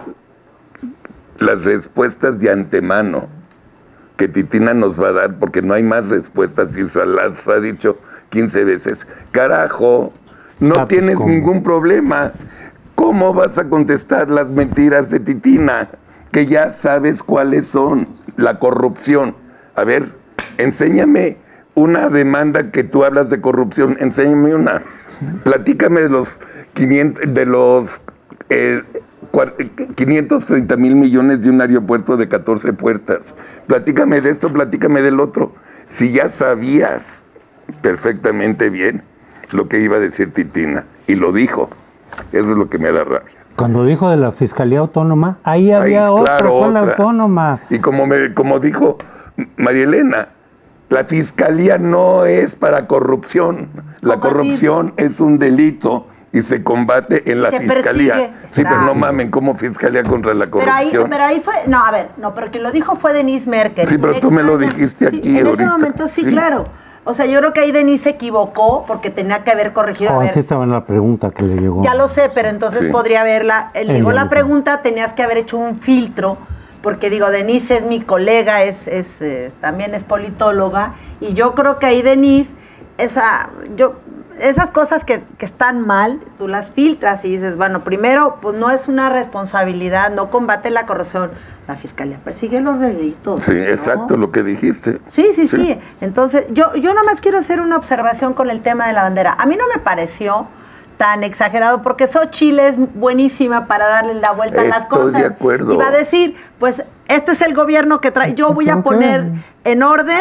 las respuestas de antemano que Titina nos va a dar, porque no hay más respuestas y se las ha dicho quince veces. Carajo, no ¿sabes tienes cómo? Ningún problema. ¿Cómo vas a contestar las mentiras de Titina? Que ya sabes cuáles son. La corrupción. A ver, enséñame una demanda que tú hablas de corrupción. Enséñame una. Platícame de los quinientos, de los eh, quinientos treinta mil millones de un aeropuerto de catorce puertas. Platícame de esto, platícame del otro. Si ya sabías perfectamente bien lo que iba a decir Titina, y lo dijo, eso es lo que me da rabia. Cuando dijo de la Fiscalía Autónoma, ahí había Ahí, otra, claro, con la otra. autónoma. Y como, me, como dijo María Elena, la Fiscalía no es para corrupción. La corrupción es un delito y se combate en la Se Fiscalía. persigue. Sí, pero no Exacto. mamen, como Fiscalía contra la Pero ahí, corrupción. pero ahí fue, no, a ver, no, pero quien lo dijo fue Denise Merkel. Sí, pero tú me lo dijiste Sí, aquí en ahorita. ese momento sí, Sí. claro. O sea, yo creo que ahí Denise se equivocó porque tenía que haber corregido. a Oh, ver, así estaba en la pregunta que le llegó. ya lo sé, pero entonces Sí. podría haberla. eh, Ella Llegó la misma. pregunta, tenías que haber hecho un filtro, porque digo, Denise es mi colega, es, es eh, también es politóloga, y yo creo que ahí Denise, esa, yo, esas cosas que, que están mal, tú las filtras y dices, bueno, primero, pues no es una responsabilidad, no combate la corrupción. La Fiscalía persigue los delitos. Sí, ¿no? exacto, lo que dijiste. Sí, sí, sí. Entonces, yo, yo nomás quiero hacer una observación con el tema de la bandera. A mí no me pareció tan exagerado, porque Xochitl es buenísima para darle la vuelta a las Estoy cosas. de acuerdo. Y va a decir, pues, este es el gobierno que trae, yo voy a poner en orden.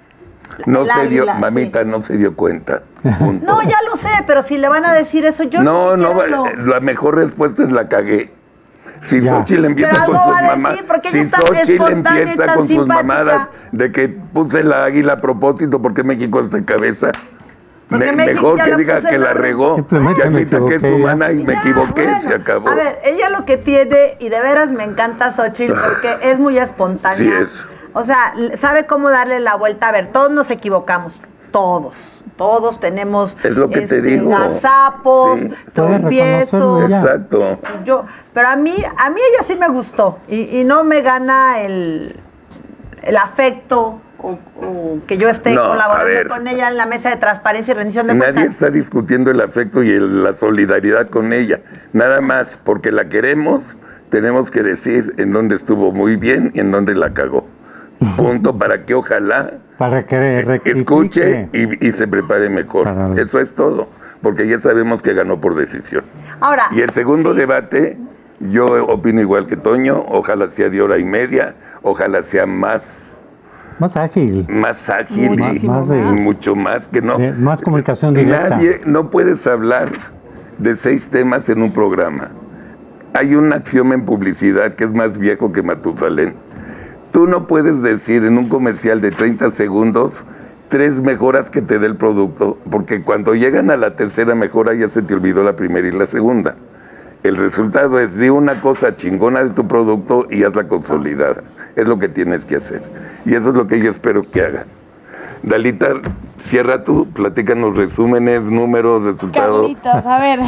No el se dio, águila, mamita, no se dio cuenta. Punto. No, ya lo sé, pero si le van a decir eso, yo No, no no, siquiera lo- la mejor respuesta es la cagué. Si Ya. Xochitl empieza Pero con algo sus va a decir, mamás, porque si ella es tan Xochitl espontánea, empieza tan con sus simpática. mamadas de que puse la águila a propósito porque México está en cabeza, Porque me- México mejor ya que lo diga puse que en la orden. regó, Simplemente que me admita que es equivoqué, humana y me Ya, equivoqué, bueno. se acabó. A ver, ella lo que tiene, y de veras me encanta Xochitl, porque es muy espontánea. Sí es. O sea, l- sabe cómo darle la vuelta. A ver, todos nos equivocamos, todos. Todos tenemos Es lo que te este, digo. gazapos, Sí. Puedes tropiezos. reconocerlo ya. Exacto. Yo, pero a mí, a mí ella sí me gustó y, y no me gana el, el afecto o, o que yo esté No, a colaborando ver. con ella en la mesa de transparencia y rendición de Nadie cuentas. está discutiendo el afecto y el- la solidaridad con ella. Nada más, porque la queremos, tenemos que decir en dónde estuvo muy bien y en dónde la cagó. Punto, para que ojalá Para que rectifique. escuche y, y se prepare mejor. Para- Eso es todo, porque ya sabemos que ganó por decisión. Ahora, Y el segundo debate, yo opino igual que Toño, ojalá sea de hora y media, ojalá sea más, Más ágil. más ágil y, Muchísimo Más de- y mucho más que no. de- más comunicación directa. Nadie, no puedes hablar de seis temas en un programa. Hay un axioma en publicidad que es más viejo que Matusalén. Tú no puedes decir en un comercial de treinta segundos tres mejoras que te dé el producto, porque cuando llegan a la tercera mejora ya se te olvidó la primera y la segunda. El resultado es di una cosa chingona de tu producto y hazla consolidada. Es lo que tienes que hacer. Y eso es lo que yo espero que hagan. Dalita, cierra tú, platícanos resúmenes, números, resultados. Carlitos, a ver.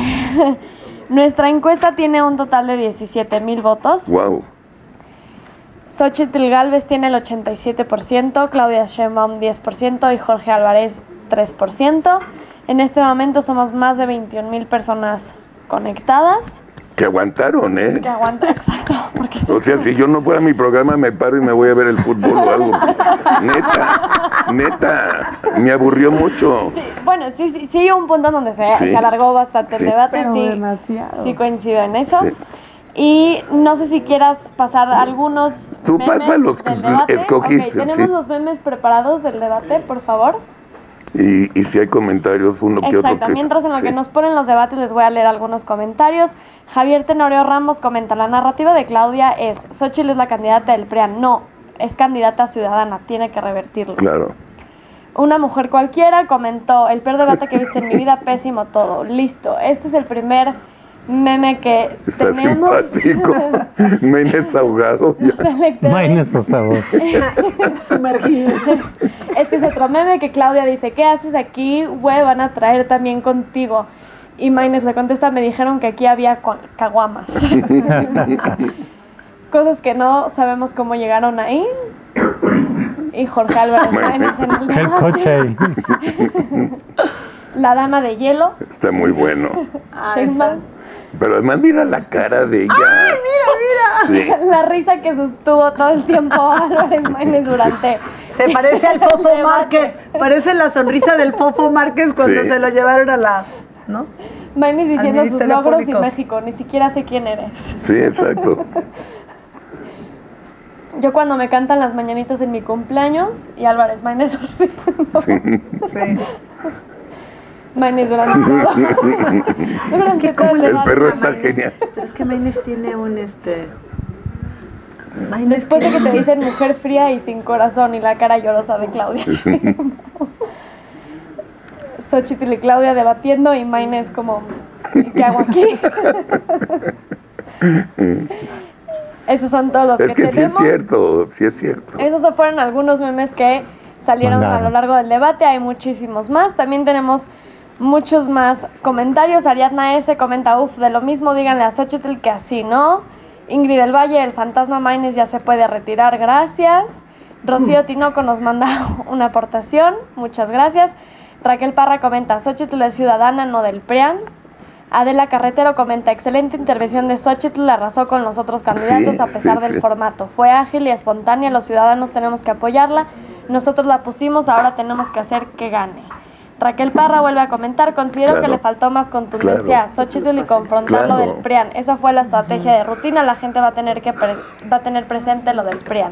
Nuestra encuesta tiene un total de diecisiete mil votos. Wow. Xochitl Gálvez tiene el ochenta y siete por ciento, Claudia Sheinbaum diez por ciento y Jorge Álvarez tres por ciento. En este momento somos más de veintiún mil personas conectadas. Que aguantaron, ¿eh? Que aguanta, exacto. Porque O sea, si yo no fuera a mi programa, me paro y me voy a ver el fútbol o algo. Neta, neta, me aburrió mucho. sí, bueno, sí, sí, sí, hubo un punto en donde se, Sí. se alargó bastante Sí. el debate, Pero sí, demasiado. sí coincido en eso. Sí. Y no sé si quieras pasar algunos Tú memes pasa los que del debate. escogiste, Ok, tenemos sí. los memes preparados del debate, por favor. Y, y si hay comentarios, uno que otro. Exacto, que- mientras en lo sí. que nos ponen los debates les voy a leer algunos comentarios. Javier Tenorio Ramos comenta, la narrativa de Claudia es, Xochitl es la candidata del P R I A N. No, es candidata ciudadana, tiene que revertirlo. Claro. Una mujer cualquiera comentó, el peor debate que he visto en mi vida, pésimo todo. Listo, este es el primer meme que Está tenemos. simpático. Me he desahogado. ya. Seleccioné. Maines, por favor. Sumergido. Este es otro meme que Claudia dice, ¿qué haces aquí? Güey, van a traer también contigo. Y Maines le contesta, me dijeron que aquí había cua- caguamas. Cosas que no sabemos cómo llegaron ahí. Y Jorge Álvarez Maínez en el El debate. coche ahí. La dama de hielo. Está muy bueno. Sheinbaum. Pero además mira la cara de ella. ¡Ay, mira, mira! Sí. La risa que sostuvo todo el tiempo Álvarez Maínez durante... Se parece al el Fofo debate. Márquez. Parece la sonrisa del Fofo Márquez cuando Sí. se lo llevaron a la... ¿No? Maines diciendo sus Ministerio logros Público. y México, ni siquiera sé quién eres. Sí, exacto. Yo cuando me cantan las mañanitas en mi cumpleaños y Álvarez Maínez sonriendo. Sí. Sí. Maínez durante todo. durante todo El debate. perro está genial. Pero es que Maines tiene un este. Maines Después de que tiene- te dicen mujer fría y sin corazón y la cara llorosa de Claudia. Xochitl y Claudia debatiendo y Maínez como, ¿qué hago aquí? Esos son todos los Es que, que sí es tenemos. cierto, sí es cierto. Esos fueron algunos memes que salieron Mandaron. a lo largo del debate. Hay muchísimos más. También tenemos muchos más comentarios. Ariadna S. comenta, uff, de lo mismo díganle a Xochitl que así, ¿no? Ingrid del Valle, el fantasma Maínez ya se puede retirar, gracias. Rocío Tinoco nos manda una aportación, muchas gracias. Raquel Parra comenta, Xochitl es ciudadana, no del PRIAN. Adela Carretero comenta, excelente intervención de Xochitl, arrasó con los otros candidatos Sí, a pesar sí, del sí. formato. Fue ágil y espontánea, los ciudadanos tenemos que apoyarla. Nosotros la pusimos, ahora tenemos que hacer que gane. Raquel Parra vuelve a comentar, considero Claro. que le faltó más contundencia Claro. a Xochitl y confrontarlo Claro. del PRIAN. Esa fue la estrategia de rutina, la gente va a tener que pre- va a tener presente lo del PRIAN.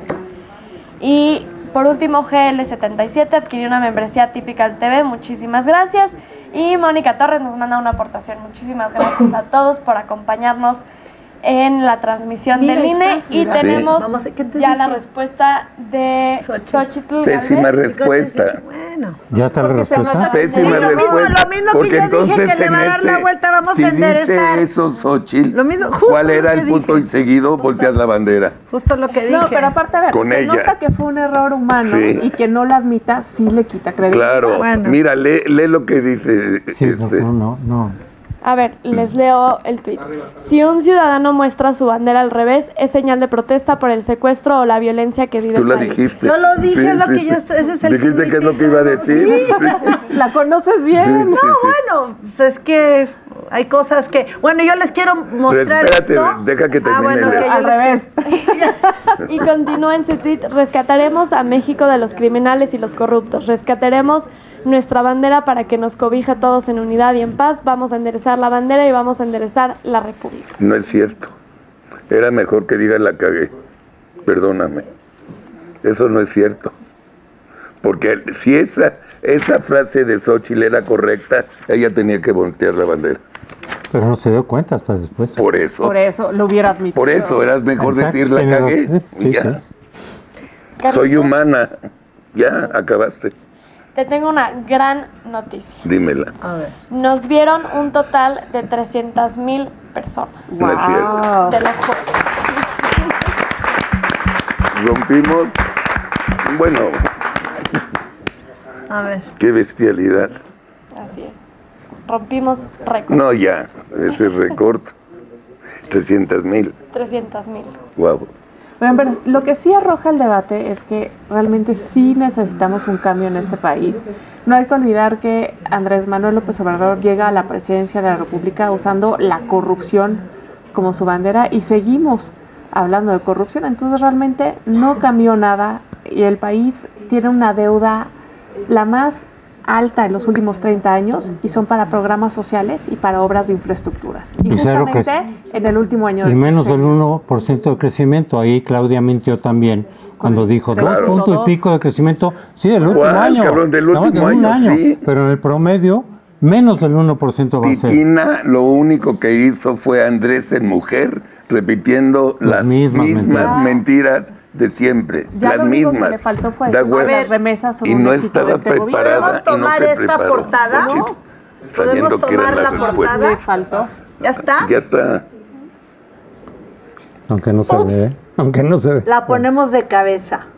Y por último, G L setenta y siete adquirió una membresía típica al T V, muchísimas gracias. Y Mónica Torres nos manda una aportación, muchísimas gracias a todos por acompañarnos en la transmisión Mira, del I N E. está, Y mira. tenemos Sí. Vamos, ¿qué te ya dije? la respuesta de Xochitl Pésima Gálvez. respuesta. Bueno. ¿Ya está la Porque se respuesta? nota- Pésima Sí, lo mismo- respuesta. lo mismo que Porque yo dije entonces que le en va a dar la este, vuelta, vamos si a enderezar. dice eso Xochitl, Lo mismo, justo ¿cuál era lo el que punto dije. y seguido? Volteas la bandera. Justo lo que dije. No, pero aparte, a ver, Con se ella. nota que fue un error humano Sí. y que no lo admita, sí le quita credibilidad. Claro. Bueno. Mira, lee, lee lo que dice. Sí, este. no, no, no. A ver, les leo el tuit. Si un ciudadano muestra su bandera al revés, es señal de protesta por el secuestro o la violencia que vive Tú el la país. dijiste. Yo lo dije, es lo que yo estoy- ese es el Dijiste que es lo que iba a decir. Sí. ¿La conoces bien? Sí, No, sí, sí. bueno, pues es que hay cosas que... Bueno, yo les quiero Pero mostrar espérate, esto. deja que termine Ah, bueno, de- que yo Al les- revés. Y continúa en su tweet, rescataremos a México de los criminales y los corruptos, rescataremos nuestra bandera para que nos cobije a todos en unidad y en paz, vamos a enderezar la bandera y vamos a enderezar la república. No es cierto. Era mejor que diga la cagué. Perdóname. Eso no es cierto. Porque si esa, esa frase de Xochitl era correcta, ella tenía que voltear la bandera. Pero no se dio cuenta hasta después. Por eso. Por eso lo hubiera admitido. Por eso era mejor Exacto, decir la tiene cagué. razón. Sí, y ya. sí. Soy Carlitos, humana. Ya, acabaste. te tengo una gran noticia. Dímela. A ver. Nos vieron un total de trescientas mil personas. No es cierto. Te lo juro. Rompimos. Bueno, A ver. qué bestialidad. Así es. Rompimos récord. No, ya. Ese récord. trescientas mil. trescientas mil. Wow. Bueno, pero lo que sí arroja el debate es que realmente sí necesitamos un cambio en este país. No hay que olvidar que Andrés Manuel López Obrador llega a la presidencia de la República usando la corrupción como su bandera y seguimos hablando de corrupción. Entonces realmente no cambió nada y el país tiene una deuda la más alta en los últimos treinta años y son para programas sociales y para obras de infraestructuras. Y Y cero justamente en el último año Y del menos del sexenio. uno por ciento de crecimiento. Ahí Claudia mintió también cuando dijo dos Claro. puntos y pico de crecimiento. Sí, del último ¿Cuál, año. cabrón? Del No, último de un año, sí. Pero en el promedio, menos del uno por ciento va a ser. Titina lo único que hizo fue Andrés en mujer, repitiendo Las las mismas mismas, mentiras. mentiras. de siempre, Ya las lo único mismas. que le faltó fue Da decir, hueva. a ver, remesas son y un no éxito de estaba este gobierno. preparada ¿Podemos y no tomar se esta preparó. portada? Xochitl, sabiendo ¿Podemos que eran tomar las la respuestas. portada? Le faltó. ¿Ya está? Ya está. Aunque no se ve, ¿eh? Aunque no se ve. La ponemos de cabeza.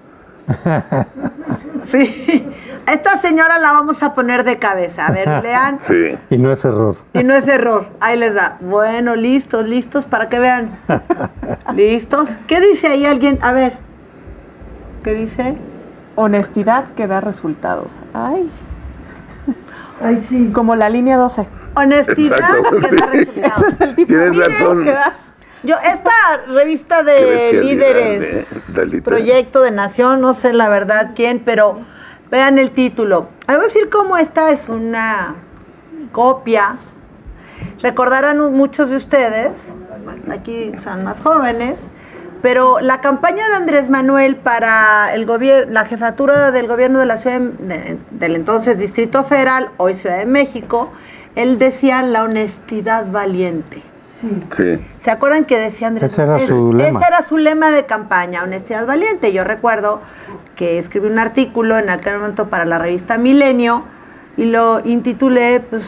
Sí. A esta señora la vamos a poner de cabeza. A ver, lean. Sí. Y no es error. Y no es error. Ahí les da. Bueno, listos, listos para que vean. ¿Listos? ¿Qué dice ahí alguien? A ver. ¿Qué dice? Honestidad que da resultados. Ay. Ay, sí. Como la línea doce. Honestidad Exacto, que da sí. resultados. Ese es el tipo Tienes de razón. que da. Yo, esta revista Qué de bestialidad, líderes, eh, Dalita. Proyecto de Nación, no sé la verdad quién, pero vean el título. Les voy a decir cómo esta es una copia recordarán muchos de ustedes, aquí son más jóvenes, pero la campaña de Andrés Manuel para el gobierno, la jefatura del gobierno de la ciudad de, del entonces Distrito Federal, hoy Ciudad de México, él decía la honestidad valiente. Sí. ¿Se acuerdan que decía Andrés Ese era Manuel? su lema. Ese era su lema de campaña, honestidad valiente. Yo recuerdo que escribí un artículo en aquel momento para la revista Milenio y lo intitulé, pues,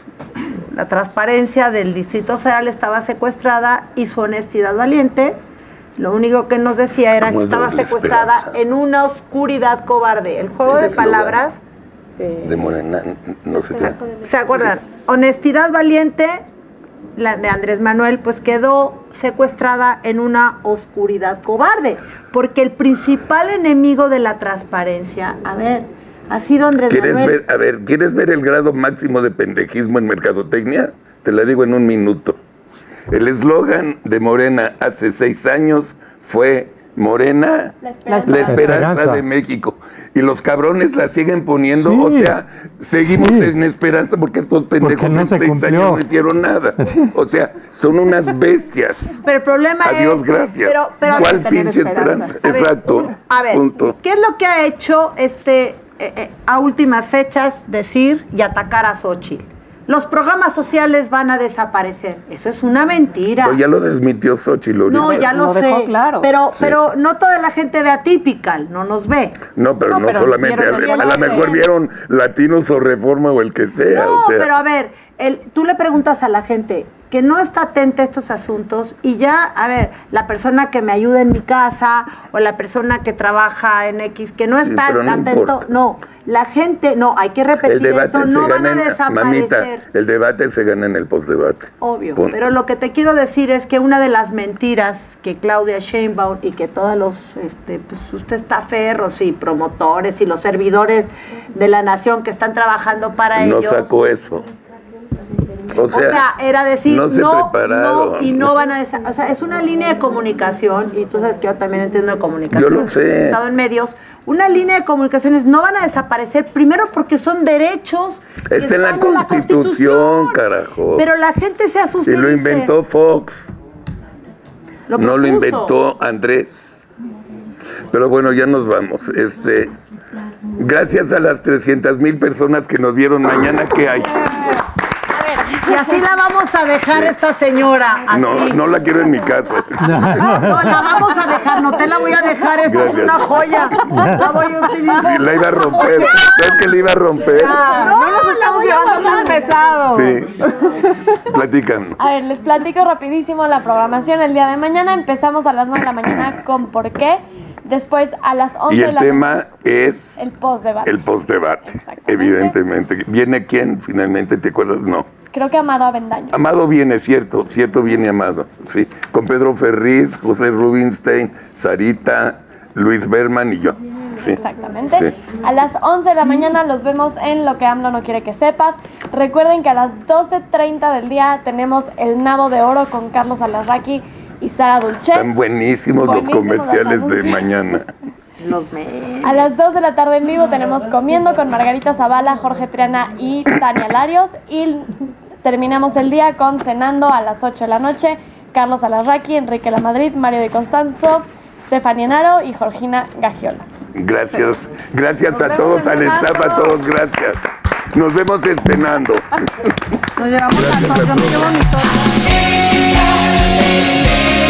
la transparencia del Distrito Federal estaba secuestrada y su honestidad valiente. Lo único que nos decía era que estaba secuestrada en una oscuridad cobarde. El juego de palabras de, de Morena, no sé qué. ¿Se acuerdan? Sí. Honestidad valiente, la de Andrés Manuel, pues quedó secuestrada en una oscuridad cobarde. Porque el principal enemigo de la transparencia, a ver, ha sido Andrés ¿Quieres Manuel. Ver, a ver, ¿quieres ver el grado máximo de pendejismo en mercadotecnia? Te la digo en un minuto. El eslogan de Morena hace seis años fue Morena, la esperanza, la esperanza de México. Y los cabrones la siguen poniendo, sí, o sea, seguimos sí. en esperanza porque estos pendejos no en seis cumplió. años no hicieron nada. Sí. O sea, son unas bestias. Pero el problema Adiós, es... Adiós, gracias. Pero, pero ¿Cuál pinche esperanza? esperanza? A ver, Exacto. A ver, punto. ¿Qué es lo que ha hecho este eh, eh, a últimas fechas decir y atacar a Xóchitl? Los programas sociales van a desaparecer. Eso es una mentira. Pero ya lo desmintió Xóchitl. No, ya lo, lo sé. Dejó claro. Pero, sí. pero no toda la gente ve Atypical, no nos ve. No, pero no, no pero solamente. A, a lo mejor vieron Latinos o Reforma o el que sea. No, o sea. pero a ver, el, tú le preguntas a la gente que no está atenta a estos asuntos y ya, a ver, la persona que me ayuda en mi casa o la persona que trabaja en X, que no está sí, no atento, importa. no. La gente, no, hay que repetir el debate eso, se no gana van a desaparecer. Mamita, el debate se gana en el postdebate. Obvio, Punto. Pero lo que te quiero decir es que una de las mentiras que Claudia Sheinbaum y que todos los, este, pues usted está ferros y promotores y los servidores de la nación que están trabajando para no ellos. No sacó eso. O sea, o sea, era decir, no, se no, prepararon. no, y no van a... Desa- o sea, es una línea de comunicación, y tú sabes que yo también entiendo de comunicación. Yo lo sé. He estado en medios. Una línea de comunicaciones no van a desaparecer, primero porque son derechos. Está en la Constitución, la Constitución, carajo. Pero la gente se asusta. Y lo inventó Fox. Lo no lo inventó Andrés. Pero bueno, ya nos vamos. Este, gracias a las trescientas mil personas que nos vieron mañana, ¿qué hay? Y así la vamos a dejar, sí. esta señora. Así. No, no la quiero en mi casa. No, no, la vamos a dejar, no te la voy a dejar, esta Gracias. es una joya. La voy a utilizar. La iba a romper. ¿Sabes que la iba a romper? Ah, no, no nos estamos llevando tan pesado. Sí. Platican. A ver, les platico rapidísimo la programación. El día de mañana empezamos a las nueve de la mañana con ¿Por qué? Después a las once y el de la tema mañana, es el postdebate. El postdebate, evidentemente. ¿Viene quién finalmente? ¿Te acuerdas? No. Creo que Amado Avendaño. Amado viene, cierto, cierto viene Amado, sí. Con Pedro Ferriz, José Rubinstein, Sarita, Luis Berman y yo. Sí. Exactamente. Sí. A las once de la mañana los vemos en Lo que AMLO no quiere que sepas. Recuerden que a las doce treinta del día tenemos El Nabo de Oro con Carlos Alarraqui y Sara Dulce. Están buenísimos, buenísimos los comerciales los de mañana. Los a las dos de la tarde en vivo tenemos Comiendo con Margarita Zavala, Jorge Triana y Tania Larios. Y terminamos el día con Cenando a las ocho de la noche. Carlos Alarraqui, Enrique Lamadrid, Mario de Constanzo, Stefania Naro y Georgina Gagiola. Gracias, gracias a todos, al staff, a todos, gracias. Nos vemos en Cenando. Nos llevamos a todos, qué bonito.